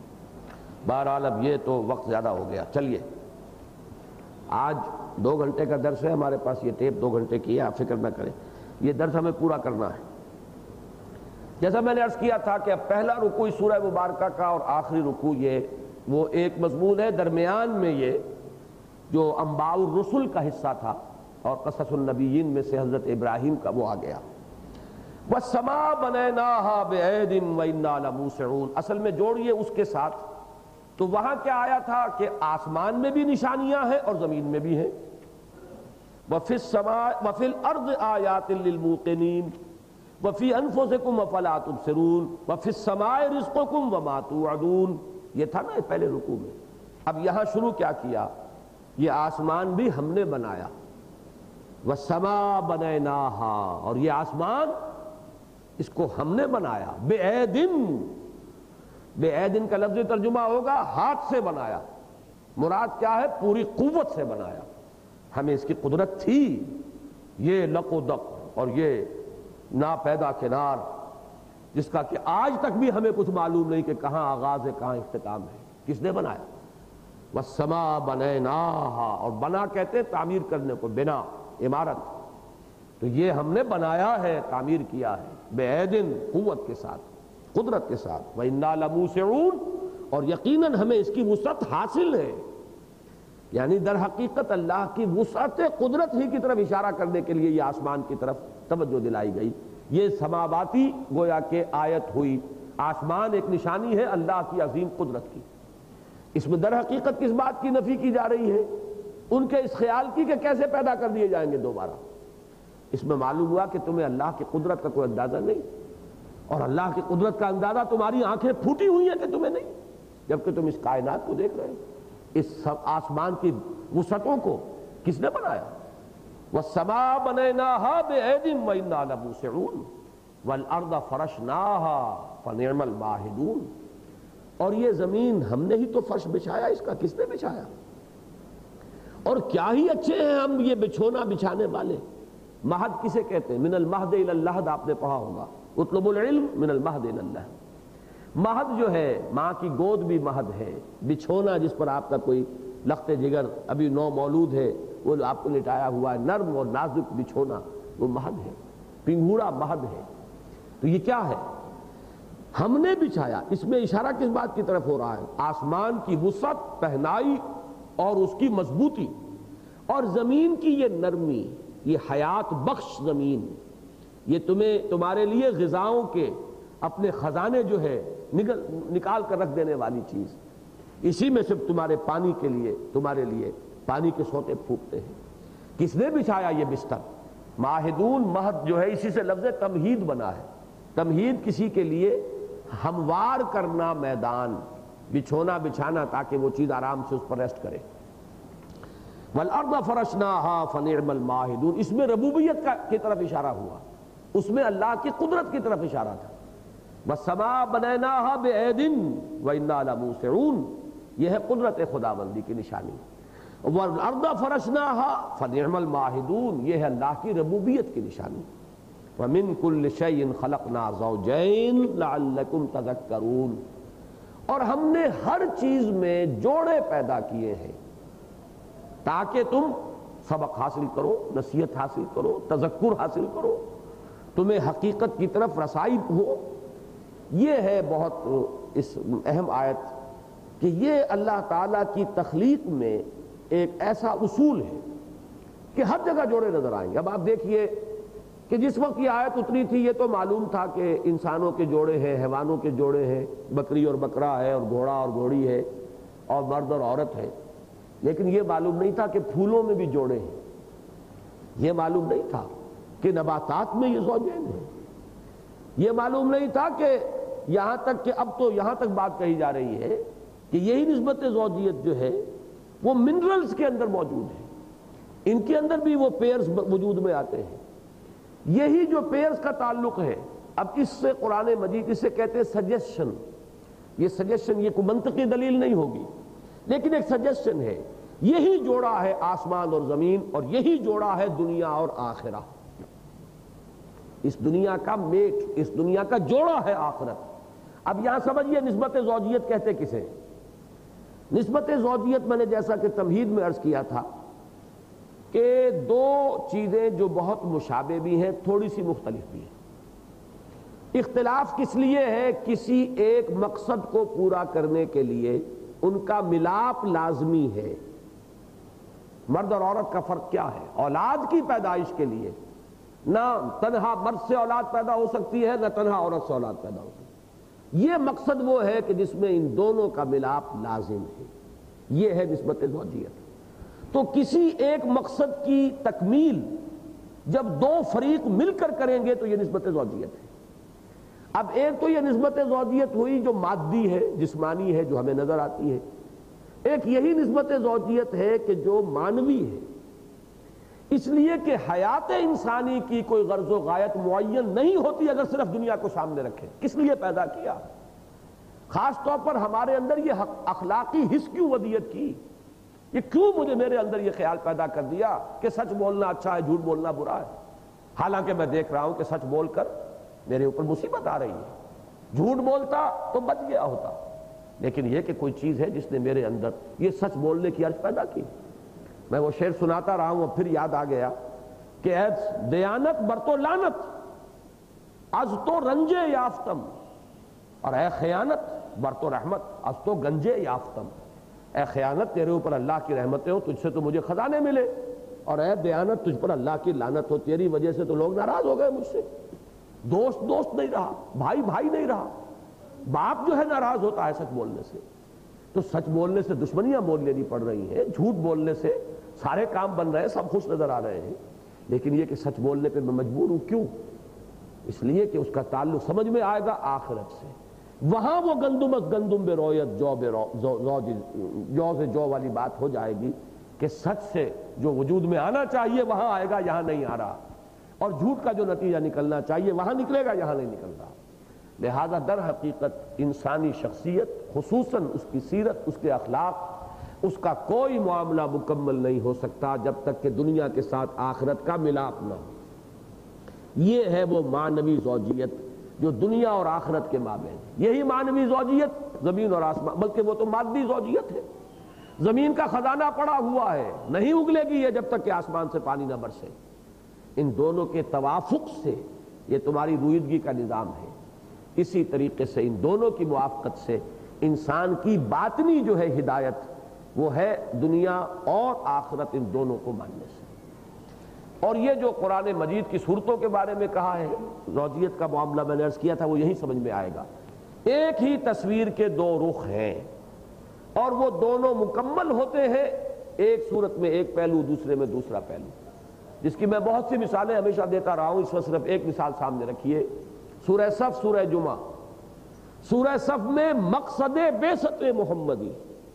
S1: بہرحال اب یہ تو وقت زیادہ ہو گیا. چلیے آج دو گھنٹے کا درس ہے ہمارے پاس، یہ ٹیپ دو گھنٹے کی ہے، آپ فکر نہ کریں، یہ درس ہمیں پورا کرنا ہے. جیسا میں نے عرض کیا تھا کہ اب پہلا رکوع سورہ مبارکہ کا اور آخری رکوع یہ وہ ایک مضمون ہے، درمیان میں یہ جو انباء الرسل کا حصہ تھا اور قصص النبیین میں سے حضرت ابراہیم کا وہ آ گیا. وَالسَّمَاءَ بَنَيْنَاهَا بِأَيْدٍ وَإِنَّا لَمُوسِعُونَ. اصل میں جوڑیے اس کے ساتھ، تو وہاں کیا آیا تھا کہ آسمان میں بھی نشانیاں ہیں اور زمین میں بھی ہیں. وَفِي السَّمَاءِ وَفِي الْأَرْضِ آيَاتٍ لِّلْمُوقِنِينَ وَفِي أَنفُسِكُمْ أَفَلَا تُبْصِرُونَ وَفِي السَّمَاءِ رِزْقُكُمْ وَمَا تُوعَدُونَ. یہ تھا نا پہلے رکوع میں. اب یہاں شروع کیا کیا، یہ آسمان بھی ہم نے بنایا. وَالسَّمَاءَ بَنَيْنَاهَا، اور یہ آسمان اس کو ہم نے بنایا. بِأَيْدٍ، بے ایدن کا لفظ ترجمہ ہوگا ہاتھ سے بنایا. مراد کیا ہے؟ پوری قوت سے بنایا. ہمیں اس کی قدرت تھی. یہ لق و دق اور یہ نا پیدا کنار جس کا کہ آج تک بھی ہمیں کچھ معلوم نہیں کہ کہاں آغاز ہے کہاں اختتام ہے، کس نے بنایا. والسماء بنیناہا، اور بنا کہتے ہیں تعمیر کرنے کو، بنا عمارت. تو یہ ہم نے بنایا ہے، تعمیر کیا ہے، بے ایدن قوت کے ساتھ، قدرت کے ساتھ. وَإِنَّا لَمُوسِعُونَ، اور یقیناً ہمیں اس کی وسعت حاصل ہے. یعنی در حقیقت اللہ کی وسعت قدرت ہی کی طرف اشارہ کرنے کے لیے یہ آسمان کی طرف توجہ دلائی گئی. یہ سماواتی گویا کہ آیت ہوئی. آسمان ایک نشانی ہے اللہ کی عظیم قدرت کی. اس میں در حقیقت کس بات کی نفی کی جا رہی ہے؟ ان کے اس خیال کی کہ کیسے پیدا کر دیے جائیں گے دوبارہ. اس میں معلوم ہوا کہ تمہیں اللہ کی قدرت کا کوئی اندازہ نہیں، اور اللہ کی قدرت کا اندازہ تمہاری آنکھیں پھوٹی ہوئی ہیں کہ تمہیں نہیں، جبکہ تم اس کائنات کو دیکھ رہے ہو، اس آسمان کی وسعتوں کو کس نے بنایا؟ وَالسَّمَاءَ بَنَيْنَاهَا بِأَيْدٍ وَإِنَّا لَمُوسِعُونَ وَالْأَرْضَ فَرَشْنَاهَا فَنِعْمَ الْمَاهِدُونَ، اور یہ زمین ہم نے ہی تو فرش بچھایا، اس کا کس نے بچھایا؟ اور کیا ہی اچھے ہیں ہم یہ بچھونا بچھانے والے۔ مہد کسے کہتے ہیں؟ من المہد الی اللحد، آپ نے پڑھا ہوگا، اطلب العلم من المہد الی اللحد۔ مہد جو ہے ماں کی گود بھی مہد ہے، بچھونا جس پر آپ کا کوئی لخت جگر ابھی نو مولود ہے وہ آپ کو لٹایا ہوا ہے، نرم اور نازک بچھونا، وہ مہد ہے، پنگھوڑا مہد ہے۔ تو یہ کیا ہے؟ ہم نے بچھایا۔ اس میں اشارہ کس بات کی طرف ہو رہا ہے؟ آسمان کی وسعت، پہنائی اور اس کی مضبوطی، اور زمین کی یہ نرمی، یہ حیات بخش زمین، یہ تمہیں تمہارے لیے غذاؤں کے اپنے خزانے جو ہے نکال کر رکھ دینے والی چیز، اسی میں سے تمہارے پانی کے لیے تمہارے لیے پانی کے سوتے پھوٹتے ہیں۔ کس نے بچھایا یہ بستر؟ ماہدون، مہد جو ہے اسی سے لفظ تمہید بنا ہے۔ تمہید کسی کے لیے ہموار کرنا میدان، بچھونا بچھانا تاکہ وہ چیز آرام سے اس پر ریسٹ کرے۔ وَالْأَرْضَ فَرَشْنَاهَا فَنِعْمَ الْمَاهِدُونَ، اس میں ربوبیت کا کی طرف اشارہ ہوا، اس میں اللہ کی قدرت کی طرف اشارہ تھا۔ وَالسَّمَاءَ بَنَيْنَاهَا بِأَيْدٍ وَإِنَّا لَمُوسِعُونَ، یہ ہے قدرت خداوندی کی نشانی۔ وَالْأَرْضَ فَرَشْنَاهَا فَنِعْمَ الْمَاهِدُونَ، یہ ہے اللہ کی ربوبیت کی نشانی۔ وَمِن كُلِّ شَيْءٍ خَلَقْنَا زَوْجَيْنِ لَعَلَّكُمْ تَذَكَّرُونَ، اور ہم نے ہر چیز میں جوڑے پیدا کیے ہیں تاکہ تم سبق حاصل کرو، نصیحت حاصل کرو، تذکر حاصل کرو، تمہیں حقیقت کی طرف رسائی ہو۔ یہ ہے بہت اس اہم آیت کہ یہ اللہ تعالیٰ کی تخلیق میں ایک ایسا اصول ہے کہ ہر جگہ جوڑے نظر آئیں گے۔ اب آپ دیکھیے کہ جس وقت یہ آیت اتری تھی یہ تو معلوم تھا کہ انسانوں کے جوڑے ہیں، حیوانوں کے جوڑے ہیں، بکری اور بکرا ہے، اور گھوڑا اور گھوڑی ہے، اور مرد اور عورت ہے، لیکن یہ معلوم نہیں تھا کہ پھولوں میں بھی جوڑے ہیں، یہ معلوم نہیں تھا کہ نباتات میں یہ زوجین ہیں، یہ معلوم نہیں تھا کہ یہاں تک کہ اب تو یہاں تک بات کہی جا رہی ہے کہ یہی نسبت زوجیت جو ہے وہ منرلز کے اندر موجود ہے، ان کے اندر بھی وہ پیئرز وجود میں آتے ہیں۔ یہی جو پیئرز کا تعلق ہے، اب اس سے قرآن مجید اسے کہتے ہیں سجیشن۔ یہ سجیشن یہ کوئی منطقی دلیل نہیں ہوگی، لیکن ایک سجیشن ہے۔ یہی جوڑا ہے آسمان اور زمین، اور یہی جوڑا ہے دنیا اور آخرہ۔ اس دنیا کا میٹ، اس دنیا کا جوڑا ہے آخرت۔ اب یہاں سمجھیے نسبت زوجیت کہتے کسے؟ نسبت زوجیت میں نے جیسا کہ تمہید میں عرض کیا تھا کہ دو چیزیں جو بہت مشابہ بھی ہیں، تھوڑی سی مختلف بھی ہیں۔ اختلاف کس لیے ہے؟ کسی ایک مقصد کو پورا کرنے کے لیے ان کا ملاپ لازمی ہے۔ مرد اور عورت کا فرق کیا ہے؟ اولاد کی پیدائش کے لیے نہ تنہا مرد سے اولاد پیدا ہو سکتی ہے، نہ تنہا عورت سے اولاد پیدا ہو سکتی ہے۔ یہ مقصد وہ ہے کہ جس میں ان دونوں کا ملاپ لازم ہے، یہ ہے نسبت زوجیت۔ تو کسی ایک مقصد کی تکمیل جب دو فریق مل کر کریں گے تو یہ نسبت زوجیت ہے۔ اب ایک تو یہ نسبت زوجیت ہوئی جو مادی ہے، جسمانی ہے، جو ہمیں نظر آتی ہے۔ ایک یہی نسبت زوجیت ہے کہ جو مانوی ہے، اس لیے کہ حیات انسانی کی کوئی غرض و غایت معین نہیں ہوتی اگر صرف دنیا کو سامنے رکھے۔ کس لیے پیدا کیا؟ خاص طور پر ہمارے اندر یہ اخلاقی حس کیوں ودیت کی؟ یہ کیوں مجھے میرے اندر یہ خیال پیدا کر دیا کہ سچ بولنا اچھا ہے، جھوٹ بولنا برا ہے؟ حالانکہ میں دیکھ رہا ہوں کہ سچ بول کر میرے اوپر مصیبت آ رہی ہے، جھوٹ بولتا تو بچ گیا ہوتا، لیکن یہ کہ کوئی چیز ہے جس نے میرے اندر یہ سچ بولنے کی عرض پیدا کی۔ میں وہ شعر سناتا رہا ہوں، اور پھر یاد آ گیا کہ اے دیانت بر تو لعنت، از تو رنجے یافتم، اور اے خیانت بر تو رحمت، از تو گنجے یافتم۔ اے خیانت تیرے اوپر اللہ کی رحمتیں ہو، تجھ سے تو مجھے خزانے ملے، اور اے دیانت تجھ پر اللہ کی لعنت ہو، تیری وجہ سے تو لوگ ناراض ہو گئے مجھ سے، دوست دوست نہیں رہا، بھائی بھائی نہیں رہا، باپ جو ہے ناراض ہوتا ہے سچ بولنے سے۔ تو سچ بولنے سے دشمنیاں مول لینی پڑ رہی ہیں، جھوٹ بولنے سے سارے کام بن رہے ہیں، سب خوش نظر آ رہے ہیں۔ لیکن یہ کہ سچ بولنے پہ میں مجبور ہوں، کیوں؟ اس لیے کہ اس کا تعلق سمجھ میں آئے گا آخرت سے، وہاں وہ گندم از گندم بے رویت جو بے رو جو سے جو والی بات ہو جائے گی کہ سچ سے جو وجود میں آنا چاہیے وہاں آئے گا، یہاں نہیں آ رہا، اور جھوٹ کا جو نتیجہ نکلنا چاہیے وہاں نکلے گا، یہاں نہیں نکل رہا۔ لہذا در حقیقت انسانی شخصیت، خصوصاً اس کی سیرت، اس کے اخلاق، اس کا کوئی معاملہ مکمل نہیں ہو سکتا جب تک کہ دنیا کے ساتھ آخرت کا ملاپ نہ ہو۔ یہ ہے وہ معنوی زوجیت جو دنیا اور آخرت کے مابین، یہی معنوی زوجیت زمین اور آسمان، بلکہ وہ تو مادی زوجیت ہے۔ زمین کا خزانہ پڑا ہوا ہے، نہیں اگلے گی یہ جب تک کہ آسمان سے پانی نہ برسے۔ ان دونوں کے توافق سے یہ تمہاری رویدگی کا نظام ہے۔ اسی طریقے سے ان دونوں کی موافقت سے انسان کی باطنی جو ہے ہدایت، وہ ہے دنیا اور آخرت ان دونوں کو ماننے سے۔ اور یہ جو قرآن مجید کی صورتوں کے بارے میں کہا ہے، زوجیت کا معاملہ میں نے عرض کیا تھا، وہ یہی سمجھ میں آئے گا۔ ایک ہی تصویر کے دو رخ ہیں اور وہ دونوں مکمل ہوتے ہیں، ایک صورت میں ایک پہلو، دوسرے میں دوسرا پہلو، جس کی میں بہت سی مثالیں ہمیشہ دیتا رہا ہوں۔ اس وقت صرف ایک مثال سامنے رکھیے، سورہ صف، سورہ جمعہ۔ سورہ صف میں مقصد بعثت محمدی،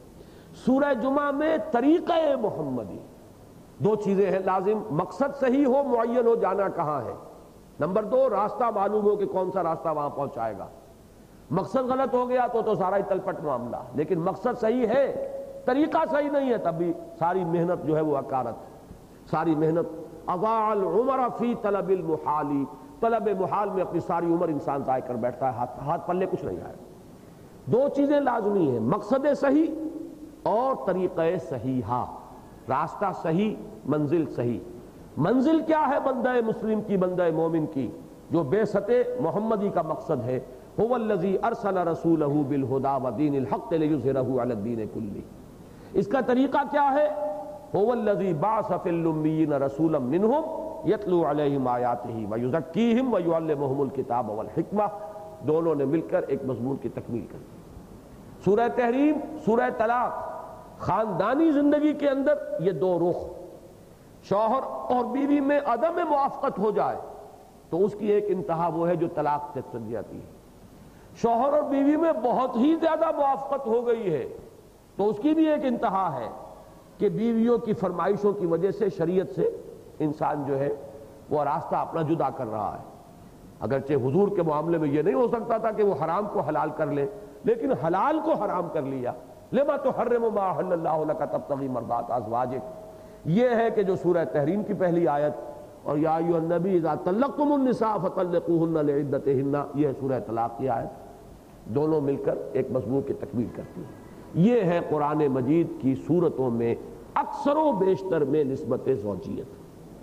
S1: سورہ جمعہ میں طریقہ محمدی۔ دو چیزیں ہیں لازم، مقصد صحیح ہو، معین ہو جانا کہاں ہے، نمبر دو راستہ معلوم ہو کہ کون سا راستہ وہاں پہنچائے گا۔ مقصد غلط ہو گیا تو تو سارا ہی تلپٹ معاملہ، لیکن مقصد صحیح ہے، طریقہ صحیح نہیں ہے، تب بھی ساری محنت جو ہے وہ عکارت، ساری محنت۔ اضاع العمر فی طلب المحال، طلب محال میں اپنی ساری عمر انسان ضائع کر بیٹھتا ہے، ہاتھ ہاتھ پلے کچھ نہیں آئے۔ دو چیزیں لازمی ہیں، مقصد صحیح اور طریقہ صحیحہ، راستہ صحیح، منزل صحیح۔ منزل کیا ہے بندہ مسلم کی، بندہ مومن کی، جو بعثت محمدی کا مقصد ہے، هو الذی ارسل رسولہ بالہدی ودین الحق لیظہرہ علی الدین کلہ۔ اس کا طریقہ کیا ہے؟ هو الذی بعث فی الامیین رسولا منہم یتلو علیہم آیاتہ ویزکیہم ویعلمہم الکتاب والحکمہ۔ دونوں نے مل کر ایک مضمون کی تکمیل کر دی۔ سورہ تحریم، سورہ طلاق، خاندانی زندگی کے اندر یہ دو رخ، شوہر اور بیوی میں عدم موافقت ہو جائے تو اس کی ایک انتہا وہ ہے جو طلاق سے چل جاتی ہے۔ شوہر اور بیوی میں بہت ہی زیادہ موافقت ہو گئی ہے تو اس کی بھی ایک انتہا ہے کہ بیویوں کی فرمائشوں کی وجہ سے شریعت سے انسان جو ہے وہ راستہ اپنا جدا کر رہا ہے۔ اگرچہ حضور کے معاملے میں یہ نہیں ہو سکتا تھا کہ وہ حرام کو حلال کر لے، لیکن حلال کو حرام کر لیا۔ لما تحرم ما احل اللہ لک تبتغی مرضات ازواجک، یہ ہے کہ جو سورہ تحریم کی پہلی آیت، اور یا ایھا النبی اذا طلقتم النساء فطلقوہن لعدتہن، یہ ہے سورہ طلاق کی آیت، دونوں مل کر ایک مضمون کی تکمیل کرتی ہے۔ یہ ہے قرآن مجید کی صورتوں میں اکثر و بیشتر میں نسبت زوجیت۔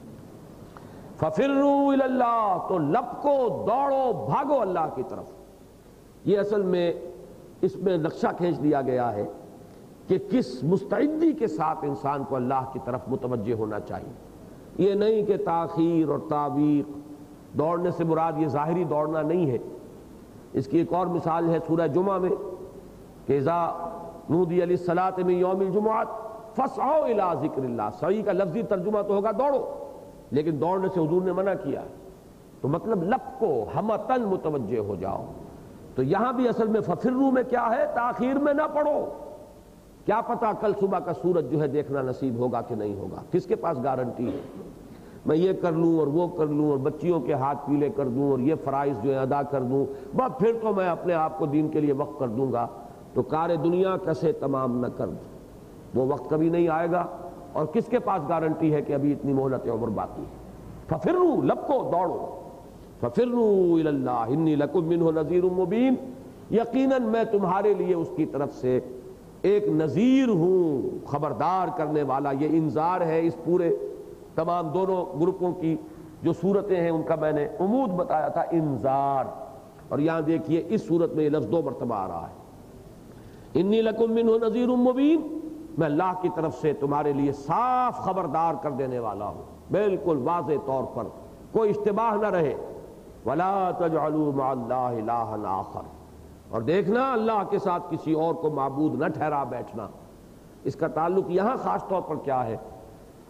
S1: ففروا الی اللہ، تو لپکو، دوڑو، بھاگو اللہ کی طرف۔ یہ اصل میں اس میں نقشہ کھینچ دیا گیا ہے کہ کس مستعدی کے ساتھ انسان کو اللہ کی طرف متوجہ ہونا چاہیے۔ یہ نہیں کہ تاخیر اور تعویق، دوڑنے سے مراد یہ ظاہری دوڑنا نہیں ہے۔ اس کی ایک اور مثال ہے سورہ جمعہ میں کہ اذا نودی للصلاۃ من یوم الجمعہ فاسعوا الی ذکر اللہ۔ سعی کا لفظی ترجمہ تو ہوگا دوڑو، لیکن دوڑنے سے حضور نے منع کیا ہے، تو مطلب لپکو، ہمتن متوجہ ہو جاؤ۔ تو یہاں بھی اصل میں ففروا میں کیا ہے؟ تاخیر میں نہ پڑو، کیا پتا کل صبح کا سورج جو ہے دیکھنا نصیب ہوگا کہ نہیں ہوگا، کس کے پاس گارنٹی ہے؟ میں یہ کر لوں اور وہ کر لوں اور بچیوں کے ہاتھ پیلے کر دوں اور یہ فرائض جو ہے ادا کر دوں، بس پھر تو میں اپنے آپ کو دین کے لیے وقف کر دوں گا، تو کار دنیا کسے تمام نہ کر دوں، وہ وقت کبھی نہیں آئے گا، اور کس کے پاس گارنٹی ہے کہ ابھی اتنی مہلت عمر باقی ہے؟ ففروا، لپکو، دوڑو۔ ففروا الی اللہ انی لکم منہ نذیر مبین، یقیناً میں تمہارے لیے اس کی طرف سے ایک نذیر ہوں، خبردار کرنے والا۔ یہ انذار ہے اس پورے تمام دونوں گروپوں کی جو صورتیں ہیں ان کا میں نے عمود بتایا تھا، انذار، اور یہاں دیکھیے اس صورت میں یہ لفظ دو مرتبہ آ رہا ہے، انی لکم منہ نذیر مبین، میں اللہ کی طرف سے تمہارے لیے صاف خبردار کر دینے والا ہوں، بالکل واضح طور پر، کوئی اشتباہ نہ رہے۔ وَلَا تَجْعَلُوا مَعَ اللَّهِ إِلَٰهًا آخَرَ، اور دیکھنا اللہ کے ساتھ کسی اور کو معبود نہ ٹھہرا بیٹھنا۔ اس کا تعلق یہاں خاص طور پر کیا ہے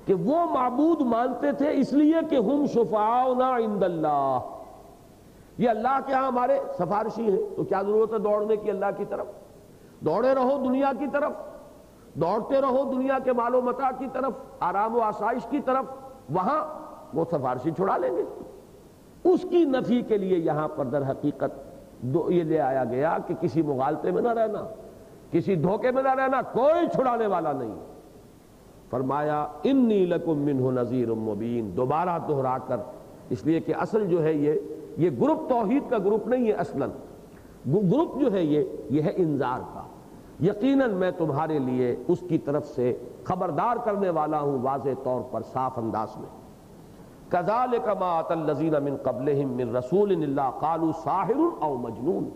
S1: کہ وہ معبود مانتے تھے اس لیے کہ ہم شفعاؤنا عند اللہ، یہ اللہ کے ہاں ہمارے سفارشی ہیں، تو کیا ضرورت ہے دوڑنے کی اللہ کی طرف؟ دوڑے رہو دنیا کی طرف، دوڑتے رہو دنیا کے مال و متاع کی طرف، آرام و آسائش کی طرف، وہاں وہ سفارشی چھڑا لیں گے۔ اس کی نفی کے لیے یہاں پر در حقیقت دو یہ لے آیا گیا کہ کسی مغالطے میں نہ رہنا، کسی دھوکے میں نہ رہنا، کوئی چھڑانے والا نہیں۔ فرمایا انی لکم منہ نذیر مبین، دوبارہ دہرا کر، اس لیے کہ اصل جو ہے یہ یہ گروپ توحید کا گروپ نہیں ہے، اصلاً گروپ جو ہے یہ یہ ہے انذار کا۔ یقیناً میں تمہارے لیے اس کی طرف سے خبردار کرنے والا ہوں واضح طور پر، صاف انداز میں۔ کذالک ما اتى الذین من قبلہم من رسول الا قالوا ساحر او مجنون،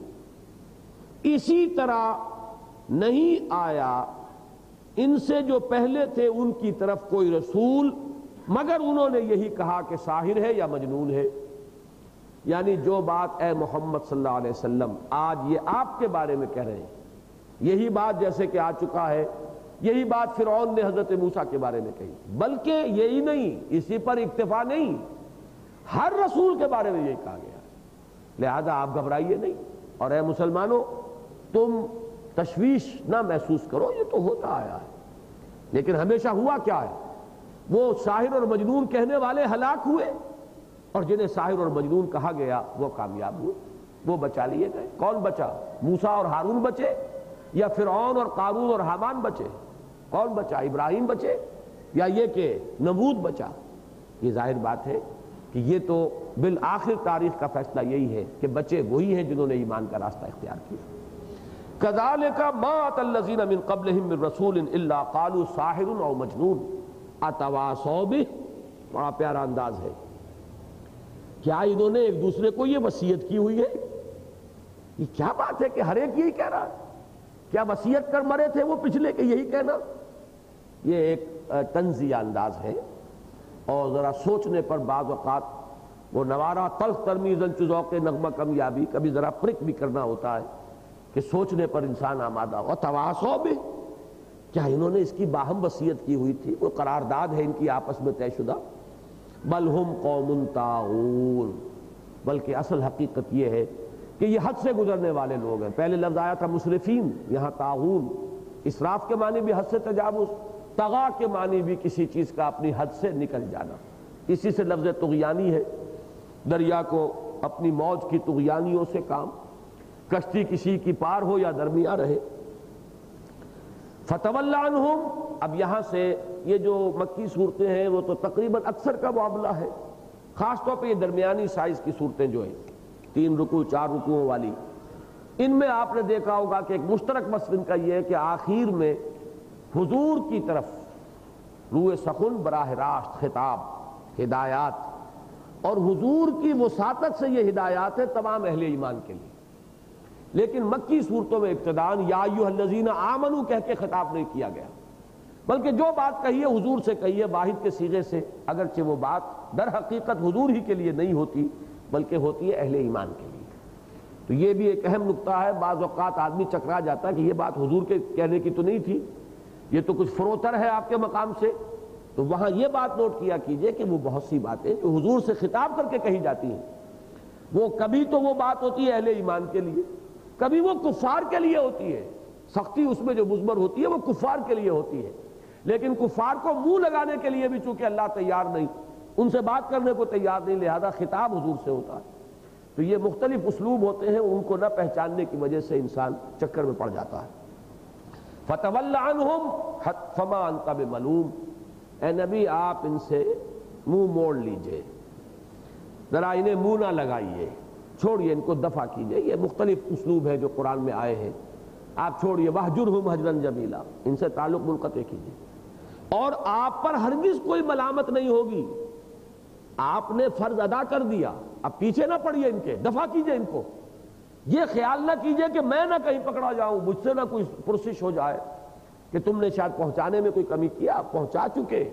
S1: اسی طرح نہیں آیا ان سے جو پہلے تھے ان کی طرف کوئی رسول مگر انہوں نے یہی کہا کہ ساحر ہے یا مجنون ہے۔ یعنی جو بات اے محمد صلی اللہ علیہ وسلم آج یہ آپ کے بارے میں کہہ رہے ہیں، یہی بات جیسے کہ آ چکا ہے، یہی بات فرعون نے حضرت موسیٰ کے بارے میں کہی، بلکہ یہی نہیں، اسی پر اکتفا نہیں، ہر رسول کے بارے میں یہی کہا گیا، لہذا آپ گھبرائیے نہیں، اور اے مسلمانوں تم تشویش نہ محسوس کرو، یہ تو ہوتا آیا ہے، لیکن ہمیشہ ہوا کیا ہے؟ وہ ساحر اور مجنون کہنے والے ہلاک ہوئے، اور جنہیں ساحر اور مجنون کہا گیا وہ کامیاب ہوئے، وہ بچا لیے گئے۔ کون بچا؟ موسیٰ اور ہارون بچے، یا فرعون اور قارون اور حامان بچے؟ کون بچا؟ ابراہیم بچے، یا یہ کہ نمرود بچا؟ یہ ظاہر بات ہے کہ یہ تو بالآخر تاریخ کا فیصلہ یہی ہے کہ بچے وہی ہیں جنہوں نے ایمان کا راستہ اختیار کیا۔ کذالک ما اتى الذین من قبلہم من رسول الا قالوا ساحر او مجنون اتواصوا بہ، بڑا پیارا انداز ہے۔ کیا انہوں نے ایک دوسرے کو یہ وصیت کی ہوئی ہے؟ یہ کیا بات ہے کہ ہر ایک یہی کہہ رہا ہے؟ کیا وصیت کر مرے تھے وہ پچھلے کہ یہی کہنا؟ یہ ایک طنزیہ انداز ہے، اور ذرا سوچنے پر بعض اوقات وہ نوارہ تلخ ترمیزن چو ذوق نغمہ کمیابی، کبھی ذرا پرک بھی کرنا ہوتا ہے کہ سوچنے پر انسان آمادہ ہو۔ تواصوا بہ، کیا انہوں نے اس کی باہم وصیت کی ہوئی تھی؟ وہ قرارداد ہے ان کی آپس میں طے شدہ؟ بل ہم قوم طاغون، بلکہ اصل حقیقت یہ ہے کہ یہ حد سے گزرنے والے لوگ ہیں۔ پہلے لفظ آیا تھا مسرفین، یہاں طاغون، اسراف کے معنی بھی حد سے تجاوز، طغا کے معنی بھی کسی چیز کا اپنی حد سے نکل جانا، اسی سے لفظ طغیانی ہے، دریا کو اپنی موج کی طغیانیوں سے کام، کشتی کسی کی پار ہو یا درمیان رہے۔ فتول عنہم، اب یہاں سے یہ جو مکی صورتیں ہیں وہ تو تقریباً اکثر کا معاملہ ہے، خاص طور پہ یہ درمیانی سائز کی صورتیں جو ہیں، تین رکوع چار رکوعوں والی، ان میں آپ نے دیکھا ہوگا کہ ایک مشترک وصف ان کا یہ ہے کہ آخر میں حضور کی طرف روح سخن براہ راست خطاب، ہدایات، اور حضور کی وساطت سے یہ ہدایات ہے تمام اہل ایمان کے لیے۔ لیکن مکی صورتوں میں ابتداءً یا ایھا الذین آمنوا کہہ کے خطاب نہیں کیا گیا، بلکہ جو بات کہی ہے حضور سے کہی ہے واحد کے صیغے سے، اگرچہ وہ بات در حقیقت حضور ہی کے لیے نہیں ہوتی بلکہ ہوتی ہے اہل ایمان کے لیے۔ تو یہ بھی ایک اہم نقطہ ہے، بعض اوقات آدمی چکرا جاتا ہے کہ یہ بات حضور کے کہنے کی تو نہیں تھی، یہ تو کچھ فروتر ہے آپ کے مقام سے، تو وہاں یہ بات نوٹ کیا کیجئے کہ وہ بہت سی باتیں جو حضور سے خطاب کر کے کہی جاتی ہیں، وہ کبھی تو وہ بات ہوتی ہے اہل ایمان کے لیے، کبھی وہ کفار کے لیے ہوتی ہے، سختی اس میں جو مضمر ہوتی ہے وہ کفار کے لیے ہوتی ہے، لیکن کفار کو منہ لگانے کے لیے بھی چونکہ اللہ تیار نہیں، ان سے بات کرنے کو تیار نہیں، لہذا خطاب حضور سے ہوتا ہے۔ تو یہ مختلف اسلوب ہوتے ہیں، ان کو نہ پہچاننے کی وجہ سے انسان چکر میں پڑ جاتا ہے۔ فَتَوَلَّ عَنْهُمْ فَمَا أَنْتَ بِمَلُومٍ، اے نبی آپ ان سے منہ موڑ لیجئے، ذرا انہیں منہ نہ لگائیے، چھوڑیے، ان کو دفع کیجئے۔ یہ مختلف اسلوب ہے جو قرآن میں آئے ہیں، آپ چھوڑیے، وَاہْجُرْهُمْ هَجْرًا جَمِيلًا، ان سے تعلق منقطع کیجئے، اور آپ پر ہرگز کوئی ملامت نہیں ہوگی، آپ نے فرض ادا کر دیا، اب پیچھے نہ پڑیے، ان کے دفع کیجئے، ان کو یہ خیال نہ کیجئے کہ میں نہ کہیں پکڑا جاؤں، مجھ سے نہ کوئی پرسش ہو جائے کہ تم نے شاید پہنچانے میں کوئی کمی کیا، آپ پہنچا چکے،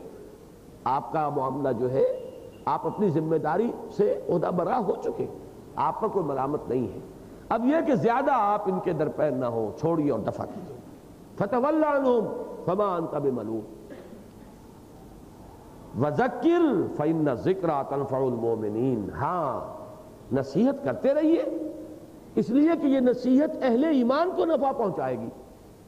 S1: آپ کا معاملہ جو ہے آپ اپنی ذمہ داری سے عہدہ برا ہو چکے، آپ پر کوئی ملامت نہیں ہے۔ اب یہ کہ زیادہ آپ ان کے درپیر نہ ہو، چھوڑیے اور دفع کیجئے۔ فَتَوَلَّ عَنْهُمْ فَمَا أَنْتَ بِمَلُومٍ، وذکر فإن الذکریٰ تنفع المؤمنین، ہاں نصیحت کرتے رہیے، اس لیے کہ یہ نصیحت اہل ایمان کو نفع پہنچائے گی۔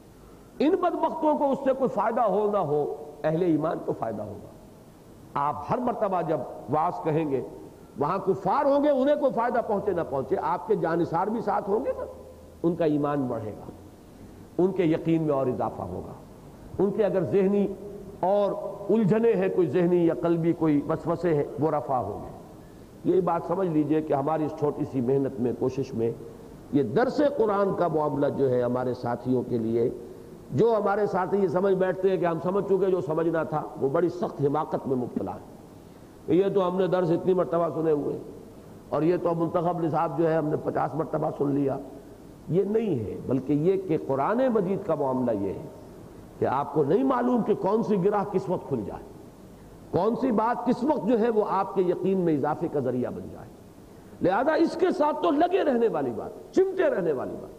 S1: ان بدبختوں کو اس سے کوئی فائدہ ہو نہ ہو، اہل ایمان کو فائدہ ہوگا۔ آپ ہر مرتبہ جب وعظ کہیں گے، وہاں کفار ہوں گے، انہیں کوئی فائدہ پہنچے نہ پہنچے، آپ کے جانثار بھی ساتھ ہوں گے نا، ان کا ایمان بڑھے گا، ان کے یقین میں اور اضافہ ہوگا، ان کے اگر ذہنی اور الجھنے ہیں، کوئی ذہنی یا قلبی کوئی وسوسے ہیں، وہ رفع ہوں گے۔ یہ بات سمجھ لیجئے کہ ہماری اس چھوٹی سی محنت میں، کوشش میں، یہ درس قرآن کا معاملہ جو ہے ہمارے ساتھیوں کے لیے، جو ہمارے ساتھی یہ سمجھ بیٹھتے ہیں کہ ہم سمجھ چکے جو سمجھنا تھا، وہ بڑی سخت حماقت میں مبتلا ہے۔ یہ تو ہم نے درس اتنی مرتبہ سنے ہوئے، اور یہ تو منتخب نصاب جو ہے ہم نے پچاس مرتبہ سن لیا، یہ نہیں ہے، بلکہ یہ کہ قرآن مجید کا معاملہ یہ ہے کہ آپ کو نہیں معلوم کہ کون سی گرہ کس وقت کھل جائے، کون سی بات کس وقت جو ہے وہ آپ کے یقین میں اضافے کا ذریعہ بن جائے، لہذا اس کے ساتھ تو لگے رہنے والی بات، چمٹے رہنے والی بات،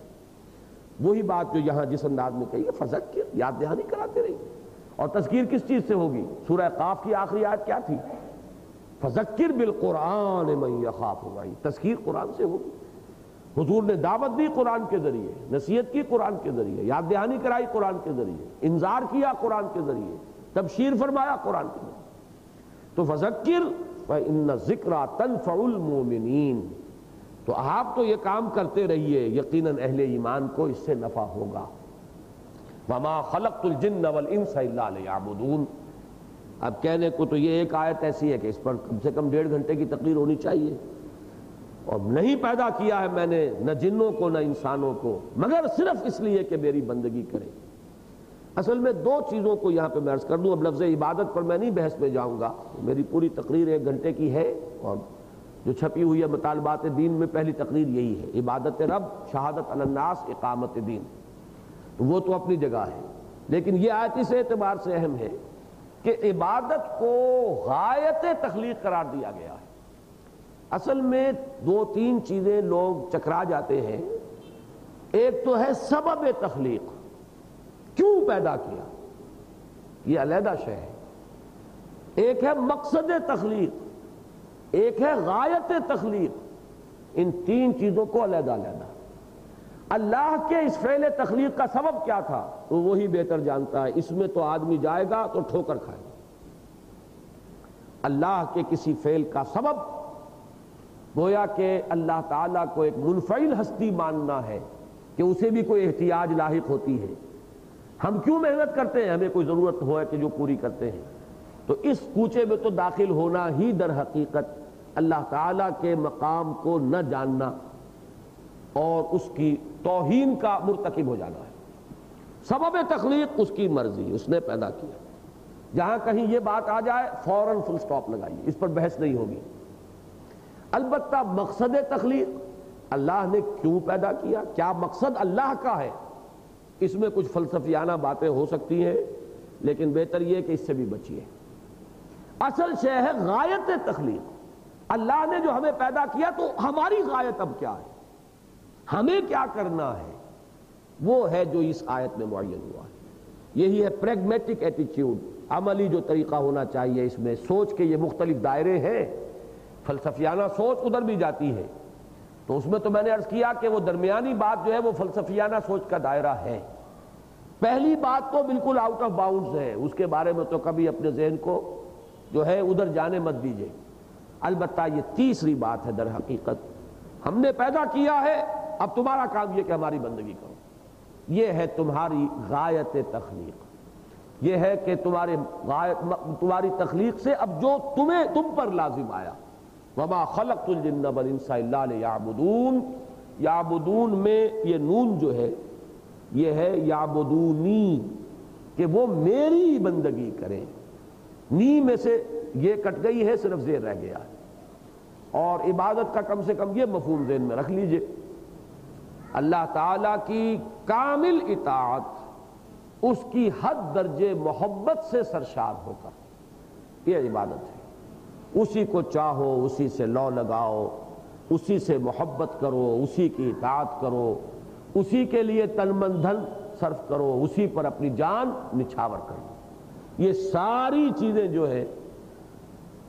S1: وہی بات جو یہاں جس انداز میں کہی ہے، فذکر، یاد دہانی کراتے رہیے۔ اور تذکیر کس چیز سے ہوگی؟ سورہ قاف کی آخری آیت کیا تھی؟ فذکر بالقرآن من یخاف وعید، تذکیر قرآن سے ہوگی۔ حضور نے دعوت دی قرآن کے ذریعے، نصیحت کی قرآن کے ذریعے، یاد دہانی کرائی قرآن کے ذریعے، انذار کیا قرآن کے ذریعے، تبشیر فرمایا قرآن کے ذریعے۔ تو فذکر فإن الذکریٰ تنفع المؤمنین، تو آپ تو یہ کام کرتے رہیے، یقیناً اہل ایمان کو اس سے نفع ہوگا۔ وما خلقت الجن والانس الا لیعبدون، اب کہنے کو تو یہ ایک آیت ایسی ہے کہ اس پر کم سے کم ڈیڑھ گھنٹے کی تقریر ہونی چاہیے، اور نہیں پیدا کیا ہے میں نے نہ جنوں کو نہ انسانوں کو مگر صرف اس لیے کہ میری بندگی کریں۔ اصل میں دو چیزوں کو یہاں پہ میں عرض کر دوں، اب لفظ عبادت پر میں نہیں بحث میں جاؤں گا، میری پوری تقریر ایک گھنٹے کی ہے، اور جو چھپی ہوئی ہے مطالبات دین میں پہلی تقریر یہی ہے، عبادت رب، شہادت علی الناس، اقامت دین، تو وہ تو اپنی جگہ ہے، لیکن یہ آیت اس اعتبار سے اہم ہے کہ عبادت کو غایت تخلیق قرار دیا گیا ہے۔ اصل میں دو تین چیزیں لوگ چکرا جاتے ہیں، ایک تو ہے سبب تخلیق، کیوں پیدا کیا، یہ علیحدہ شے ہے، ایک ہے مقصد تخلیق، ایک ہے غایت تخلیق، ان تین چیزوں کو علیحدہ علیحدہ۔ اللہ کے اس فعل تخلیق کا سبب کیا تھا تو وہی بہتر جانتا ہے، اس میں تو آدمی جائے گا تو ٹھوکر کھائے گا۔ اللہ کے کسی فعل کا سبب گویا کہ اللہ تعالیٰ کو ایک منفعل ہستی ماننا ہے کہ اسے بھی کوئی احتیاج لاحق ہوتی ہے۔ ہم کیوں محنت کرتے ہیں؟ ہمیں کوئی ضرورت ہو ہے کہ جو پوری کرتے ہیں، تو اس کوچے میں تو داخل ہونا ہی در حقیقت اللہ تعالیٰ کے مقام کو نہ جاننا اور اس کی توہین کا مرتکب ہو جانا ہے۔ سبب تخلیق اس کی مرضی، اس نے پیدا کیا، جہاں کہیں یہ بات آ جائے فوراً فل سٹاپ لگائیے، اس پر بحث نہیں ہوگی۔ البتہ مقصد تخلیق، اللہ نے کیوں پیدا کیا، کیا مقصد اللہ کا ہے، اس میں کچھ فلسفیانہ باتیں ہو سکتی ہیں، لیکن بہتر یہ کہ اس سے بھی بچیے۔ اصل شے ہے غایت تخلیق، اللہ نے جو ہمیں پیدا کیا تو ہماری غایت اب کیا ہے، ہمیں کیا کرنا ہے، وہ ہے جو اس آیت میں معین ہوا ہے۔ یہی ہے پریگمیٹک ایٹیچیوڈ، عملی جو طریقہ ہونا چاہیے اس میں۔ سوچ کے یہ مختلف دائرے ہیں، فلسفیانہ سوچ ادھر بھی جاتی ہے، تو اس میں تو میں نے عرض کیا کہ وہ درمیانی بات جو ہے وہ فلسفیانہ سوچ کا دائرہ ہے۔ پہلی بات تو بالکل آؤٹ آف باؤنڈز ہے، اس کے بارے میں تو کبھی اپنے ذہن کو جو ہے ادھر جانے مت دیجئے۔ البتہ یہ تیسری بات ہے، در حقیقت ہم نے پیدا کیا ہے، اب تمہارا کام یہ کہ ہماری بندگی کرو، یہ ہے تمہاری غایت تخلیق، یہ ہے کہ تمہارے غایت تمہاری تخلیق سے اب جو تمہیں تم پر لازم آیا۔ وما خلقت الجن والانس الا لیعبدون، یعبدون میں یہ نون جو ہے یہ ہے یعبدونی، کہ وہ میری بندگی کریں، نی میں سے یہ کٹ گئی ہے، صرف زیر رہ گیا ہے، اور عبادت کا کم سے کم یہ مفہوم ذہن میں رکھ لیجئے، اللہ تعالیٰ کی کامل اطاعت، اس کی حد درجے محبت سے سرشار ہو کر، یہ عبادت ہے۔ اسی کو چاہو، اسی سے لو لگاؤ، اسی سے محبت کرو، اسی کی اطاعت کرو، اسی کے لیے تن من دھن صرف کرو، اسی پر اپنی جان نچھاور کرو۔ یہ ساری چیزیں جو ہے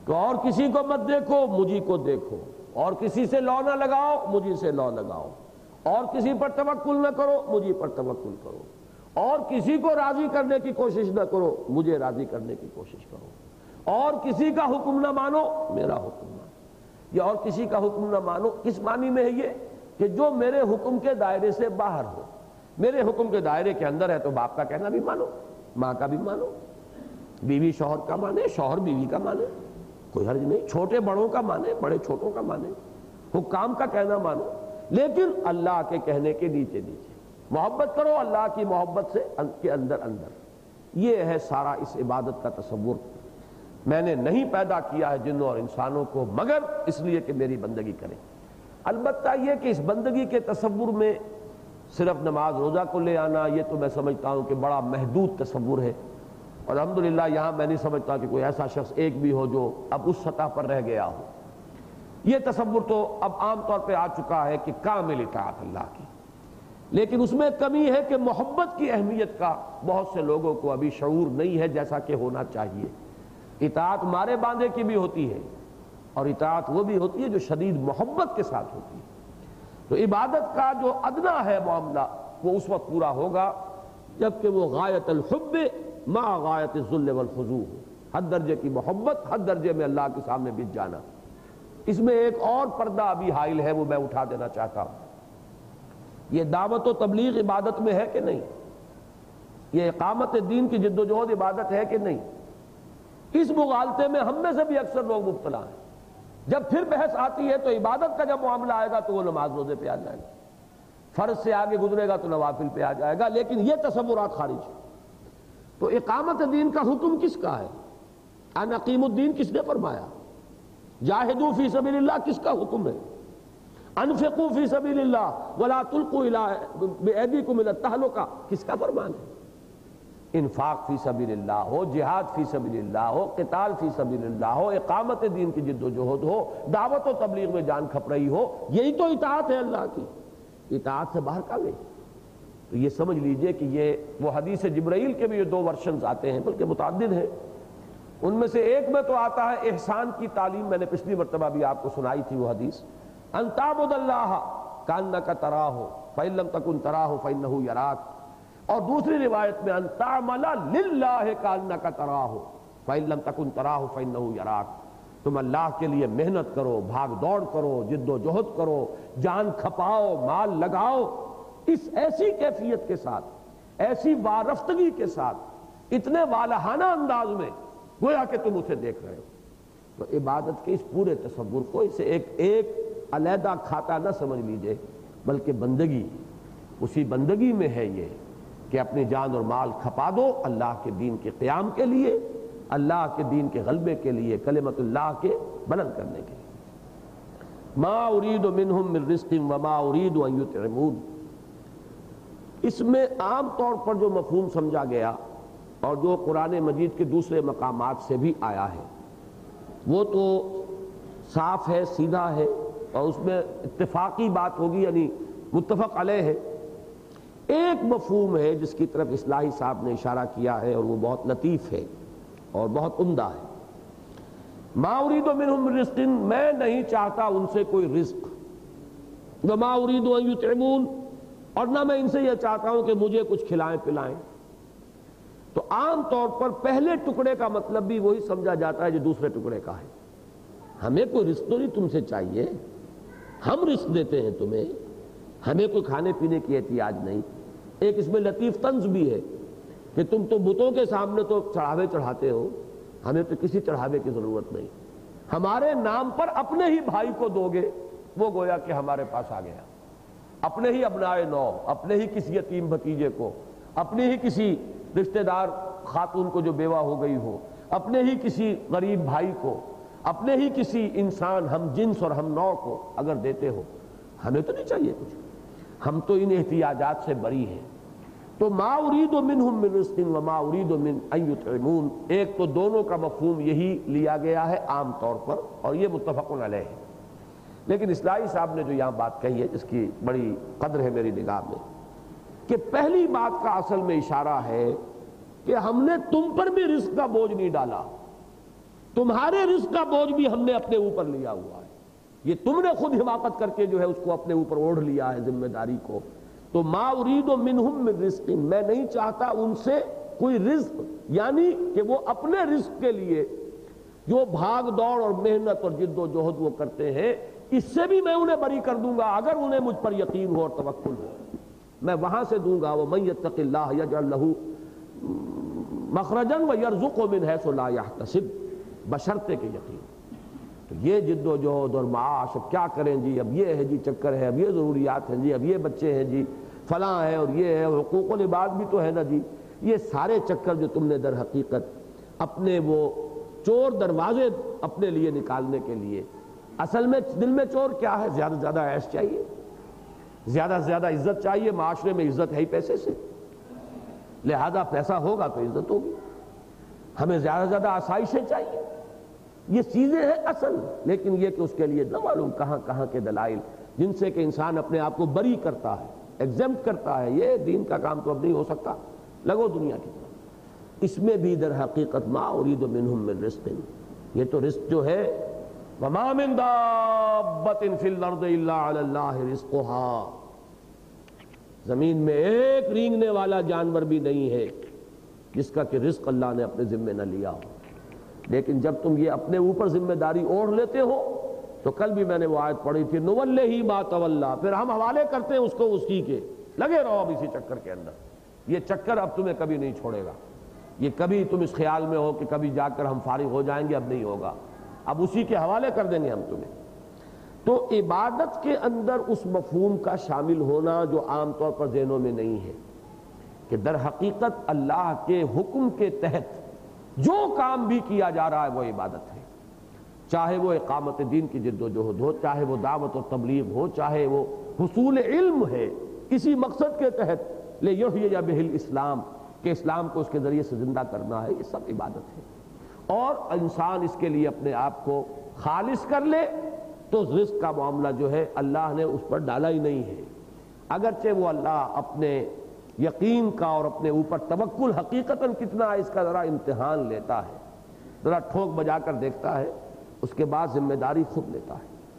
S1: کہ اور کسی کو مت دیکھو، مجھی کو دیکھو، اور کسی سے لو نہ لگاؤ، مجھی سے لو لگاؤ، اور کسی پر توکل نہ کرو، مجھی پر توکل کرو، اور کسی کو راضی کرنے کی کوشش نہ کرو، مجھے راضی کرنے کی کوشش کرو، اور کسی کا حکم نہ مانو، میرا حکم مانو۔ یہ اور کسی کا حکم نہ مانو کس معنی میں ہے؟ یہ کہ جو میرے حکم کے دائرے سے باہر ہو۔ میرے حکم کے دائرے کے اندر ہے تو باپ کا کہنا بھی مانو، ماں کا بھی مانو، بیوی شوہر کا مانے، شوہر بیوی کا مانے، کوئی حرج نہیں، چھوٹے بڑوں کا مانے، بڑے چھوٹوں کا مانے، حکام کا کہنا مانو، لیکن اللہ کے کہنے کے نیچے نیچے محبت کرو، اللہ کی محبت سے کے اندر اندر۔ یہ ہے سارا اس عبادت کا تصور۔ میں نے نہیں پیدا کیا ہے جنوں اور انسانوں کو مگر اس لیے کہ میری بندگی کریں۔ البتہ یہ کہ اس بندگی کے تصور میں صرف نماز روزہ کو لے آنا، یہ تو میں سمجھتا ہوں کہ بڑا محدود تصور ہے، اور الحمدللہ یہاں میں نہیں سمجھتا کہ کوئی ایسا شخص ایک بھی ہو جو اب اس سطح پر رہ گیا ہو۔ یہ تصور تو اب عام طور پہ آ چکا ہے کہ کامل اطاعت اللہ کی، لیکن اس میں کمی ہے کہ محبت کی اہمیت کا بہت سے لوگوں کو ابھی شعور نہیں ہے جیسا کہ ہونا چاہیے۔ اطاعت مارے باندھے کی بھی ہوتی ہے، اور اطاعت وہ بھی ہوتی ہے جو شدید محبت کے ساتھ ہوتی ہے۔ تو عبادت کا جو ادنا ہے معاملہ وہ اس وقت پورا ہوگا جبکہ وہ غایت الحب مع غایت الذل والخضوع، حد درجے کی محبت، حد درجے میں اللہ کے سامنے بچ جانا۔ اس میں ایک اور پردہ ابھی حائل ہے، وہ میں اٹھا دینا چاہتا ہوں۔ یہ دعوت و تبلیغ عبادت میں ہے کہ نہیں؟ یہ اقامت دین کی جد و جہد عبادت ہے کہ نہیں؟ اس مغالطے میں ہم میں سے بھی اکثر لوگ مبتلا ہیں۔ جب پھر بحث آتی ہے تو عبادت کا جب معاملہ آئے گا تو وہ نماز روزے پہ آ جائے گا، فرض سے آگے گزرے گا تو نوافل پہ آ جائے گا، لیکن یہ تصورات خارج ہیں۔ تو اقامت دین کا حکم کس کا ہے؟ ان اقیم الدین کس نے فرمایا؟ جاہدوا فی سبیل اللہ کس کا حکم ہے؟ انفقوا فی سبیل اللہ ولا تلقوا بایدیکم الی التہلکہ کس کا فرمان ہے؟ انفاق فی سبیل اللہ ہو، جہاد فی سبیل اللہ ہو، قتال فی سبیل اللہ ہو، اقامت دین کی جد و جہد ہو، دعوت و تبلیغ میں جان کھپرئی ہو، یہی تو اطاعت ہے اللہ کی۔ اطاعت سے باہر کا گئی تو یہ سمجھ لیجئے کہ یہ وہ حدیث جبرائیل کے بھی یہ دو ورشنز آتے ہیں، بلکہ متعدد ہیں۔ ان میں سے ایک میں تو آتا ہے احسان کی تعلیم، میں نے پچھلی مرتبہ بھی آپ کو سنائی تھی وہ حدیث، ان تعبد اللہ کانک تراہ فإن لم تکن تراہ فإنہ یراک، اور دوسری روایت میں ان تعمل للہ کانک تراہ فإن لم تکن تراہ فإنہ یراک، تم اللہ کے لیے محنت کرو، بھاگ دوڑ کرو، جد و جہد کرو، جان کھپاؤ، مال لگاؤ، اس ایسی کیفیت کے ساتھ، ایسی وارفتگی کے ساتھ، اتنے والہانہ انداز میں گویا کہ تم اسے دیکھ رہے ہو۔ تو عبادت کے اس پورے تصور کو اسے ایک ایک علیحدہ کھاتا نہ سمجھ لیجئے، بلکہ بندگی، اسی بندگی میں ہے یہ کہ اپنی جان اور مال کھپا دو اللہ کے دین کے قیام کے لیے، اللہ کے دین کے غلبے کے لیے، کلمت اللہ کے بلند کرنے کے لیے۔ ما ارید منہم من رزق وما ارید ان یطعمون، اس میں عام طور پر جو مفہوم سمجھا گیا اور جو قرآن مجید کے دوسرے مقامات سے بھی آیا ہے وہ تو صاف ہے، سیدھا ہے، اور اس میں اتفاقی بات ہوگی، یعنی متفق علیہ ہے۔ ایک مفہوم ہے جس کی طرف اصلاحی صاحب نے اشارہ کیا ہے اور وہ بہت لطیف ہے اور بہت عمدہ ہے۔ ما ارید منہم من رزق، میں نہیں چاہتا ان سے کوئی رزق، وما ارید ان یطعمون، اور نہ میں ان سے یہ چاہتا ہوں کہ مجھے کچھ کھلائیں پلائیں۔ تو عام طور پر پہلے ٹکڑے کا مطلب بھی وہی سمجھا جاتا ہے جو دوسرے ٹکڑے کا ہے۔ ہمیں کوئی رزق تو نہیں تم سے چاہیے، ہم رزق دیتے ہیں تمہیں، ہمیں کوئی کھانے پینے کی احتیاج نہیں۔ ایک اس میں لطیف طنز بھی ہے کہ تم تو بتوں کے سامنے تو چڑھاوے چڑھاتے ہو، ہمیں تو کسی چڑھاوے کی ضرورت نہیں، ہمارے نام پر اپنے ہی بھائی کو دو گے وہ گویا کہ ہمارے پاس آ گیا، اپنے ہی ابنائے نو، اپنے ہی کسی یتیم بھتیجے کو، اپنے ہی کسی رشتہ دار خاتون کو جو بیوہ ہو گئی ہو، اپنے ہی کسی غریب بھائی کو، اپنے ہی کسی انسان ہم جنس اور ہم نوع کو اگر دیتے ہو، ہمیں تو نہیں چاہیے کچھ، ہم تو ان احتیاجات سے بری ہیں۔ تو ما ارید منہم من رزق وما ارید من ان یطعمون، ایک تو دونوں کا مفہوم یہی لیا گیا ہے عام طور پر، اور یہ متفق علیہ ہے۔ لیکن اصلاحی صاحب نے جو یہاں بات کہی ہے جس کی بڑی قدر ہے میری نگاہ میں، کہ پہلی بات کا اصل میں اشارہ ہے کہ ہم نے تم پر بھی رزق کا بوجھ نہیں ڈالا، تمہارے رزق کا بوجھ بھی ہم نے اپنے اوپر لیا ہوا ہے، یہ تم نے خود حماقت کر کے جو ہے اس کو اپنے اوپر اوڑھ لیا ہے ذمہ داری کو۔ تو ما ارید منہم من رزق، میں نہیں چاہتا ان سے کوئی رزق، یعنی کہ وہ اپنے رزق کے لیے جو بھاگ دوڑ اور محنت اور جد و جہد وہ کرتے ہیں، اس سے بھی میں انہیں بری کر دوں گا اگر انہیں مجھ پر یقین ہو اور توکل ہو، میں وہاں سے دوں گا۔ وَمَن يَتَّقِ اللَّهَ يَجْعَل لَّهُ مَخْرَجًا وَيَرْزُقْهُ مِنْ حَيْثُ لَا يَحْتَسِبُ، بشرطے کہ یقین۔ تو یہ جد و جہد اور معاش، اب کیا کریں جی، اب یہ ہے جی چکر ہے، اب یہ ضروریات ہیں جی، اب یہ بچے ہیں جی، فلاں ہے اور یہ ہے، حقوق العباد بھی تو ہے نا جی، یہ سارے چکر جو تم نے در حقیقت اپنے وہ چور دروازے اپنے لیے نکالنے کے لیے، اصل میں دل میں چور کیا ہے؟ زیادہ سے زیادہ عیش چاہیے، زیادہ سے زیادہ عزت چاہیے، معاشرے میں عزت ہے ہی پیسے سے، لہذا پیسہ ہوگا تو عزت ہوگی، ہمیں زیادہ سے زیادہ آسائشیں چاہیے، یہ چیزیں ہیں اصل۔ لیکن یہ کہ اس کے لیے نہ معلوم کہاں کہاں کے دلائل جن سے کہ انسان اپنے آپ کو بری کرتا ہے، ایگزمپٹ کرتا ہے، یہ دین کا کام تو اب نہیں ہو سکتا، لگو دنیا کی طرف۔ اس میں بھی در حقیقت ما ارید منہم من رزق، یہ تو رزق جو ہے وما من دابۃ فی الارض الا علی اللہ رزقها، زمین میں ایک رینگنے والا جانور بھی نہیں ہے جس کا کہ رزق اللہ نے اپنے ذمے نہ لیا ہو۔ لیکن جب تم یہ اپنے اوپر ذمہ داری اوڑھ لیتے ہو تو کل بھی میں نے وہ آیت پڑھی تھی، نولیہ ما تولی، پھر ہم حوالے کرتے ہیں اس کو اسی کے، لگے رہو اب اسی چکر کے اندر، یہ چکر اب تمہیں کبھی نہیں چھوڑے گا، یہ کبھی تم اس خیال میں ہو کہ کبھی جا کر ہم فارغ ہو جائیں گے، اب نہیں ہوگا، اب اسی کے حوالے کر دیں گے ہم تمہیں۔ تو عبادت کے اندر اس مفہوم کا شامل ہونا جو عام طور پر ذہنوں میں نہیں ہے کہ در حقیقت اللہ کے حکم کے تحت جو کام بھی کیا جا رہا ہے وہ عبادت ہے، چاہے وہ اقامت دین کی جد و جہد ہو، چاہے وہ دعوت و تبلیغ ہو، چاہے وہ حصول علم ہے کسی مقصد کے تحت، لیحیی بہ الاسلام، کہ اسلام کو اس کے ذریعے سے زندہ کرنا ہے، یہ سب عبادت ہے۔ اور انسان اس کے لیے اپنے آپ کو خالص کر لے تو رزق کا معاملہ جو ہے اللہ نے اس پر ڈالا ہی نہیں ہے، اگرچہ وہ اللہ اپنے یقین کا اور اپنے اوپر توکل حقیقتاً کتنا ہے اس کا ذرا امتحان لیتا ہے، ذرا ٹھوک بجا کر دیکھتا ہے، اس کے بعد ذمہ داری خود لیتا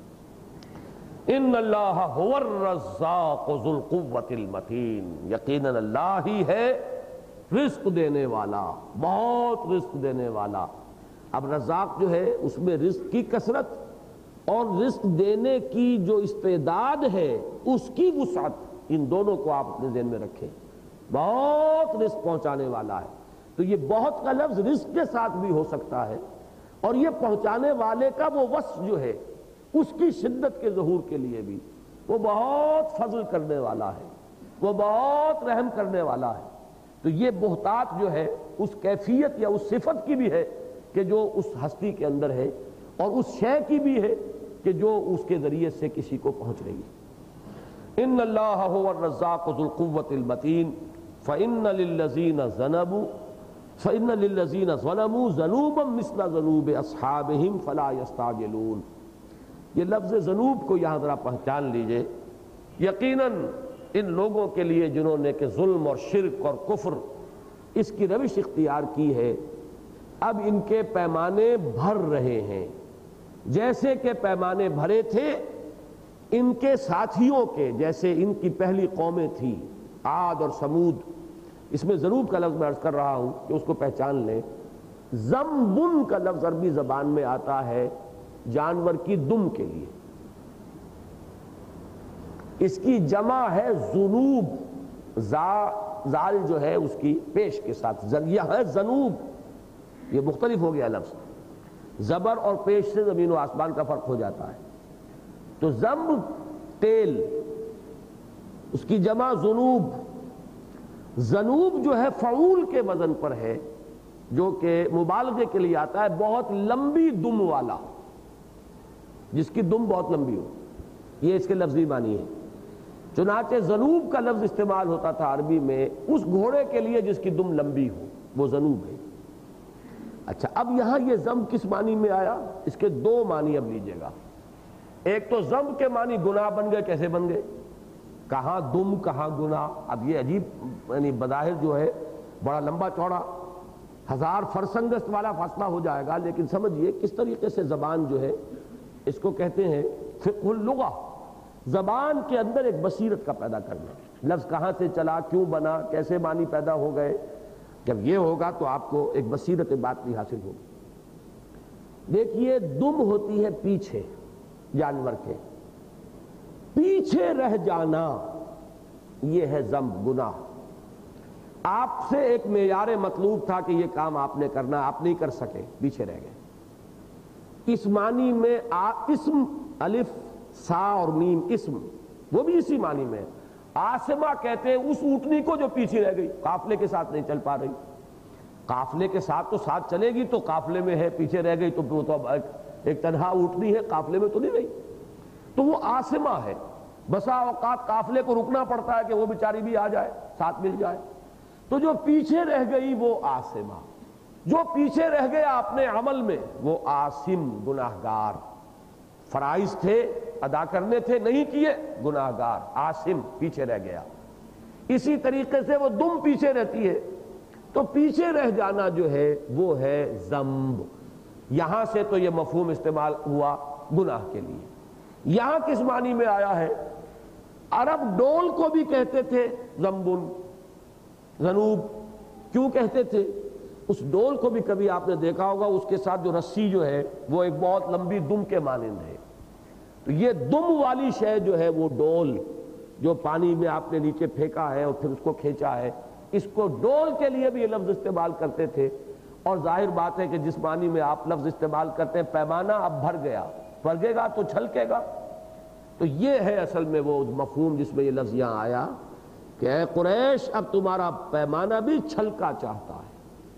S1: ہے۔ ان اللہ هو الرزاق ذو القوۃ المتین، یقیناً اللہ ہی ہے رزق دینے والا، بہت رزق دینے والا۔ اب رزاق جو ہے اس میں رزق کی کثرت اور رزق دینے کی جو استعداد ہے اس کی وسعت، ان دونوں کو آپ اپنے ذہن میں رکھیں، بہت رزق پہنچانے والا ہے۔ تو یہ بہت کا لفظ رزق کے ساتھ بھی ہو سکتا ہے، اور یہ پہنچانے والے کا وہ وصف جو ہے اس کی شدت کے ظہور کے لیے بھی، وہ بہت فضل کرنے والا ہے، وہ بہت رحم کرنے والا ہے۔ تو یہ بہتات جو ہے اس کیفیت یا اس صفت کی بھی ہے کہ جو اس ہستی کے اندر ہے، اور اس شے کی بھی ہے کہ جو اس کے ذریعے سے کسی کو پہنچ رہی ہے۔ ان اللہ هو الرزاق ذو القوۃ المتین فإن للذین ذنبوا فإن للذین ظلموا ذنوبا مثل ذنوب اصحابہم فلا یستعجلون۔ یہ لفظ ذنوب کو یہاں ذرا پہچان لیجئے، یقیناً ان لوگوں کے لیے جنہوں نے کہ ظلم اور شرک اور کفر اس کی روش اختیار کی ہے، اب ان کے پیمانے بھر رہے ہیں، جیسے کہ پیمانے بھرے تھے ان کے ساتھیوں کے، جیسے ان کی پہلی قومیں تھیں عاد اور سمود۔ اس میں ذنوب کا لفظ میں عرض کر رہا ہوں کہ اس کو پہچان لیں۔ ذنبن کا لفظ عربی زبان میں آتا ہے جانور کی دم کے لیے، اس کی جمع ہے ذنوب، زال جو ہے اس کی پیش کے ساتھ، یہ ہے ذنوب، یہ مختلف ہو گیا لفظ، زبر اور پیش سے زمین و آسمان کا فرق ہو جاتا ہے۔ تو ذنب تیل، اس کی جمع ذنوب، ذنوب جو ہے فعول کے وزن پر ہے، جو کہ مبالغے کے لیے آتا ہے، بہت لمبی دم والا، جس کی دم بہت لمبی ہو، یہ اس کے لفظی معنی ہے۔ چنانچہ ذنوب کا لفظ استعمال ہوتا تھا عربی میں اس گھوڑے کے لیے جس کی دم لمبی ہو، وہ ذنوب ہے۔ اچھا، اب یہاں یہ ذنب کس معنی میں آیا؟ اس کے دو معنی اب لیجئے گا۔ ایک تو ذنب کے معنی گناہ بن گئے، کیسے بن گئے؟ کہاں دم کہاں گناہ، اب یہ عجیب، یعنی بظاہر جو ہے بڑا لمبا چوڑا ہزار فرسنگست والا فاصلہ ہو جائے گا، لیکن سمجھیے کس طریقے سے زبان جو ہے اس کو کہتے ہیں فقہ اللغہ، زبان کے اندر ایک بصیرت کا پیدا کرنا. لفظ کہاں سے چلا، کیوں بنا، کیسے معنی پیدا ہو گئے، جب یہ ہوگا تو آپ کو ایک بصیرت بات بھی حاصل ہوگی. دیکھیے دم ہوتی ہے پیچھے، جانور کے پیچھے رہ جانا یہ ہے ذنب، گناہ. آپ سے ایک معیار مطلوب تھا کہ یہ کام آپ نے کرنا، آپ نہیں کر سکے، پیچھے رہ گئے. اس معنی میں اسم، الف سا اور میم اسم، وہ بھی اسی معنی میں. آسمہ کہتے ہیں اس اونٹنی کو جو پیچھے رہ گئی، قافلے کے ساتھ نہیں چل پا رہی. قافلے کے ساتھ تو ساتھ چلے گی تو قافلے میں ہے، پیچھے رہ گئی تو وہ تو ایک تنہا اونٹنی ہے، قافلے میں تو نہیں رہی، تو وہ آسمہ ہے. بسا اوقات قافلے کو رکنا پڑتا ہے کہ وہ بیچاری بھی آ جائے، ساتھ مل جائے. تو جو پیچھے رہ گئی وہ آسمہ، جو پیچھے رہ گیا اپنے عمل میں وہ آسم، گناہگار. فرائض تھے ادا کرنے تھے، نہیں کیے، گناہگار. آسم، پیچھے رہ گیا. اسی طریقے سے وہ دم پیچھے رہتی ہے، تو پیچھے رہ جانا جو ہے وہ ہے ذنب. یہاں سے تو یہ مفہوم استعمال ہوا گناہ کے لیے. یہاں کس معنی میں آیا ہے؟ عرب ڈول کو بھی کہتے تھے ذنبن، ذنوب. کیوں کہتے تھے؟ اس ڈول کو بھی کبھی آپ نے دیکھا ہوگا، اس کے ساتھ جو رسی جو ہے وہ ایک بہت لمبی دم کے مانند ہے. تو یہ دم والی شے جو ہے وہ ڈول، جو پانی میں آپ نے نیچے پھینکا ہے اور پھر اس کو کھینچا ہے، اس کو ڈول کے لیے بھی یہ لفظ استعمال کرتے تھے. اور ظاہر بات ہے کہ جس معنی میں آپ لفظ استعمال کرتے ہیں، پیمانہ اب بھر گیا، بھرگے گا تو چھلکے گا. تو یہ ہے اصل میں وہ مفہوم جس میں یہ لفظ یہاں آیا کہ اے قریش اب تمہارا پیمانہ بھی چھلکا چاہتا ہے.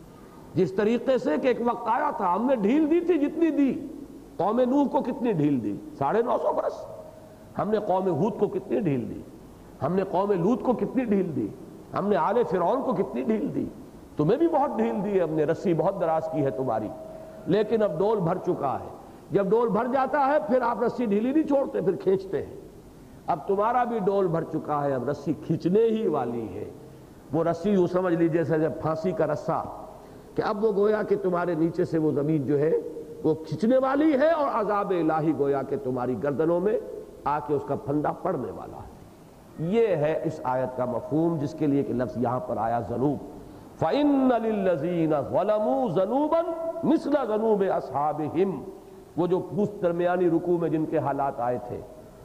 S1: جس طریقے سے کہ ایک وقت آیا تھا ہم نے ڈھیل دی تھی جتنی دی. قوم نوح کو کتنی ڈھیل دی؟ ساڑھے نو سو برس. ہم نے قوم ہود کو کتنی ڈھیل دی؟ ہم نے قوم لوط کو کتنی ڈھیل دی؟ ہم نے آل فرعون کو کتنی ڈھیل دی؟ تمہیں بھی بہت ڈھیل دی ہے، ہم نے رسی بہت دراز کی ہے تمہاری. لیکن اب ڈول بھر چکا ہے. جب ڈول بھر جاتا ہے پھر آپ رسی ڈھیلی نہیں چھوڑتے، پھر کھینچتے ہیں. اب تمہارا بھی ڈول بھر چکا ہے، اب رسی کھینچنے ہی والی ہے. وہ رسی یوں سمجھ لیجیے جیسے پھانسی کا رسہ، کہ اب وہ گویا کہ تمہارے نیچے سے وہ زمین جو ہے وہ کھینچنے والی ہے، اور عذاب الہی گویا کہ تمہاری گردنوں میں آ کے اس کا پھندا پڑنے والا ہے. یہ ہے اس آیت کا مفہوم، جس کے لیے کہ لفظ یہاں پر آیا ذنوب. فَإِنَّ لِلَّذِينَ ظَلَمُوا ذَنُوبًا مِثْلَ ذَنُوبِ أَصْحَابِهِمْ، وہ جو اس درمیانی رکوع میں جن کے حالات آئے تھے.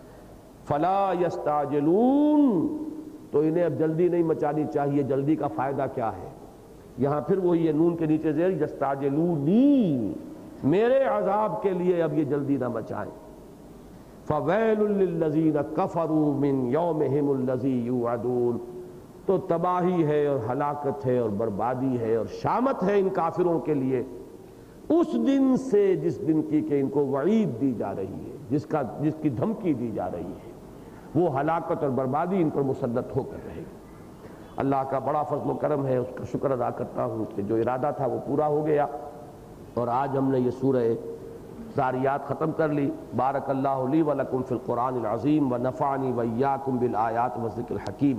S1: فَلَا يَسْتَعْجِلُونَ، تو انہیں اب جلدی نہیں مچانی چاہیے. جلدی کا فائدہ کیا ہے؟ یہاں پھر وہی یہ نون کے نیچے زیر یستعجلونی، میرے عذاب کے لیے اب یہ جلدی نہ مچائیں. فَوَيْلٌ لِّلَّذِينَ كَفَرُوا مِنْ يَوْمِهِمُ الَّذِي يُوعَدُونَ، تو تباہی ہے اور ہلاکت ہے اور بربادی ہے اور شامت ہے ان کافروں کے لیے اس دن سے جس دن کی کہ ان کو وعید دی جا رہی ہے، جس کا جس کی دھمکی دی جا رہی ہے. وہ ہلاکت اور بربادی ان پر مسلط ہو کر رہے گی. اللہ کا بڑا فضل و کرم ہے، اس کا شکر ادا کرتا ہوں کہ جو ارادہ تھا وہ پورا ہو گیا، اور آج ہم نے یہ سورہ ذاریات ختم کر لی. بارک اللہ لی و لکم فی القرآن العظیم و نفعنی و ایاکم بالآیات و ذکر الحکیم.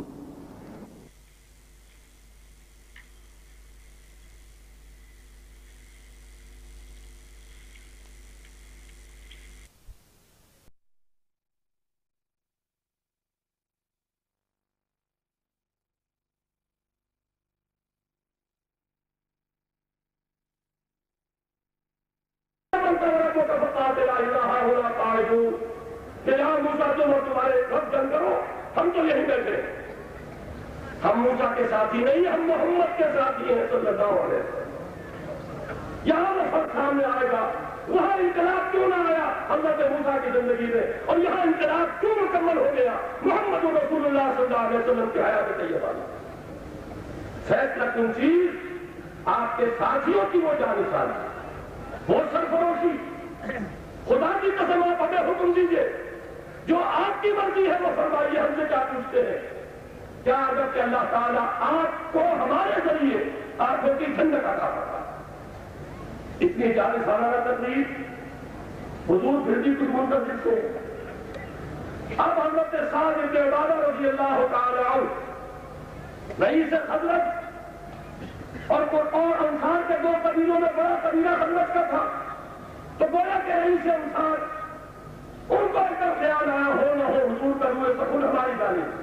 S2: ہم تو یہیں بیٹھے، ہم موسیٰ کے ساتھی نہیں، ہم محمد کے ساتھی ہیں صلی اللہ علیہ وسلم. یہاں وہ فرق سامنے آئے گا. وہاں انقلاب کیوں نہ آیا حضرت موسیٰ کی زندگی میں، اور یہاں انقلاب کیوں مکمل ہو گیا محمد رسول اللہ صلی اللہ علیہ وسلم کی حیات طیبہ میں. فیصلہ کن چیز آپ کے ساتھیوں کی وہ جانشانی، وہ سرفروشی. خدا کی قسم آپ ہمیں حکم دیجئے، جو آپ کی مرضی ہے وہ فرمائیے. ہم سے کیا پوچھتے ہیں؟ کیا اگر کہ اللہ تعالیٰ آپ کو ہمارے ذریعے آنکھوں کی ٹھنڈک عطا کرتا؟ اتنی جان سالانہ تقریب حضور پھر بھی کچھ منتظر سے. اب حضرت سعد بن عبادہ رضی اللہ تعالیٰ عنہ رئیس خزرج اور اور انصار کے دو قبیلوں میں بڑا قبیلہ خندق کا تھا، تو گویا کہ رئیس انصار ان کو ایک خیال آیا ہو نہ ہو حضور کا روئے سکون ہماری جانب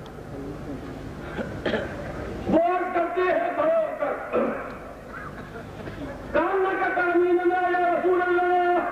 S2: وہ عرض کرتے ہیں بڑے ہو کر کام کا قانون اللہ یا رسول اللہ،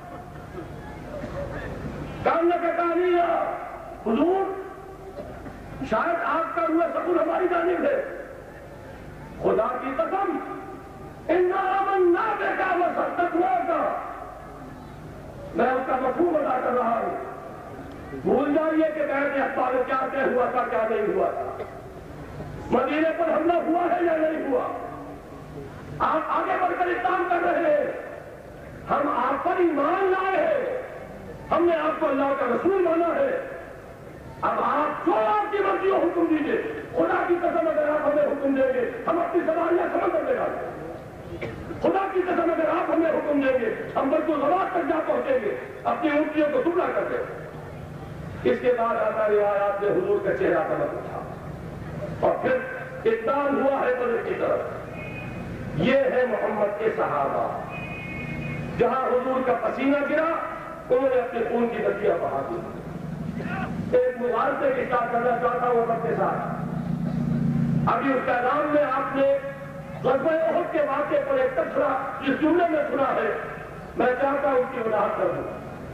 S2: کام کا قانون حضور شاید آپ کا روئے سکون ہماری جانب ہے، خدا کی قسم اِنَّا آمَنَّا بِكَ وَصَدَّقْنَاكَ، میں اس کا مفہوم ادا کر رہا ہوں۔ بھول جائیے کہ بیعت عقبہ میں کیا طے ہوا تھا کیا نہیں ہوا تھا، مدینے پر حملہ ہوا ہے یا نہیں ہوا، آپ آگے بڑھ کر اقدام کر رہے ہیں، ہم آپ پر ایمان لائے ہیں، ہم نے آپ کو اللہ کا رسول مانا ہے، اب آپ جو آپ کی مرضی ہو حکم دیجیے، خدا کی قسم اگر آپ ہمیں حکم دیں گے ہم اپنی سواریاں سمندر میں ڈالیں گے، خدا کی قسم اگر آپ ہمیں حکم دیں گے ہم بالکل زوال تک جا پہنچیں گے، اپنی اونٹیوں کو دبلا کر دیں گے۔ اس کے بعد آتا روایات میں حضور کا چہرہ تمک اٹھا اور پھر اقدام ہوا ہے بدر کی طرف۔ یہ ہے محمد کے صحابہ، جہاں حضور کا پسینہ گرا انہوں نے اپنے خون کی ندیاں بہا دی۔ ایک مغالطے کی ساتھ کرنا چاہتا ہوں وقت کے ساتھ، ابھی اس پیغام میں آپ نے غزوہ احد کے واقعے پر ایک تبصرہ جس جملے میں سنا ہے میں چاہتا ہوں اس کی وضاحت کر دوں۔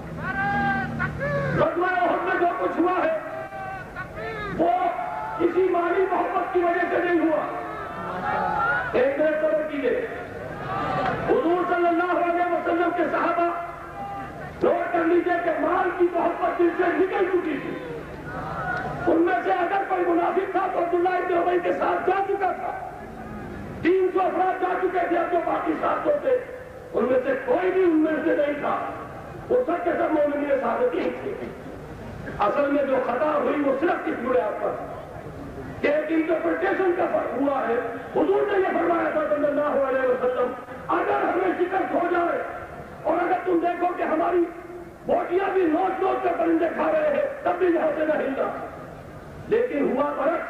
S2: غزوہ احد میں جو کچھ ہوا ہے وہ کسی مالی محبت کی وجہ سے نہیں ہوا۔ ایک منٹ صبر کیجیے، حضور صلی اللہ علیہ وسلم کے صحابہ نوٹ کر لیجیے کہ مال کی محبت دل سے نکل چکی تھی، ان میں سے اگر کوئی منافق تھا تو عبداللہ ابن ابی کے ساتھ جا چکا تھا، تین سو افراد جا چکے تھے، اب جو باقی سات سو تھے ان میں سے کوئی بھی ان میں سے نہیں تھا، وہ سب کے سب مومنین صادقین تھے۔ اصل میں جو خطا ہوئی وہ صرف اس بنیاد پر کہ ایک انٹرپریٹیشن کا فرق ہوا ہے۔ حضور نے یہ فرمایا تھا صلی اللہ علیہ وسلم اگر ہمیں شکست ہو جائے اور اگر تم دیکھو کہ ہماری بوٹیاں بھی نوچ نوچ کر پرندے کھا رہے ہیں تب بھی یہاں سے نہ ہلنا، لیکن ہوا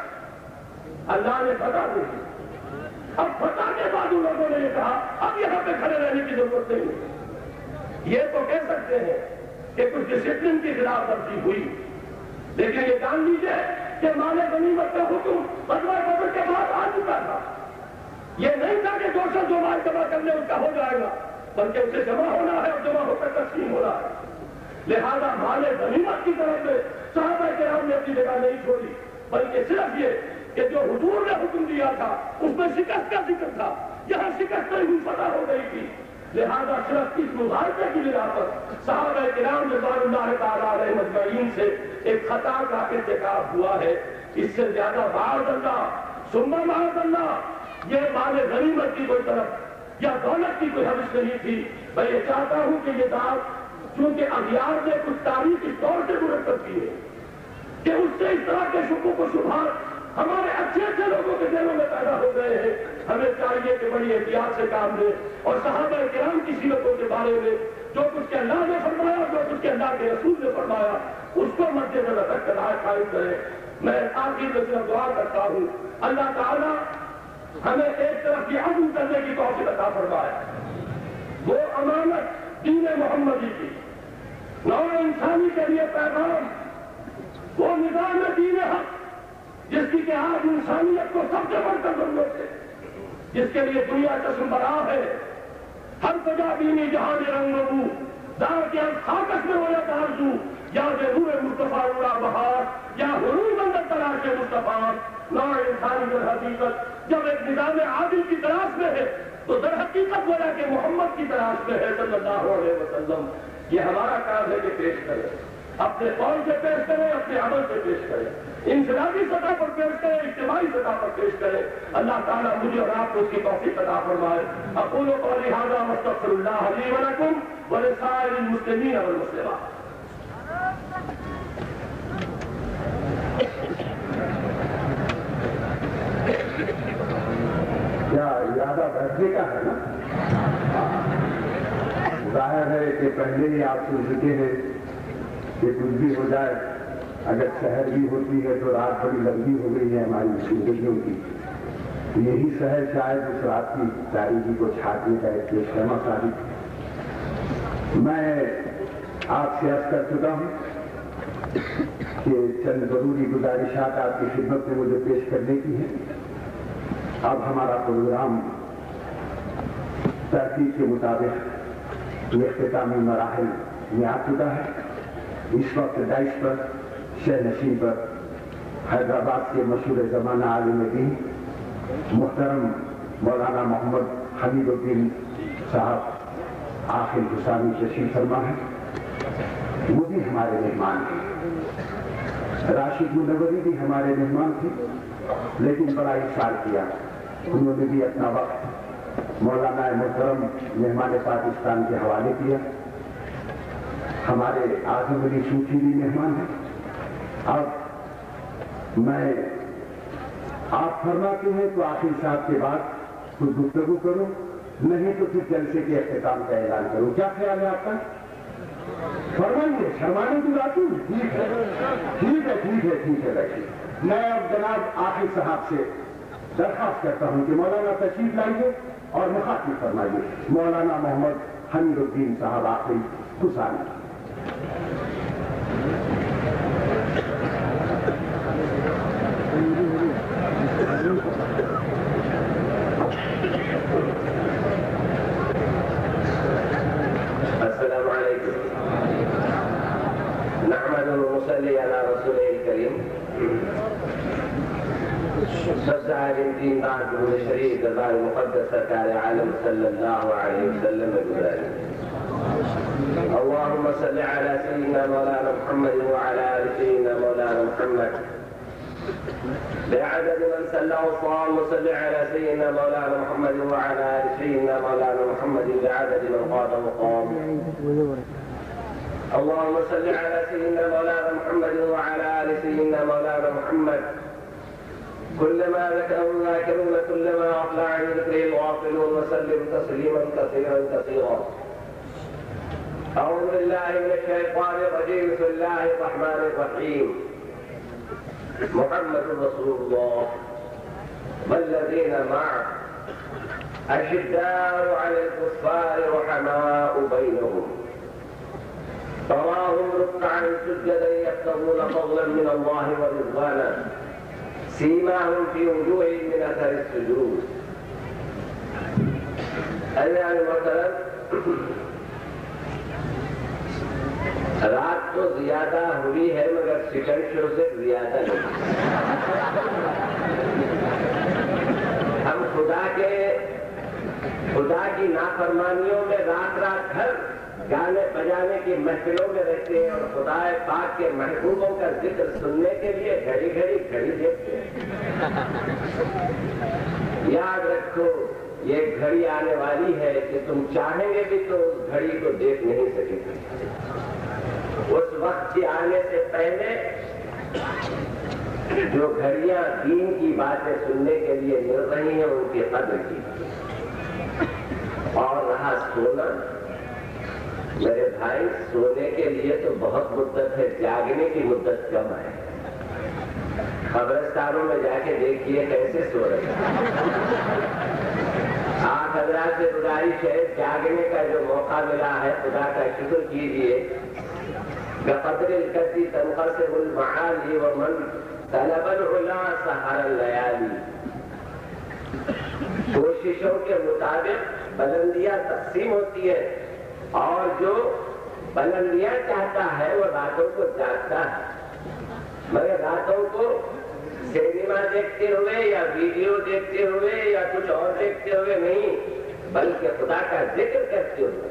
S2: برعکس، اللہ نے فتح دی۔ اب فتح کے بعد ان لوگوں نے یہ کہا اب یہاں پہ کھڑے رہنے کی ضرورت نہیں ہے۔ یہ تو کہہ سکتے ہیں کہ کچھ ڈسپلن کی خلاف ورزی ہوئی، لیکن یہ جان لیجیے کہ مال غنیمت کا حکم غزوہ بدر کے بعد آ چکا تھا۔ یہ نہیں تھا کہ جو شخص جو مال جمع کرنے اس کا ہو جائے گا، بلکہ اسے جمع ہونا ہے اور جمع ہو کر تقسیم ہونا ہے۔ لہذا مال غنیمت کی طرف سے صحابہ کرام نے اپنی جگہ نہیں چھوڑی، بلکہ صرف یہ کہ جو حضور نے حکم دیا تھا اس میں شکست کا ذکر تھا، یہاں شکست نہیں ہوئی فتح ہو گئی تھی، لہذا صرف اس مظاہرے کی بنا پر صحابہ کرام رضوان اللہ تعالیٰ علیہ مجمعین سے ایک خطا کا ارتکاب ہوا ہے۔ اس سے زیادہ معاذ اللہ ثم معاذ اللہ یہ مال غنیمت کی کوئی طرف یا دولت کی کوئی حوث نہیں تھی۔ میں یہ چاہتا ہوں کہ یہ بات چونکہ اغیار نے کچھ تاریخ اس طور سے مرتب کی ہے کہ اس سے اس طرح کے شکوک و شبہات ہمارے اچھے اچھے لوگوں کے دلوں میں پیدا ہو گئے ہیں، ہمیں چاہیے کہ بڑی احتیاط سے کام لیں اور صحابہ کرام کی سیرتوں کے بارے میں جو کچھ کہ اللہ نے فرمایا جو کچھ کہ اللہ کے رسول نے فرمایا اس کو مد نظر رکھ کر رائے قائم کریں۔ میں آخر میں صرف دعا کرتا ہوں اللہ تعالیٰ ہمیں ایک طرف کی عزم کرنے کی توفیق عطا فرمائے، وہ امانت دین محمدی کی، نوع انسانی کے لیے پیغام، وہ نظام دین حق جس کی کہ آج انسانیت کو سب سے بڑھ کر ضرورت ہے، جس کے لیے دنیا چشم براہ ہے، ہر سجا دینی جہاں رنگ بو دار کے خاکش میں ہویا تارزو یا بے نور مصطفیٰ اڑا بہار یا حروف اندر تلاش مصطفیٰ۔ نوع انسانی در حقیقت جب ایک نظام عادل کی تلاش میں ہے تو در حقیقت وجہ کہ محمد کی تلاش میں ہے صلی اللہ علیہ وسلم۔ یہ ہمارا کام ہے کہ پیش کریں، اپنے قول سے پیش کریں، اپنے عمل سے پیش کریں، انفرادی سطح پر پیش کریں، اجتماعی سطح پر پیش کریں۔ اللہ تعالیٰ مجھے اور آپ کو اس کی توفیق عطا فرمائے۔ اقول قولی ھذا واستغفر اللہ لی ولکم ولسائر المسلمین والمسلمات۔
S3: کیا ارادہ بیٹھنے کا ہے نا؟ ظاہر ہے کہ پہلے ہی آپ سن چکے ہیں کہ کچھ بھی ہو جائے، اگر شہر بھی ہوتی ہے تو رات بڑی لمبی ہو گئی ہے ہماری زندگیوں کی، یہی شہر شاید اس رات کی تاریخی کو چھاٹنے کا ایک پیش خیمہ ثابت ہے۔ میں آپ سے عرض کر چکا ہوں کہ چند ضروری گزارشات آپ کی خدمت میں مجھے پیش کرنے کی ہیں۔ اب ہمارا پروگرام ترتیب کے مطابق اختتامی مراحل میں آ چکا ہے۔ اس وقت داعش پر شہ نشین پر حیدرآباد کے مشہور زمانہ عالم دین محترم مولانا محمد حمید الدین صاحب آخر حسانی تشریف فرما ہے، وہ بھی ہمارے مہمان ہیں۔ راشد منوری بھی ہمارے مہمان تھے، لیکن بڑا اصرار کیا، انہوں نے بھی اپنا وقت مولانا محترم مہمان پاکستان کے حوالے کیا۔ ہمارے اعظم علی صوفی بھی مہمان ہیں۔ اب میں آپ فرماتے ہیں تو آخر صاحب کے بعد کچھ گفتگو کروں، نہیں تو پھر جلسے کے اختتام کا اعلان کروں۔ کیا خیال ہے آپ کا؟ فرمائیے، شرمانے کی بات نہیں۔ ٹھیک ہے ٹھیک ہے ٹھیک ہے ٹھیک ہے رکھیے۔ میں اب جناب آخر صاحب سے درخواست کرتا ہوں کہ مولانا تشریف لائیے اور مخاطب فرمائیے۔ مولانا محمد حمید الدین صاحب آخری حسانی۔
S4: السلام علیکم۔ نحمد ونصلی علی رسول کریم۔ سبزہ دین بعد درود شریف دربار مقدس سرکار عالم صلی اللہ علیہ وسلم میں گزاری۔ اللهم صل على سيدنا مولانا محمد وعلى آل سيدنا مولانا محمد بعدد من صلى وصام، وصل على سيدنا مولانا محمد وعلى آل سيدنا مولانا محمد بعدد من قاد وقام. اللهم صل على سيدنا مولانا محمد وعلى آل سيدنا مولانا محمد كلما ذكره الذاكرون كلما غفل عن ذكره الغافلون، وسلم تسليما كثيرا كثيرا. أعوذ بالله من الشيطان الرجيم. بسم الله الرحمن الرحيم. محمد رسول الله والذين معه أشداء على الكفار رحماء بينهم تراهم ركعا سجدا يبتغون فضلا من الله ورضوانا سيماهم في وجوههم من أثر السجود. أيها المحترم، رات تو زیادہ ہوئی ہے مگر سیکنڈ شو سے زیادہ نہیں۔ ہم خدا کے خدا کی نافرمانیوں میں رات رات بھر گانے بجانے کی محفلوں میں رہتے ہیں اور خدا پاک کے محبوبوں کا ذکر سننے کے لیے گھڑی گھڑی گھڑی دیکھتے ہیں۔ یاد رکھو، یہ گھڑی آنے والی ہے کہ تم چاہیں گے بھی تو اس گھڑی کو دیکھ نہیں سکیں گے۔ اس وقت کے آنے سے پہلے جو گھڑیاں دین کی باتیں سننے کے لیے مل رہی ہیں ان کی قدر کی۔ اور رہا سونا، میرے بھائی، سونے کے لیے تو بہت مدت ہے، جاگنے کی مدت کم ہے۔ قبرستانوں میں جا کے دیکھیے کیسے سو رہے ہیں۔ آپ حضرات سے گزارش ہے، جاگنے کا جو موقع ملا ہے خدا کا شکر کیجیے۔ بقدر الكد تنقسم المعالي ومن طلب العلا سحر الليالي۔ کوششوں کے مطابق بلندیاں تقسیم ہوتی ہے، اور جو بلندیاں چاہتا ہے وہ راتوں کو جاگتا ہے، مگر راتوں کو سینما دیکھتے ہوئے یا ویڈیو دیکھتے ہوئے یا کچھ اور دیکھتے ہوئے نہیں، بلکہ خدا کا ذکر کرتے ہوئے۔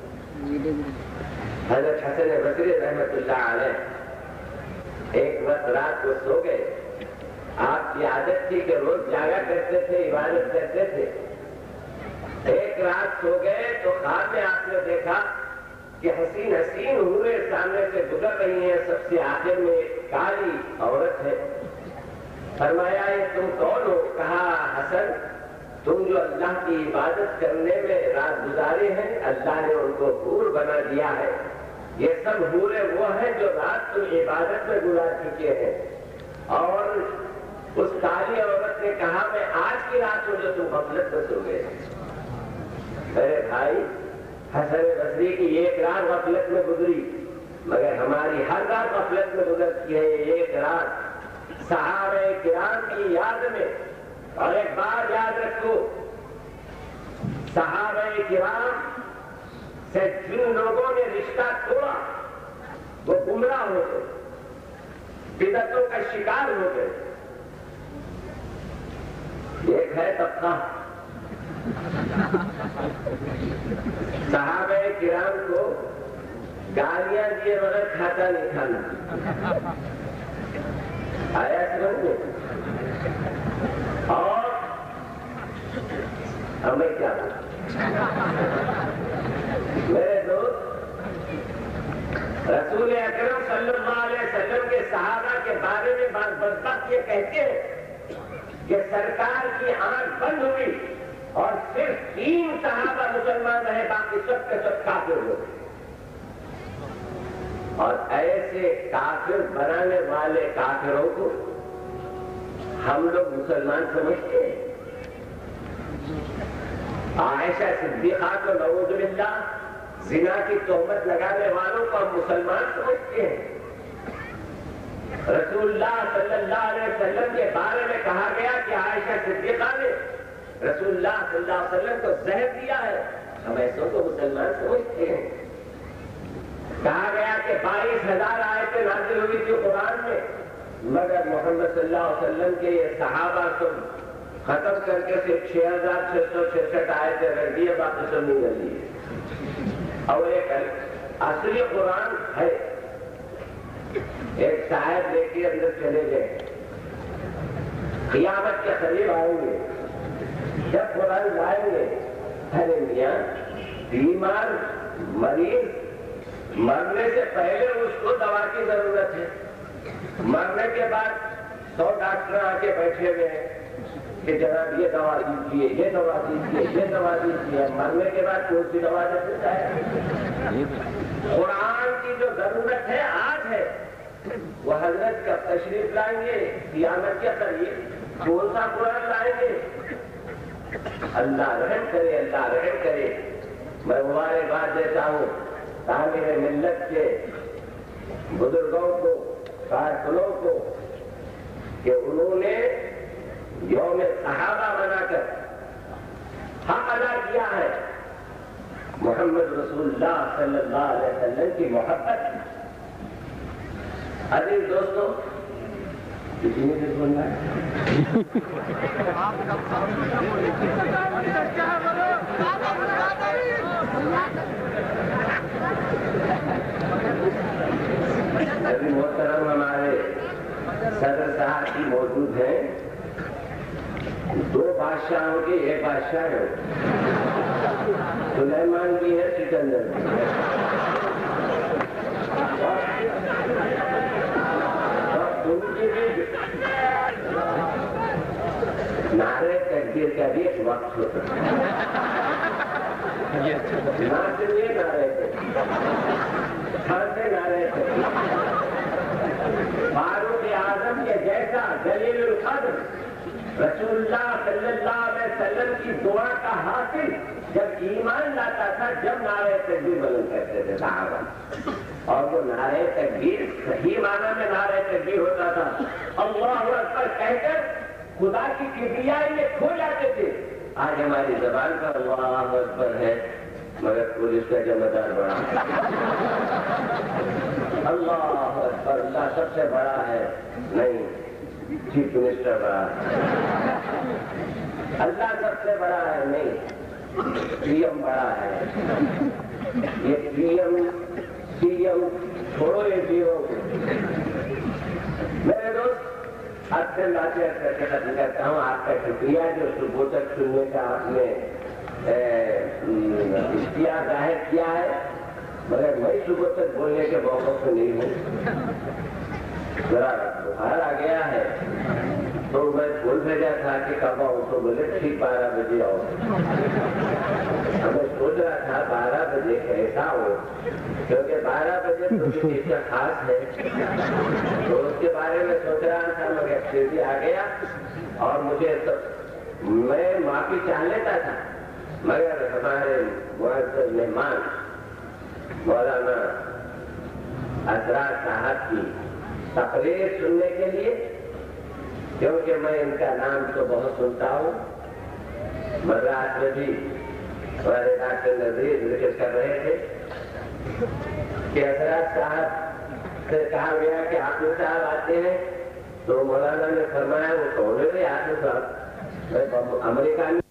S4: حضرت حسن بصری رحمت اللہ علیہ ایک وقت رات کو سو گئے۔ آپ کی عادت تھی کہ روز جاگا کرتے تھے، عبادت کرتے تھے۔ ایک رات سو گئے تو خواب میں آپ نے دیکھا کہ حسین حسین حوریں سامنے سے گزر رہی ہیں، سب سے آخر میں ایک کالی عورت ہے۔ فرمایا یہ تم کون ہو؟ کہا حسن، تم جو اللہ کی عبادت کرنے میں رات گزارے ہیں اللہ نے ان کو حور بنا دیا ہے۔ یہ سب حوریں وہ ہیں جو رات تم عبادت میں گزار چکے ہیں، اور اس کالی عورت نے کہا میں آج کی رات کو جو تم غفلت میں سو گئے. میرے بھائی حسن بصری کی ایک رات غفلت میں گزری مگر ہماری ہر رات غفلت میں گزرتی ہے. ایک رات صحابہ کرام کی یاد میں. اور ایک بات یاد رکھو صحابہ کرام سے جن لوگوں نے رشتہ توڑا وہ گمراہ ہو گئے بدعتوں کا شکار ہو گئے. ایک ہے طبقہ صحابہ کرام کو گالیاں دیے بغیر کھاتا نہیں کھانا آیا سمجھ میں. اور ہمیں کیا میرے دوست رسول اکرم صلی اللہ علیہ وسلم کے صحابہ کے بارے میں بعض بدبخت یہ کہتے ہیں کہ سرکار کی آنکھ بند ہوئی اور صرف تین صحابہ مسلمان رہے باقی سب کے سب کافر ہو گئے. اور ایسے کافر بنانے والے کافروں کو ہم لوگ مسلمان سمجھتے ہیں. عائشہ صدیقہ کو نعوذ باللہ زنا کی تہمت لگانے والوں کو ہم مسلمان سمجھتے ہیں. رسول اللہ صلی اللہ علیہ وسلم کے بارے میں کہا گیا کہ عائشہ صدیقہ نے رسول اللہ صلی اللہ علیہ وسلم کو زہر دیا ہے. ہم ایسوں کو مسلمان سمجھتے ہیں. کہا گیا کہ بائیس ہزار آیتیں نازل ہوئی تھی قرآن میں مگر محمد صلی اللہ علیہ وسلم کے یہ صحابہ کو ختم کر کے صرف چھ ہزار چھ سو چھسٹھ آیتیں رہ دی ہے باقی سب نہیں کر لی. اور ایک اصلی قرآن ہے. ایک صاحب لے کے اندر چلے گئے قیامت کے قریب آئیں گے جب قرآن لائیں گے ارے میاں بیمار مریض مرنے سے پہلے اس کو دوا کی ضرورت ہے. مرنے کے بعد سو ڈاکٹر آ کے بیٹھے ہوئے ہیں کہ جناب یہ دوا دیجیے یہ دوا دیجیے یہ دوا دیجیے. مرنے کے بعد کون سی دوا دے سکتا ہے؟ قرآن کی جو ضرورت ہے آج ہے وہ حضرت کب تشریف لائیں گے قیامت کے قریب کون سا قرآن لائیں گے؟ اللہ رحم کرے اللہ رحم کرے. میں مبارکباد دیتا ہوں تعمیر ملت کے بزرگوں کو کارکنوں کو کہ انہوں نے یوم صحابہ بنا کر حق ادا کیا ہے. محمد رسول اللہ صلی اللہ علیہ وسلم کی محبت. عزیز دوستوں کسی نے بھی سننا ہے ابھی محترم ہمارے صدر صاحب کی موجود ہیں. دو بادشاہوں کے ایک بادشاہ ہے سلیمان کی ہے سکندر ان کی بھی نعرے تکبیر کا بھی ایک وقت ہوتا ہے. نہ سنیے نعرے تکبیر ہر سے نعرے تکبیر. فاروق اعظم کے جیسا جلیل القدر رسول اللہ صلی اللہ علیہ وسلم کی دعا کا حاصل جب ایمان لاتا تھا جب نعرہ تکبیر بلند کرتے تھے صحابہ. اور وہ نعرہ تکبیر صحیح معنی میں نعرہ تکبیر ہوتا تھا. اللہ اکبر کہہ کر خدا کی کبریائی میں کھو جاتے تھے. آج ہماری زبان کا اللہ اکبر ہے مگر پولیس کا ذمہ دار بڑا اللہ اکبر اللہ سب سے بڑا ہے نہیں چیف منسٹر بڑا ہے. اللہ سب سے بڑا ہے نہیں پی ایم بڑا ہے. یہ پی ایم سی ایم چھوڑو یہ پی ایم. میرے دوست آپ سے باتیں کر کے ختم کرتا ہوں. آپ کا شکریہ جو صبح تک سننے کا آپ نے اشتہار ظاہر کیا ہے مگر میں صبح تک بولنے کے موقع سے نہیں ہوں. ذرا بخار آ گیا ہے تو میں بول بھیجا تھا کہ کب آؤں تو بولے ٹھیک بارہ بجے آؤ. میں سوچ رہا تھا بارہ بجے کیسا ہو کیونکہ بارہ بجے تو کسی کا خاص ہے تو اس کے بارے میں سوچ رہا تھا مگر پھر بھی آ گیا اور مجھے تو میں معافی چاہ لیتا تھا مگر ہمارے معزز مہمان مولانا اسرار صاحب کی تقریر سننے کے لیے، کیونکہ میں ان کا نام تو بہت سنتا ہوں، مدراس میں بھی ہمارے ڈاکٹر نذیر ذکر کر رہے تھے کہ اسرار صاحب سے کہا گیا کہ حافظ صاحب آتے ہیں تو مولانا نے فرمایا وہ کون ہے حافظ صاحب؟ امریکہ